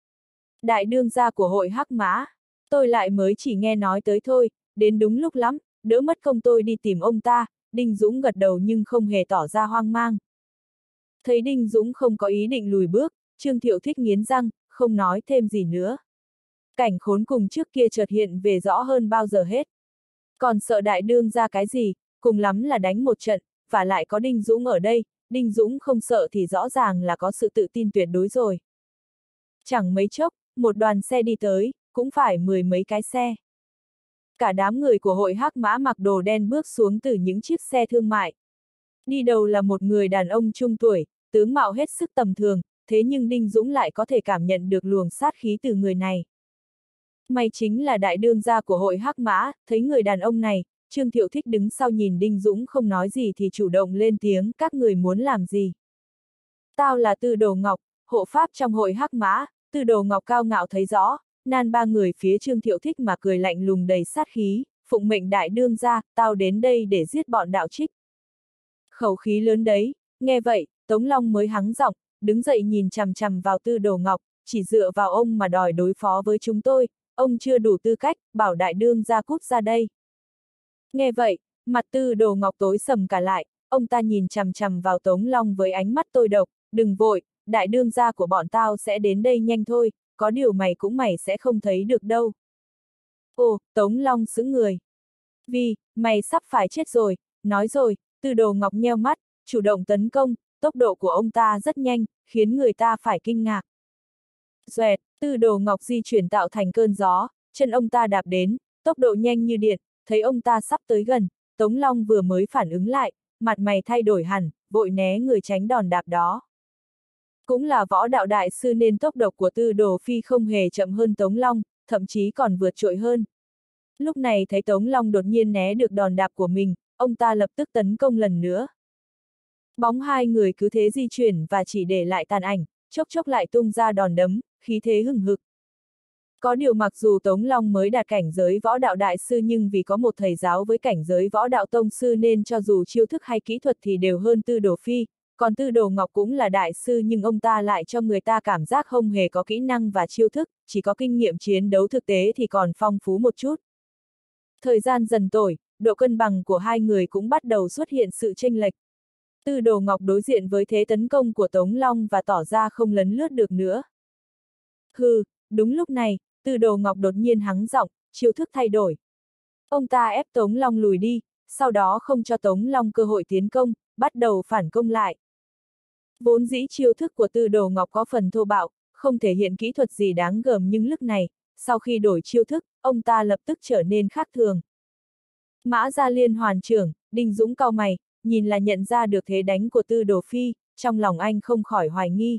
Đại đương gia của hội Hắc Mã, tôi lại mới chỉ nghe nói tới thôi, đến đúng lúc lắm, đỡ mất công tôi đi tìm ông ta. Đinh Dũng gật đầu nhưng không hề tỏ ra hoang mang. Thấy Đinh Dũng không có ý định lùi bước, Trương Thiệu Thích nghiến răng, không nói thêm gì nữa. Cảnh khốn cùng trước kia chợt hiện về rõ hơn bao giờ hết. Còn sợ đại đương ra cái gì, cùng lắm là đánh một trận, và lại có Đinh Dũng ở đây, Đinh Dũng không sợ thì rõ ràng là có sự tự tin tuyệt đối rồi. Chẳng mấy chốc, một đoàn xe đi tới, cũng phải mười mấy cái xe. Cả đám người của hội Hắc Mã mặc đồ đen bước xuống từ những chiếc xe thương mại. Đi đầu là một người đàn ông trung tuổi, tướng mạo hết sức tầm thường, thế nhưng Đinh Dũng lại có thể cảm nhận được luồng sát khí từ người này. Mày chính là đại đương gia của hội Hắc Mã, thấy người đàn ông này, Trương Thiệu Thích đứng sau nhìn Đinh Dũng không nói gì thì chủ động lên tiếng, các người muốn làm gì? Tao là Tư Đồ Ngọc, hộ pháp trong hội Hắc Mã. Tư Đồ Ngọc cao ngạo thấy rõ, nan ba người phía Trương Thiệu Thích mà cười lạnh lùng đầy sát khí, phụng mệnh đại đương gia, tao đến đây để giết bọn đạo trích. Khẩu khí lớn đấy, nghe vậy, Tống Long mới hắng giọng, đứng dậy nhìn chằm chằm vào Tư Đồ Ngọc, chỉ dựa vào ông mà đòi đối phó với chúng tôi, ông chưa đủ tư cách, bảo đại đương gia cút ra đây. Nghe vậy, mặt Tư Đồ Ngọc tối sầm cả lại, ông ta nhìn chằm chằm vào Tống Long với ánh mắt tôi độc, đừng vội, đại đương gia của bọn tao sẽ đến đây nhanh thôi, có điều mày cũng mày sẽ không thấy được đâu. Ồ, Tống Long sững người. Vì, mày sắp phải chết rồi, nói rồi, Tư Đồ Ngọc nheo mắt, chủ động tấn công, tốc độ của ông ta rất nhanh, khiến người ta phải kinh ngạc. Xoẹt, Tư Đồ Ngọc di chuyển tạo thành cơn gió, chân ông ta đạp đến, tốc độ nhanh như điện, thấy ông ta sắp tới gần, Tống Long vừa mới phản ứng lại, mặt mày thay đổi hẳn, vội né người tránh đòn đạp đó. Cũng là võ đạo đại sư nên tốc độ của Tư Đồ Phi không hề chậm hơn Tống Long, thậm chí còn vượt trội hơn. Lúc này thấy Tống Long đột nhiên né được đòn đạp của mình, ông ta lập tức tấn công lần nữa. Bóng hai người cứ thế di chuyển và chỉ để lại tàn ảnh, chốc chốc lại tung ra đòn đấm, khí thế hừng hực. Có điều mặc dù Tống Long mới đạt cảnh giới võ đạo đại sư nhưng vì có một thầy giáo với cảnh giới võ đạo tông sư nên cho dù chiêu thức hay kỹ thuật thì đều hơn Tư Đồ Phi, còn Tư Đồ Ngọc cũng là đại sư nhưng ông ta lại cho người ta cảm giác không hề có kỹ năng và chiêu thức, chỉ có kinh nghiệm chiến đấu thực tế thì còn phong phú một chút. Thời gian dần trôi, độ cân bằng của hai người cũng bắt đầu xuất hiện sự chênh lệch. Tư Đồ Ngọc đối diện với thế tấn công của Tống Long và tỏ ra không lấn lướt được nữa. Hừ, đúng lúc này, Tư Đồ Ngọc đột nhiên hắng giọng, chiêu thức thay đổi. Ông ta ép Tống Long lùi đi, sau đó không cho Tống Long cơ hội tiến công, bắt đầu phản công lại. Vốn dĩ chiêu thức của Tư Đồ Ngọc có phần thô bạo, không thể hiện kỹ thuật gì đáng gờm nhưng lúc này, sau khi đổi chiêu thức, ông ta lập tức trở nên khác thường. Mã Gia Liên Hoàn trưởng, Đinh Dũng cau mày, nhìn là nhận ra được thế đánh của Tư Đồ Phi, trong lòng anh không khỏi hoài nghi.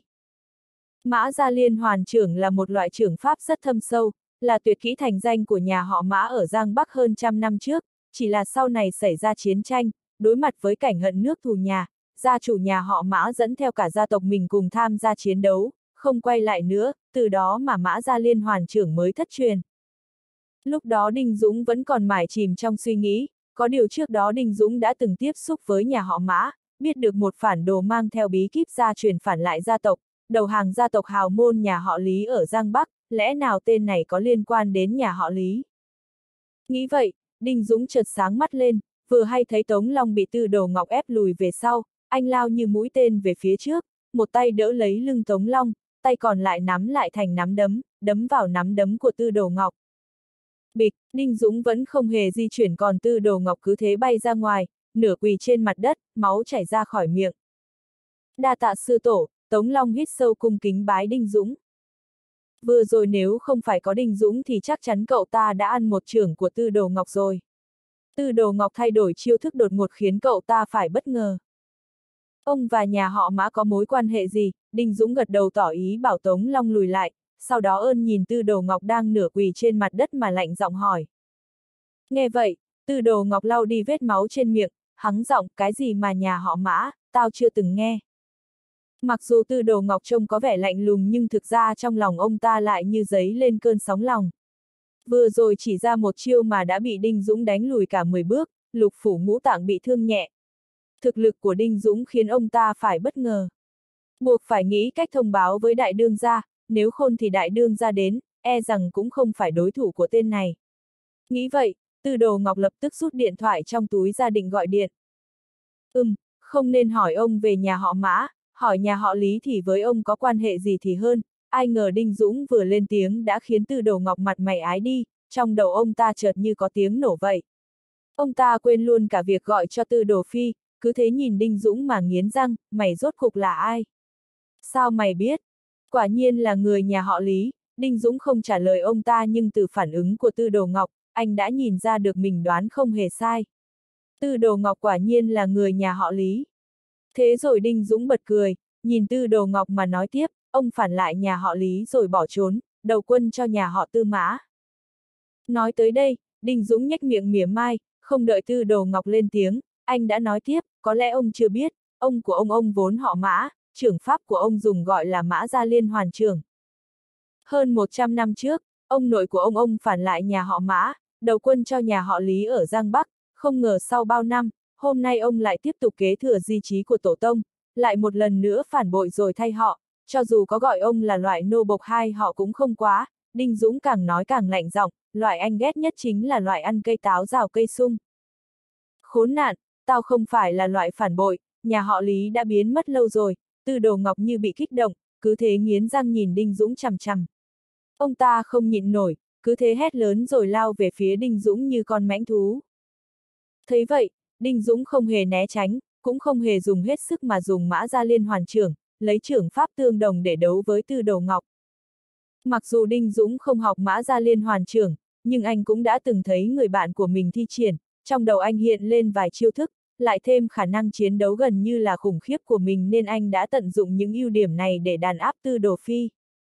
Mã Gia Liên Hoàn trưởng là một loại trưởng pháp rất thâm sâu, là tuyệt kỹ thành danh của nhà họ Mã ở Giang Bắc hơn trăm năm trước, chỉ là sau này xảy ra chiến tranh, đối mặt với cảnh hận nước thù nhà, gia chủ nhà họ Mã dẫn theo cả gia tộc mình cùng tham gia chiến đấu, không quay lại nữa, từ đó mà Mã Gia Liên Hoàn trưởng mới thất truyền. Lúc đó Đinh Dũng vẫn còn mải chìm trong suy nghĩ, có điều trước đó Đinh Dũng đã từng tiếp xúc với nhà họ Mã, biết được một phản đồ mang theo bí kíp gia truyền phản lại gia tộc, đầu hàng gia tộc hào môn nhà họ Lý ở Giang Bắc, lẽ nào tên này có liên quan đến nhà họ Lý? Nghĩ vậy, Đinh Dũng chợt sáng mắt lên, vừa hay thấy Tống Long bị Tư Đồ Ngọc ép lùi về sau, anh lao như mũi tên về phía trước, một tay đỡ lấy lưng Tống Long, tay còn lại nắm lại thành nắm đấm, đấm vào nắm đấm của Tư Đồ Ngọc. Bịch, Đinh Dũng vẫn không hề di chuyển còn Tư Đồ Ngọc cứ thế bay ra ngoài, nửa quỳ trên mặt đất, máu chảy ra khỏi miệng. Đa tạ sư tổ, Tống Long hít sâu cung kính bái Đinh Dũng. Vừa rồi nếu không phải có Đinh Dũng thì chắc chắn cậu ta đã ăn một chưởng của Tư Đồ Ngọc rồi. Tư Đồ Ngọc thay đổi chiêu thức đột ngột khiến cậu ta phải bất ngờ. Ông và nhà họ Mã có mối quan hệ gì? Đinh Dũng gật đầu tỏ ý bảo Tống Long lùi lại, sau đó ơn nhìn Tư Đồ Ngọc đang nửa quỳ trên mặt đất mà lạnh giọng hỏi. Nghe vậy, Tư Đồ Ngọc lau đi vết máu trên miệng, hắng giọng, cái gì mà nhà họ Mã, tao chưa từng nghe. Mặc dù Tư Đồ Ngọc trông có vẻ lạnh lùng nhưng thực ra trong lòng ông ta lại như giấy lên cơn sóng lòng. Vừa rồi chỉ ra một chiêu mà đã bị Đinh Dũng đánh lùi cả mười bước, lục phủ ngũ tạng bị thương nhẹ. Thực lực của Đinh Dũng khiến ông ta phải bất ngờ. Buộc phải nghĩ cách thông báo với đại đương gia, nếu không thì đại đương gia đến, e rằng cũng không phải đối thủ của tên này. Nghĩ vậy, Tư Đồ Ngọc lập tức rút điện thoại trong túi ra định gọi điện. Ừm, không nên hỏi ông về nhà họ Mã, hỏi nhà họ Lý thì với ông có quan hệ gì thì hơn, ai ngờ Đinh Dũng vừa lên tiếng đã khiến Tư Đồ Ngọc mặt mày ái đi, trong đầu ông ta chợt như có tiếng nổ vậy. Ông ta quên luôn cả việc gọi cho Tư Đồ Phi, cứ thế nhìn Đinh Dũng mà nghiến răng, mày rốt cục là ai? Sao mày biết? Quả nhiên là người nhà họ Lý, Đinh Dũng không trả lời ông ta nhưng từ phản ứng của Tư Đồ Ngọc, anh đã nhìn ra được mình đoán không hề sai. Tư Đồ Ngọc quả nhiên là người nhà họ Lý. Thế rồi Đinh Dũng bật cười, nhìn Tư Đồ Ngọc mà nói tiếp, ông phản lại nhà họ Lý rồi bỏ trốn, đầu quân cho nhà họ Tư Mã. Nói tới đây, Đinh Dũng nhếch miệng mỉa mai, không đợi Tư Đồ Ngọc lên tiếng, anh đã nói tiếp, có lẽ ông chưa biết, ông của ông ông vốn họ Mã, trưởng pháp của ông dùng gọi là Mã Gia Liên Hoàn Trưởng. Hơn một trăm năm trước, ông nội của ông ông phản lại nhà họ Mã, đầu quân cho nhà họ Lý ở Giang Bắc, không ngờ sau bao năm, hôm nay ông lại tiếp tục kế thừa di chí của tổ tông, lại một lần nữa phản bội rồi thay họ, cho dù có gọi ông là loại nô bộc hai họ cũng không quá. Đinh Dũng càng nói càng lạnh giọng, loại anh ghét nhất chính là loại ăn cây táo rào cây sung. Khốn nạn, tao không phải là loại phản bội, nhà họ Lý đã biến mất lâu rồi. Tư Đồ Ngọc như bị kích động, cứ thế nghiến răng nhìn Đinh Dũng chằm chằm. Ông ta không nhịn nổi, cứ thế hét lớn rồi lao về phía Đinh Dũng như con mãnh thú. Thấy vậy, Đinh Dũng không hề né tránh, cũng không hề dùng hết sức mà dùng Mã Gia Liên Hoàn Trưởng, lấy trưởng pháp tương đồng để đấu với Tư Đồ Ngọc. Mặc dù Đinh Dũng không học Mã Gia Liên Hoàn Trưởng, nhưng anh cũng đã từng thấy người bạn của mình thi triển, trong đầu anh hiện lên vài chiêu thức, lại thêm khả năng chiến đấu gần như là khủng khiếp của mình nên anh đã tận dụng những ưu điểm này để đàn áp Tư Đồ Phi.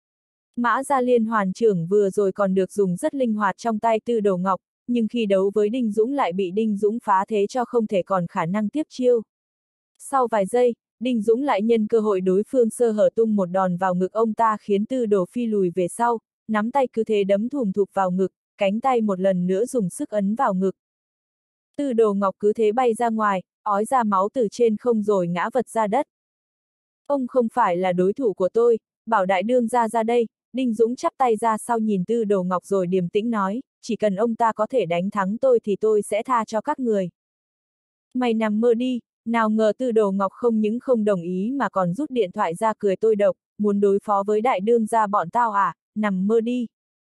Mã Gia Liên Hoàn Trưởng vừa rồi còn được dùng rất linh hoạt trong tay Tư Đồ Ngọc, nhưng khi đấu với Đinh Dũng lại bị Đinh Dũng phá thế cho không thể còn khả năng tiếp chiêu. Sau vài giây, Đinh Dũng lại nhân cơ hội đối phương sơ hở tung một đòn vào ngực ông ta khiến Tư Đồ Phi lùi về sau, nắm tay cứ thế đấm thùm thụp vào ngực, cánh tay một lần nữa dùng sức ấn vào ngực. Tư Đồ Ngọc cứ thế bay ra ngoài, ói ra máu từ trên không rồi ngã vật ra đất. Ông không phải là đối thủ của tôi, bảo đại đương gia ra đây. Đinh Dũng chắp tay ra sau nhìn Tư Đồ Ngọc rồi điềm tĩnh nói, chỉ cần ông ta có thể đánh thắng tôi thì tôi sẽ tha cho các người. Mày nằm mơ đi, nào ngờ Tư Đồ Ngọc không những không đồng ý mà còn rút điện thoại ra cười tôi độc, muốn đối phó với đại đương gia bọn tao à, nằm mơ đi.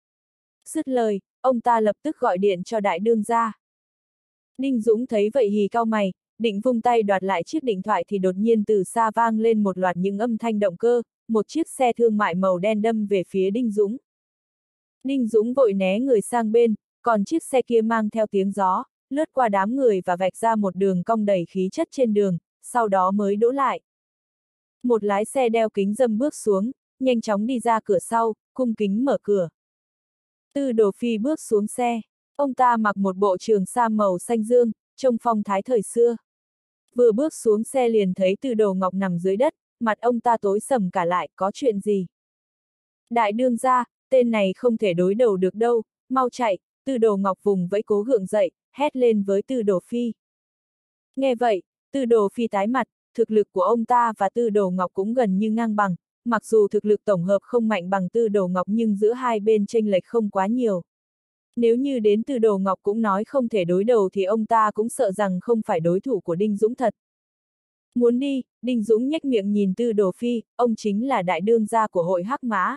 Dứt lời, ông ta lập tức gọi điện cho đại đương gia. Đinh Dũng thấy vậy hì cau mày, định vung tay đoạt lại chiếc điện thoại thì đột nhiên từ xa vang lên một loạt những âm thanh động cơ, một chiếc xe thương mại màu đen đâm về phía Đinh Dũng. Đinh Dũng vội né người sang bên, còn chiếc xe kia mang theo tiếng gió, lướt qua đám người và vạch ra một đường cong đầy khí chất trên đường, sau đó mới đỗ lại. Một lái xe đeo kính râm bước xuống, nhanh chóng đi ra cửa sau, cung kính mở cửa. Tư Đồ Phi bước xuống xe, ông ta mặc một bộ trường sa màu xanh dương, trông phong thái thời xưa. Vừa bước xuống xe liền thấy Tư Đồ Ngọc nằm dưới đất, mặt ông ta tối sầm cả lại, có chuyện gì? Đại đương gia, tên này không thể đối đầu được đâu, mau chạy. Tư Đồ Ngọc vùng vẫy cố gượng dậy, hét lên với Tư Đồ Phi. Nghe vậy, Tư Đồ Phi tái mặt, thực lực của ông ta và Tư Đồ Ngọc cũng gần như ngang bằng, mặc dù thực lực tổng hợp không mạnh bằng Tư Đồ Ngọc nhưng giữa hai bên chênh lệch không quá nhiều. Nếu như đến Tư Đồ Ngọc cũng nói không thể đối đầu thì ông ta cũng sợ rằng không phải đối thủ của Đinh Dũng thật. Muốn đi, Đinh Dũng nhếch miệng nhìn Tư Đồ Phi, ông chính là đại đương gia của hội Hắc Mã.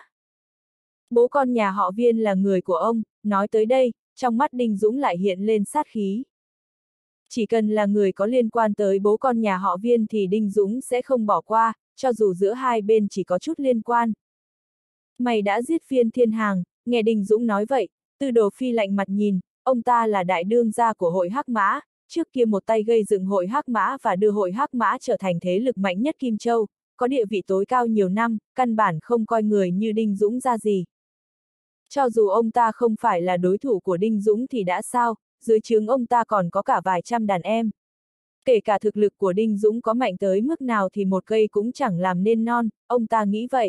Bố con nhà họ Viên là người của ông, nói tới đây, trong mắt Đinh Dũng lại hiện lên sát khí. Chỉ cần là người có liên quan tới bố con nhà họ Viên thì Đinh Dũng sẽ không bỏ qua, cho dù giữa hai bên chỉ có chút liên quan. Mày đã giết Viên Thiên Hàng, nghe Đinh Dũng nói vậy, Tư Đồ Phi lạnh mặt nhìn, ông ta là đại đương gia của hội Hắc Mã, trước kia một tay gây dựng hội Hắc Mã và đưa hội Hắc Mã trở thành thế lực mạnh nhất Kim Châu, có địa vị tối cao nhiều năm, căn bản không coi người như Đinh Dũng ra gì. Cho dù ông ta không phải là đối thủ của Đinh Dũng thì đã sao, dưới trướng ông ta còn có cả vài trăm đàn em. Kể cả thực lực của Đinh Dũng có mạnh tới mức nào thì một cây cũng chẳng làm nên non, ông ta nghĩ vậy.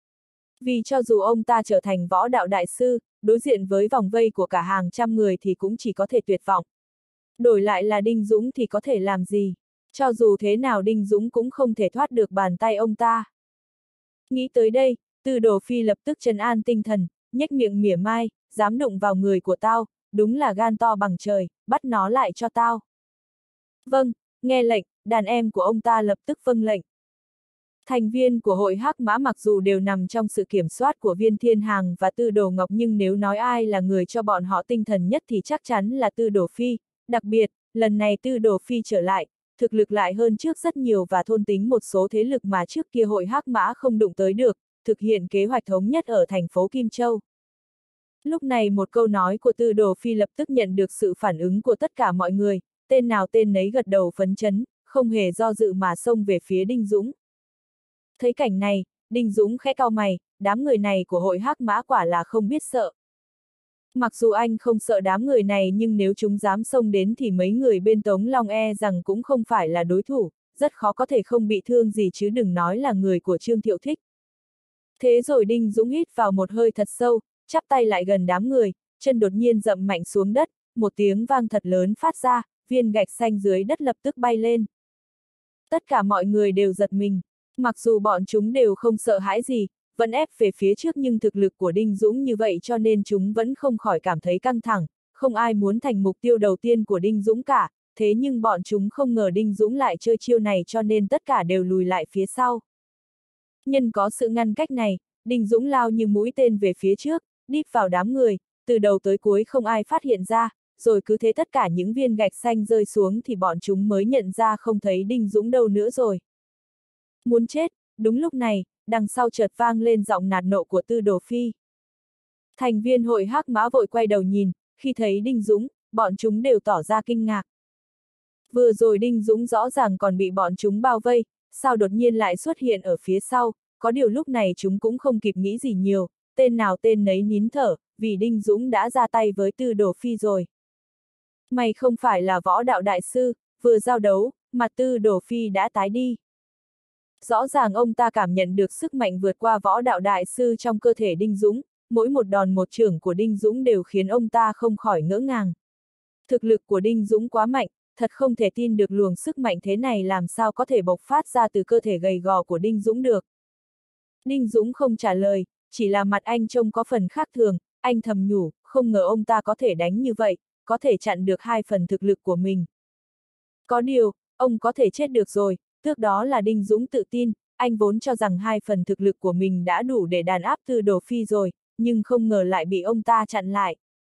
Vì cho dù ông ta trở thành võ đạo đại sư, đối diện với vòng vây của cả hàng trăm người thì cũng chỉ có thể tuyệt vọng. Đổi lại là Đinh Dũng thì có thể làm gì? Cho dù thế nào Đinh Dũng cũng không thể thoát được bàn tay ông ta. Nghĩ tới đây, Tư Đồ Phi lập tức trấn an tinh thần, nhếch miệng mỉa mai, dám đụng vào người của tao, đúng là gan to bằng trời, bắt nó lại cho tao. Vâng, nghe lệnh, đàn em của ông ta lập tức vâng lệnh. Thành viên của hội Hắc Mã mặc dù đều nằm trong sự kiểm soát của Viên Thiên Hàng và Tư Đồ Ngọc nhưng nếu nói ai là người cho bọn họ tinh thần nhất thì chắc chắn là Tư Đồ Phi, đặc biệt, lần này Tư Đồ Phi trở lại, thực lực lại hơn trước rất nhiều và thôn tính một số thế lực mà trước kia hội Hắc Mã không đụng tới được, thực hiện kế hoạch thống nhất ở thành phố Kim Châu. Lúc này một câu nói của Tư Đồ Phi lập tức nhận được sự phản ứng của tất cả mọi người, tên nào tên nấy gật đầu phấn chấn, không hề do dự mà xông về phía Đinh Dũng. Thấy cảnh này, Đinh Dũng khẽ cau mày, đám người này của hội hắc mã quả là không biết sợ. Mặc dù anh không sợ đám người này nhưng nếu chúng dám xông đến thì mấy người bên Tống Long e rằng cũng không phải là đối thủ, rất khó có thể không bị thương gì chứ đừng nói là người của Trương Thiệu Thích. Thế rồi Đinh Dũng hít vào một hơi thật sâu, chắp tay lại gần đám người, chân đột nhiên dậm mạnh xuống đất, một tiếng vang thật lớn phát ra, viên gạch xanh dưới đất lập tức bay lên. Tất cả mọi người đều giật mình, mặc dù bọn chúng đều không sợ hãi gì, vẫn ép về phía trước nhưng thực lực của Đinh Dũng như vậy cho nên chúng vẫn không khỏi cảm thấy căng thẳng, không ai muốn thành mục tiêu đầu tiên của Đinh Dũng cả, thế nhưng bọn chúng không ngờ Đinh Dũng lại chơi chiêu này cho nên tất cả đều lùi lại phía sau. Nhân có sự ngăn cách này, Đinh Dũng lao như mũi tên về phía trước, đíp vào đám người, từ đầu tới cuối không ai phát hiện ra, rồi cứ thế tất cả những viên gạch xanh rơi xuống thì bọn chúng mới nhận ra không thấy Đinh Dũng đâu nữa rồi. Muốn chết, đúng lúc này, đằng sau chợt vang lên giọng nạt nộ của Tư Đồ Phi. Thành viên hội hắc mã vội quay đầu nhìn, khi thấy Đinh Dũng, bọn chúng đều tỏ ra kinh ngạc. Vừa rồi Đinh Dũng rõ ràng còn bị bọn chúng bao vây, sao đột nhiên lại xuất hiện ở phía sau, có điều lúc này chúng cũng không kịp nghĩ gì nhiều, tên nào tên nấy nín thở, vì Đinh Dũng đã ra tay với Tư Đồ Phi rồi. Mày không phải là võ đạo đại sư, vừa giao đấu, mặt Tư Đồ Phi đã tái đi. Rõ ràng ông ta cảm nhận được sức mạnh vượt qua võ đạo đại sư trong cơ thể Đinh Dũng, mỗi một đòn một chưởng của Đinh Dũng đều khiến ông ta không khỏi ngỡ ngàng. Thực lực của Đinh Dũng quá mạnh, thật không thể tin được luồng sức mạnh thế này làm sao có thể bộc phát ra từ cơ thể gầy gò của Đinh Dũng được. Đinh Dũng không trả lời, chỉ là mặt anh trông có phần khác thường, anh thầm nhủ, không ngờ ông ta có thể đánh như vậy, có thể chặn được hai phần thực lực của mình. Có điều, ông có thể chết được rồi, trước đó là Đinh Dũng tự tin, anh vốn cho rằng hai phần thực lực của mình đã đủ để đàn áp Tư Đồ Phi rồi, nhưng không ngờ lại bị ông ta chặn lại.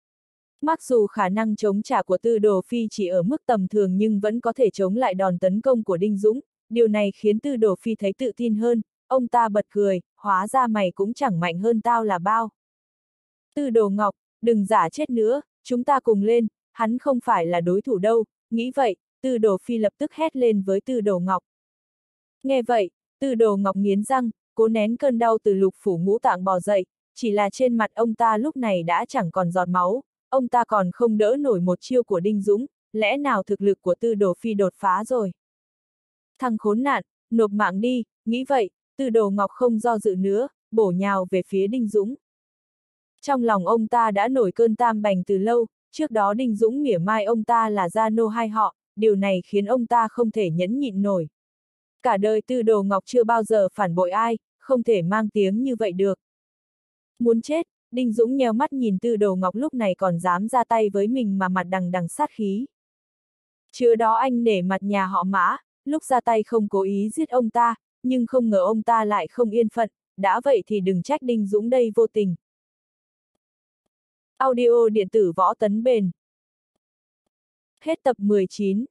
Mặc dù khả năng chống trả của Tư Đồ Phi chỉ ở mức tầm thường nhưng vẫn có thể chống lại đòn tấn công của Đinh Dũng, điều này khiến Tư Đồ Phi thấy tự tin hơn, ông ta bật cười, hóa ra mày cũng chẳng mạnh hơn tao là bao. Tư Đồ Ngọc, đừng giả chết nữa, chúng ta cùng lên, hắn không phải là đối thủ đâu, nghĩ vậy, Tư Đồ Phi lập tức hét lên với Tư Đồ Ngọc. Nghe vậy, Tư Đồ Ngọc nghiến răng, cố nén cơn đau từ lục phủ ngũ tạng bò dậy, chỉ là trên mặt ông ta lúc này đã chẳng còn giọt máu, ông ta còn không đỡ nổi một chiêu của Đinh Dũng, lẽ nào thực lực của Tư Đồ Phi đột phá rồi. Thằng khốn nạn, nộp mạng đi, nghĩ vậy, Tư Đồ Ngọc không do dự nữa, bổ nhào về phía Đinh Dũng. Trong lòng ông ta đã nổi cơn tam bành từ lâu, trước đó Đinh Dũng mỉa mai ông ta là gia nô hai họ, điều này khiến ông ta không thể nhẫn nhịn nổi. Cả đời Tư Đồ Ngọc chưa bao giờ phản bội ai, không thể mang tiếng như vậy được. Muốn chết, Đinh Dũng nheo mắt nhìn Tư Đồ Ngọc lúc này còn dám ra tay với mình mà mặt đằng đằng sát khí. Trước đó anh nể mặt nhà họ Mã, lúc ra tay không cố ý giết ông ta, nhưng không ngờ ông ta lại không yên phận, đã vậy thì đừng trách Đinh Dũng đây vô tình. Audio điện tử Võ Tấn Bền. Hết tập mười chín.